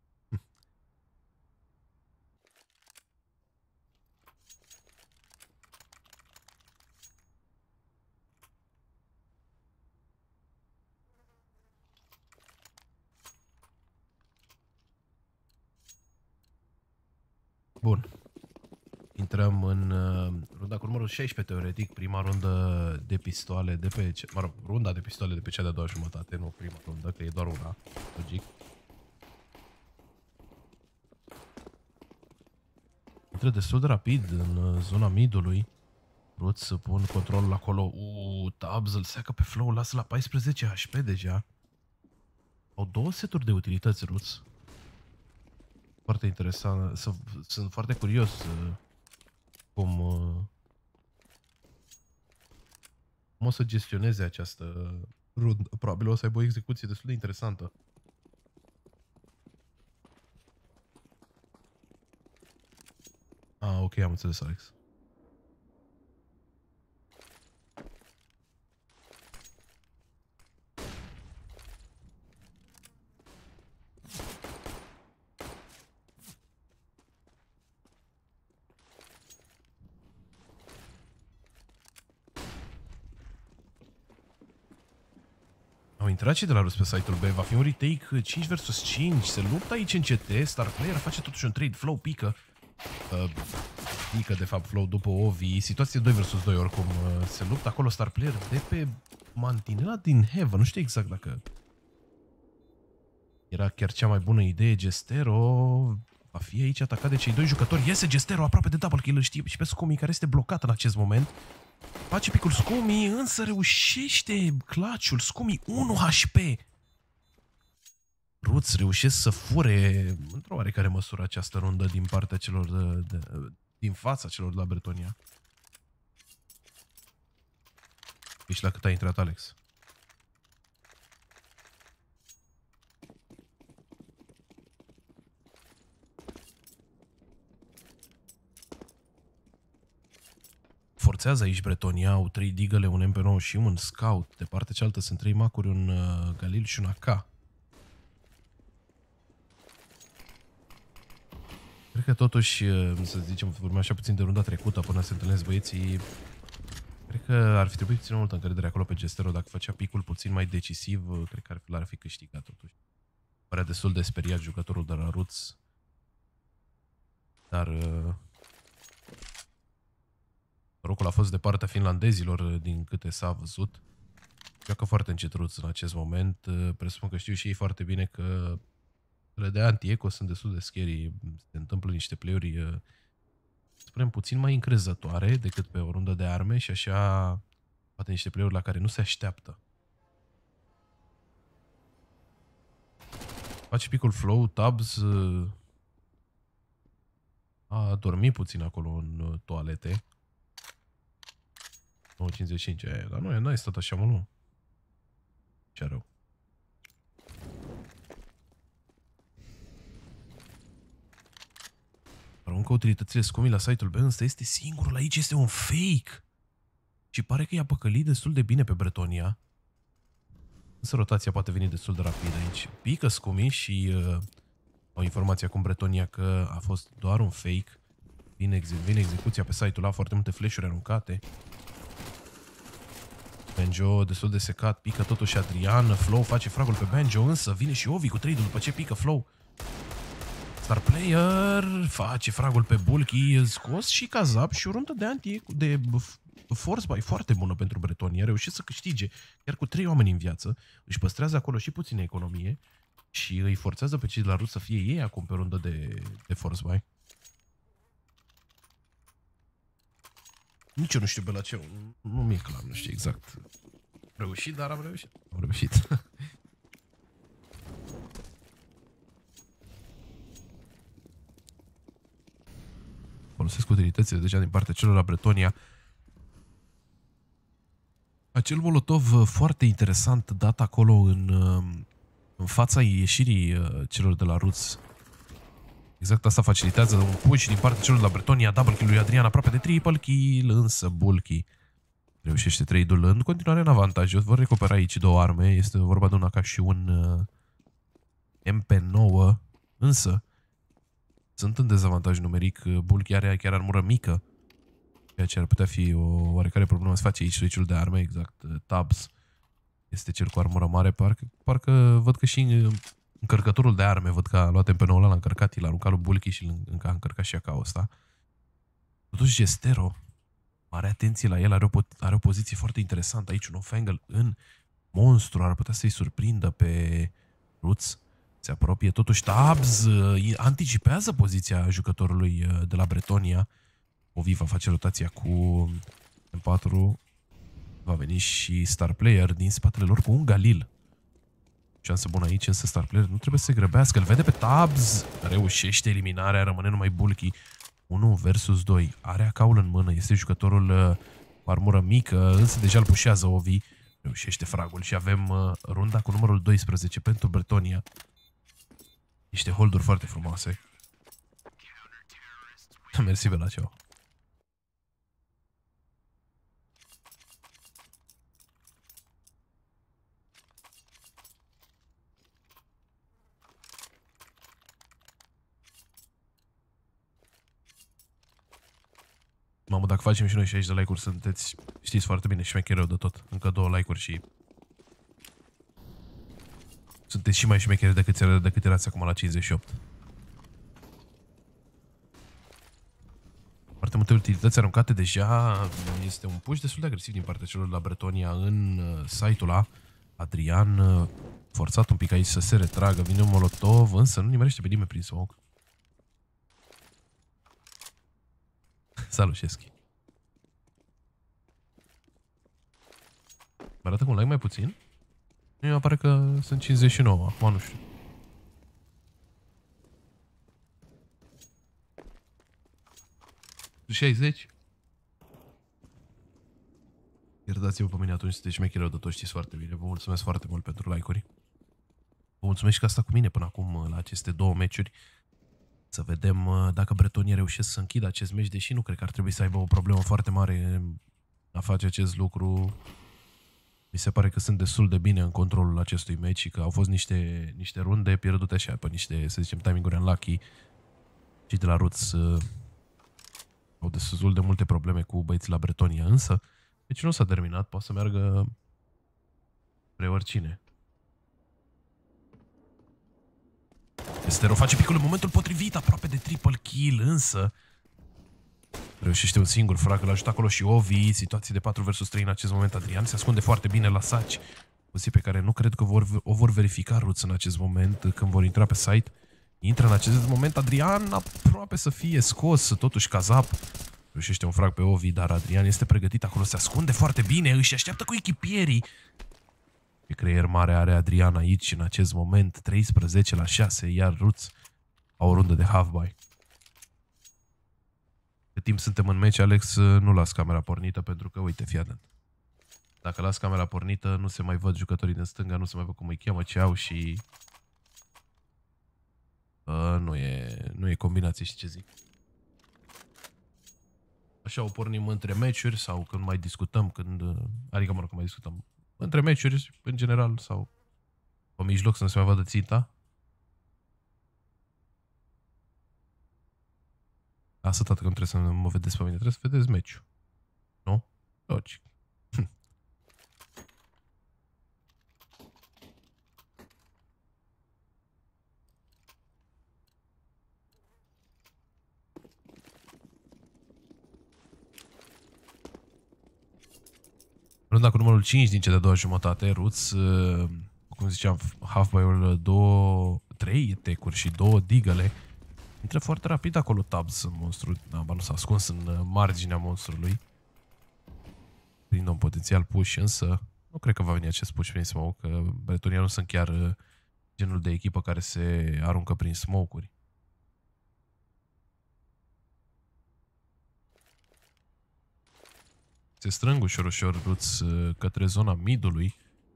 Bun. Intrăm în uh, runda cu numărul șaisprezece, teoretic, prima rundă de pistoale de pe... Ce, mă rog, runda de pistoale de pe cea de-a doua jumătate, nu prima rundă, că e doar una, logic. Intră destul de rapid în uh, zona midului. Vrut să pun controlul acolo. Uuu, Tabs îl seacă pe Flow, lasă la paisprezece H P deja. Au două seturi de utilități, Roots. Foarte interesant. Sunt foarte curios uh, cum, uh, cum o să gestioneze această rundă. Probabil o să aibă o execuție destul de interesantă. Ah, ok, am înțeles, Alex. Au intrat și de la Rus pe site-ul B. Va fi un retake cinci versus cinci. Se luptă aici în C T. Star Player face totuși un trade. Flow pică. Uh, pică, de fapt, Flow după Ovi. Situație doi versus doi, oricum. Uh, se luptă acolo Star Player de pe mantinela din Heaven. Nu știu exact dacă era chiar cea mai bună idee. Gestero va fi aici atacat de cei doi jucători. Iese Gestero aproape de double kill. Îl știe și pe Scumi, care este blocat în acest moment. Face picul Scumi, însă reușește clutch-ul. Scumi unu H P. Roots reușesc să fure într-o oarecare măsură această rundă din partea celor de, de, din fața celor de la Bretonia. Ești la cât a intrat, Alex? Forțează aici Bretonia, au trei digăle, un M P nouă și un scout. De partea cealaltă sunt trei macuri, un uh, Galil și un A K. Cred că totuși, să zicem, vorbim așa puțin de runda trecută până se întâlnesc băieții. Cred că ar fi trebuit puțin multă încredere acolo pe Gestero. Dacă făcea picul puțin mai decisiv, cred că l-ar fi câștigat totuși. Părea destul de speriat jucătorul de la Roots. Dar... Norocul a fost de partea finlandezilor, din câte s-a văzut. Joacă foarte încetruț în acest moment. Presupun că știu și ei foarte bine că le de anti-eco sunt destul de scary. Se întâmplă niște play-uri, să spunem, puțin mai încrezătoare decât pe o rundă de arme și așa poate niște play-uri la care nu se așteaptă. Face picul flow, Tabs a dormit puțin acolo în toalete. nouă cincizeci și cinci, aia, dar nu, n-ai stat așa, mă, nu. Ce rău. Aruncă utilitățile scumii la site-ul B, însă este singurul aici, este un fake. Și pare că i-a păcălit destul de bine pe Bretonia. Însă rotația poate veni destul de rapid aici. Pică scumii și uh, au informația cu Bretonia că a fost doar un fake. Vine, exe vine execuția pe site-ul ăla, foarte multe flash-uri aruncate. Banjo destul de secat, pică totuși Adrian, Flow face fragul pe Banjo, însă vine și Ovi cu trade-ul după ce pică Flow. Star Player face fragul pe Bulky, scos și Kazap și o rundă de anti de force buy foarte bună pentru Bretonia, a reușit să câștige chiar cu trei oameni în viață, își păstrează acolo și puțină economie și îi forțează pe cei de la Rus să fie ei acum pe rundă de, de force buy. Nici eu nu știu pe la ce, nu mi-e clar, nu știu exact. Reușit, dar am reușit. Am reușit. Folosesc utilitățile deja din partea celor la Bretonia. Acel molotov foarte interesant dat acolo în, în fața ieșirii celor de la Rus. Exact asta facilitează un push din partea celor de la Bretonia. Double kill lui Adrian, aproape de triple kill, însă Bulky reușește trade-ul în continuare în avantaj. Vor recupera aici două arme. Este vorba de una ca și un uh, M P nouă, însă sunt în dezavantaj numeric. Bulky are chiar armură mică, ceea ce ar putea fi o oarecare problemă să face aici switch-ul de arme. Exact, Tabs este cel cu armură mare. Parcă, parcă văd că și încărcătorul de arme, văd că a luat M P nouă ăla, l-a încarcat, l-a aruncat lui Bulky și încă a încărcat și acau ăsta. Totuși Gestero, mare atenție la el, are o, are o poziție foarte interesantă aici, un off-angle în monstru, ar putea să-i surprindă pe Roots. Se apropie, totuși Tabs anticipează poziția jucătorului de la Bretonia. Ovi va face rotația cu M patru, va veni și Star Player din spatele lor cu un Galil. Șansă bună aici, însă Star Player nu trebuie să se grăbească, îl vede pe Tabs, reușește eliminarea, rămâne numai Bulky. unu versus doi, are acaul în mână, este jucătorul uh, cu armură mică, însă deja îl pușează Ovi, reușește fragul și avem uh, runda cu numărul doisprezece pentru Bretonia. Niște holduri foarte frumoase. Mersi, Belaceo. Mamă, dacă facem și noi șaizeci de like-uri, sunteți, știți foarte bine, șmechereu de tot. Încă două like-uri și sunteți și mai șmecheri decât, decât erați acum la cincizeci și opt. Foarte multe utilități aruncate deja. Este un push destul de agresiv din partea celor de la Bretonia în uh, site-ul ăla. Adrian uh, forțat un pic aici să se retragă, vine un molotov, însă nu nimerește pe nimeni prin smoke. Salut, Șeschi. Mă arată cu un like mai puțin? Mi apare că sunt cincizeci și nouă, acum nu știu. șaizeci? Iertați-vă pe mine atunci, sunteți șmechereu de tot, știți foarte bine. Vă mulțumesc foarte mult pentru like-uri. Vă mulțumesc și că a stat cu mine până acum la aceste două meciuri. Să vedem dacă Bretonia reușesc să închidă acest meci, deși nu cred că ar trebui să aibă o problemă foarte mare a face acest lucru. Mi se pare că sunt destul de bine în controlul acestui meci și că au fost niște, niște runde pierdute așa, pe niște, să zicem, timing-uri unlucky. Și de la Roots uh, au destul de multe probleme cu băieții la Bretonia, însă deci nu s-a terminat, poate să meargă spre oricine. Estero face picul în momentul potrivit, aproape de triple kill, însă Reușește un singur frag, îl ajută acolo și Ovi. Situații de patru versus trei în acest moment. Adrian se ascunde foarte bine la saci. Poziție pe care nu cred că vor, o vor verifica Ruț în acest moment când vor intra pe site. Intră în acest moment Adrian, aproape să fie scos, totuși Kazap reușește un frag pe Ovi, dar Adrian este pregătit acolo, se ascunde foarte bine, își așteaptă cu echipierii. Ce creier mare are Adrian aici în acest moment, treisprezece la șase, iar Ruț au o rundă de half-buy. Cât timp suntem în meci, Alex, nu las camera pornită pentru că, uite, fii atent. Dacă las camera pornită, nu se mai văd jucătorii din stânga, nu se mai văd cum îi cheamă, ce au și... Uh, nu e, nu e combinație, și ce zic. Așa o pornim între meciuri sau când mai discutăm, când... Adică, mă rog, când mai discutăm. Între meciuri, în general, sau pe mijloc să nu se mai vadă ținta. Asta, tată, că nu trebuie să mă vedeți pe mine, trebuie să vedeți meciul. Nu? Logic. Runda cu numărul cinci din cea de-a doua jumătate, Ruț, cum ziceam, half-buy-ul două, trei tecuri și două digăle. Intră foarte rapid acolo Tabs, monstru, da, nu s-a ascuns în marginea monstrului. Prinde un potențial push, însă nu cred că va veni acest push prin smoke, că Bretonia nu sunt chiar genul de echipă care se aruncă prin smoke-uri. Se strâng ușor, ușor Ruț către zona midului.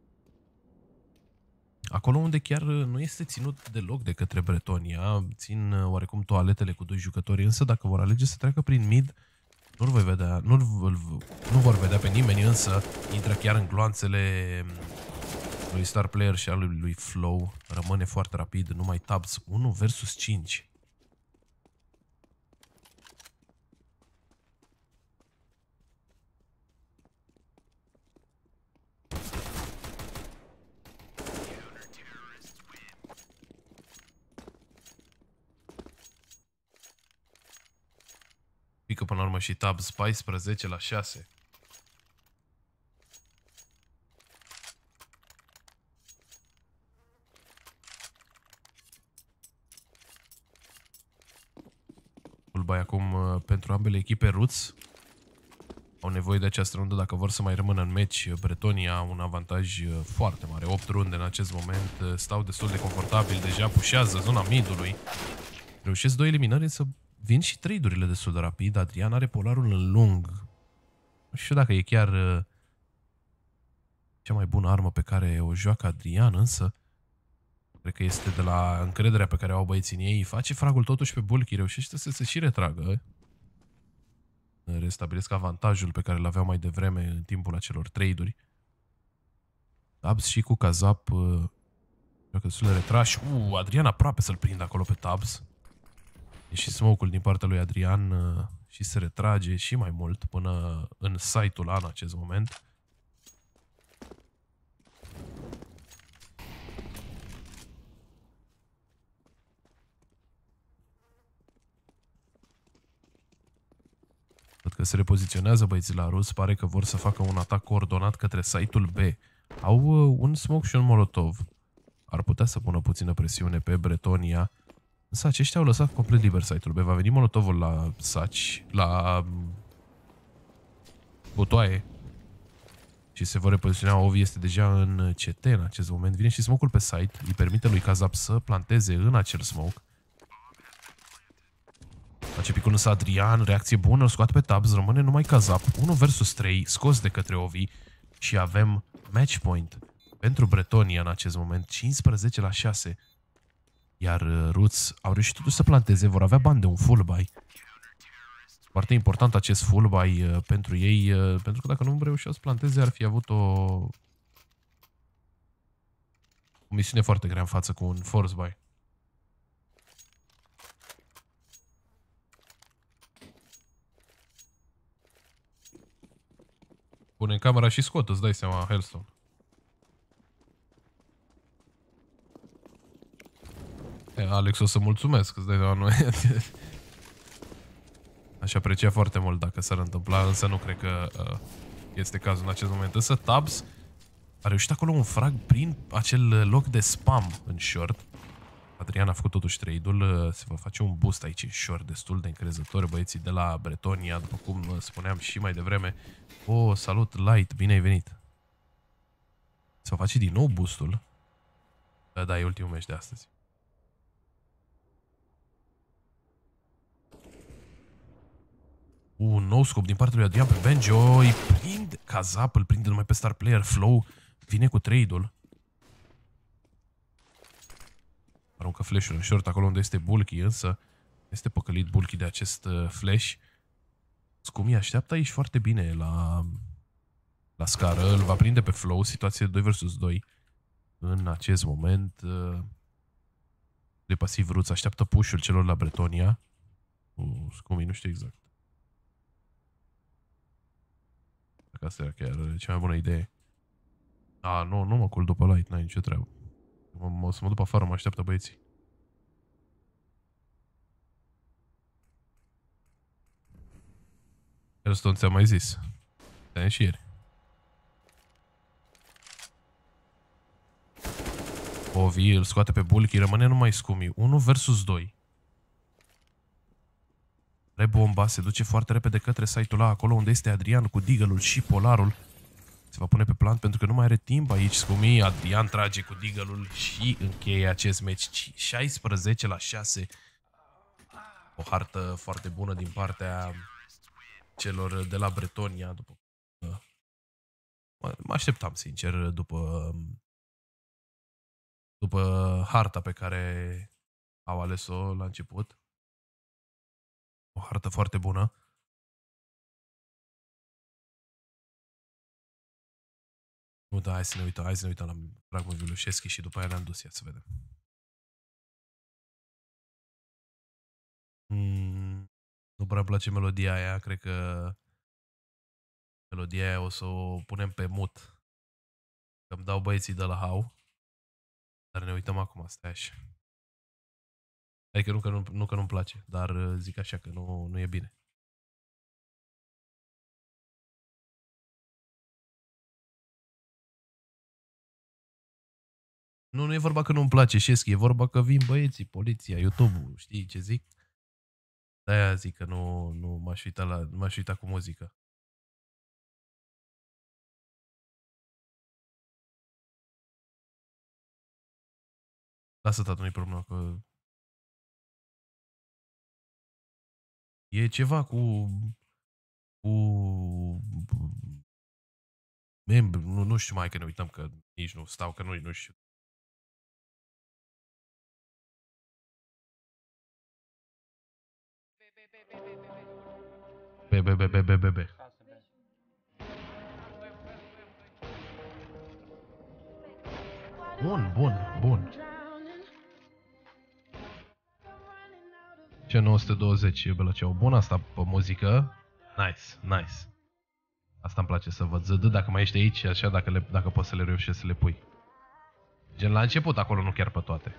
Acolo unde chiar nu este ținut deloc de către Bretonia, țin oarecum toaletele cu doi jucători, însă dacă vor alege să treacă prin mid, nu-l voi vedea, nu, nu vor vedea pe nimeni, însă intră chiar în gloanțele lui Star Player și al lui, lui Flow. Rămâne foarte rapid, numai Tabs, unu versus cinci. Pică până la urmă și Tabs, paisprezece la șase. Full-buy acum pentru ambele echipe. Ruț au nevoie de această rundă dacă vor să mai rămână în meci. Bretonia un avantaj foarte mare, opt runde în acest moment, stau destul de confortabil, deja pușează zona midului. Reușesc două eliminări, însă vin și trade-urile destul de rapid. Adrian are polarul în lung. Nu știu dacă e chiar cea mai bună armă pe care o joacă Adrian, însă cred că este de la încrederea pe care o au băieții în ei. Face fragul totuși pe Bulky, reușește să se și retragă. Restabilesc avantajul pe care îl aveau mai devreme în timpul acelor trade-uri. Tabs și cu Kazap joacă destul de retrași. Uh, Adrian aproape să-l prindă acolo pe Tabs. E și smoke-ul din partea lui Adrian și se retrage și mai mult până în site-ul A în acest moment. Văd că se repoziționează băieții la Rus, pare că vor să facă un atac coordonat către site-ul B. Au un smoke și un molotov. Ar putea să pună puțină presiune pe Bretonia. Însă aceștia au lăsat complet liber site-ul B. Va veni molotovul la saci, la butoaie. Și se vor repoziționa. Ovi este deja în C T în acest moment. Vine și smoke-ul pe site. Îi permite lui Kazap să planteze în acel smoke. Face picul însă Adrian. Reacție bună. Îl scoate pe Tabs. Rămâne numai Kazap. unu versus trei. Scos de către Ovi. Și avem match point pentru Bretonia în acest moment. cincisprezece la șase. Iar Ruț au reușit totuși să planteze. Vor avea bani de un full buy. Foarte important acest full buy uh, pentru ei. Uh, pentru că dacă nu reușeau să planteze, ar fi avut o... o misiune foarte grea în față cu un force buy. Pune în camera și scot, îți dai seama, Hellstone. E, Alex, o să mulțumesc, îți dai seama, noi... Aș aprecia foarte mult dacă s-ar întâmpla, însă nu cred că uh, este cazul în acest moment. Însă Tabs a reușit acolo un frag prin acel loc de spam în short. Adrian a făcut totuși trade-ul, se va face un boost aici în short destul de încrezător, băieții de la Bretonia, după cum spuneam și mai devreme. O, salut, Light, bine ai venit. Se va face din nou boostul. Da, da, e ultimul meci de astăzi. Un nou scop din partea lui Adrian pe Benjo, îi prinde, Cazap îl prinde numai pe star player, Flow vine cu trade-ul. Aruncă flash-ul în short acolo unde este Bulky, însă este păcălit Bulky de acest uh, flash. Scumi așteaptă aici foarte bine la, la scară, îl va prinde pe Flow, situație doi versus doi. În acest moment uh, de pasiv Roots așteaptă push-ul celor la Bretonia. Uh, Scumi, nu știu exact. Dacă asta era chiar cea mai bună idee. A, nu, nu mă culc după Light, n-ai nicio treabă. O să mă duc afară, mă așteaptă băieții. Herston ți-am mai zis. Te-am și ieri. Ovi îl scoate pe Bulky, rămâne numai Scumi. unu versus doi. Rebomba se duce foarte repede către site-ul ăla, acolo unde este Adrian cu Deagle-ul și Polarul. Se va pune pe plant pentru că nu mai are timp aici Scumi. Adrian trage cu Deagle-ul și încheie acest meci șaisprezece la șase. O hartă foarte bună din partea celor de la Bretonia. După... Mă așteptam, sincer, după, după harta pe care au ales-o la început. O hartă foarte bună. Nu, da, hai să ne uităm, hai să ne uităm la fragul Vilușeschi și după aia ne-am dus, ia să vedem. Mm, nu prea place melodia aia, cred că melodia aia o să o punem pe mut. Că îmi dau băieții de la How. Dar ne uităm acum, stai așa. Adică nu că, nu, nu că nu-mi place, dar zic așa că nu, nu e bine. Nu, nu e vorba că nu-mi place Șeschi, e vorba că vin băieții, poliția, YouTube-ul, știi ce zic? De-aia zic că nu, nu m-aș uita, la, nu m-aș uita cu muzică. Lasă, tată, nu-i problemă, că e ceva cu... cu... membru, nu, nu știu mai că ne uităm, că nici nu stau, că nu, nu știu. B, B, B, B, B, B, B. Bun, bun, bun. Ce nouă sute douăzeci e Belăceau. Bun asta pe muzică. Nice, nice. Asta îmi place să văd. Zădă, dacă mai ești aici, așa, dacă, le, dacă poți să le reușești să le pui. Gen la început, acolo, nu chiar pe toate.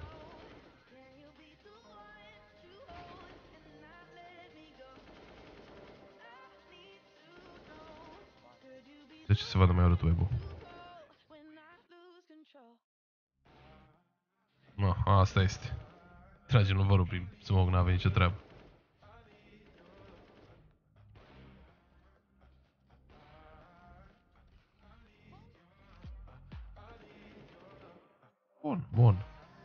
De ce se vadă mai urât web-ul? No, asta este. Tragem luvărul prin smoke, n-avea nicio treabă. Bun, bun.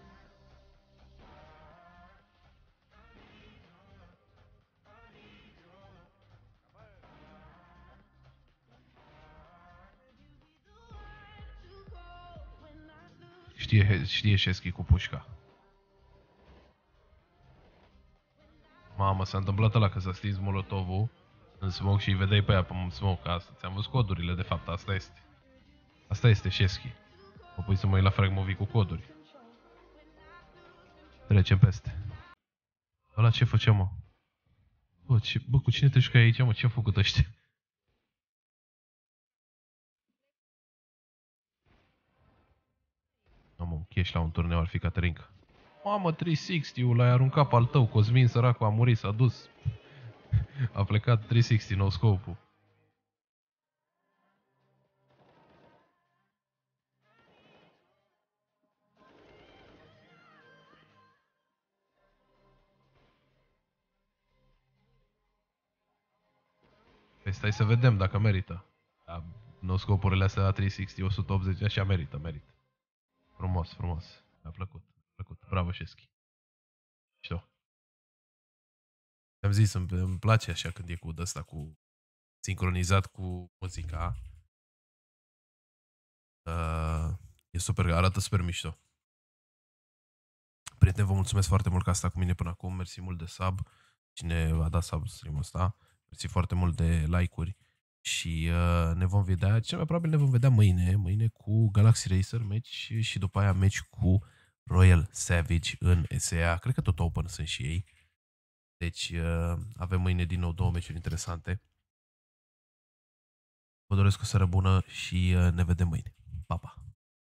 Știe, știe Șeschi cu pușca. Mamă, s-a întâmplat ăla că s-a stins molotovul în smoke și îi vedeai pe aia pe smoke. Asta, ți-am văzut codurile, de fapt, asta este. Asta este Șeschi. Mă pui să mă uit la frag movie cu coduri. Trecem peste. Ăla ce făcea, mă? Bă, ce, bă, cu cine te jucai aici, mă? Ce-au făcut ăștia? Mamă, un cash la un turneu ar fi Caterinca. Mamă, trei sixty-ul l-ai aruncat pe al tău, Cosmin, săracul, a murit, s-a dus. A plecat trei sixty, no scope-ul. Păi stai să vedem dacă merită. Da, no scopurile astea la trei sixty, o sută optzeci, așa merită, merită. Frumos, frumos. Mi-a plăcut, mi-a plăcut. Bravo, Șeschi. Știu. Am zis, îmi, îmi place așa când e cu ăsta, cu sincronizat cu muzica. Uh, e super, arată super mișto. Prieteni, vă mulțumesc foarte mult că a stat cu mine până acum. Mersi mult de sub. Cine a dat sub stream-ul ăsta. Mersi foarte mult de like-uri. Și uh, ne vom vedea, cel mai probabil ne vom vedea mâine, mâine cu Galaxy Racer match și după aia match cu Royal Savage în S E A. Cred că tot open sunt și ei. Deci uh, avem mâine din nou două meciuri interesante. Vă doresc o seară bună și uh, ne vedem mâine. Pa, pa!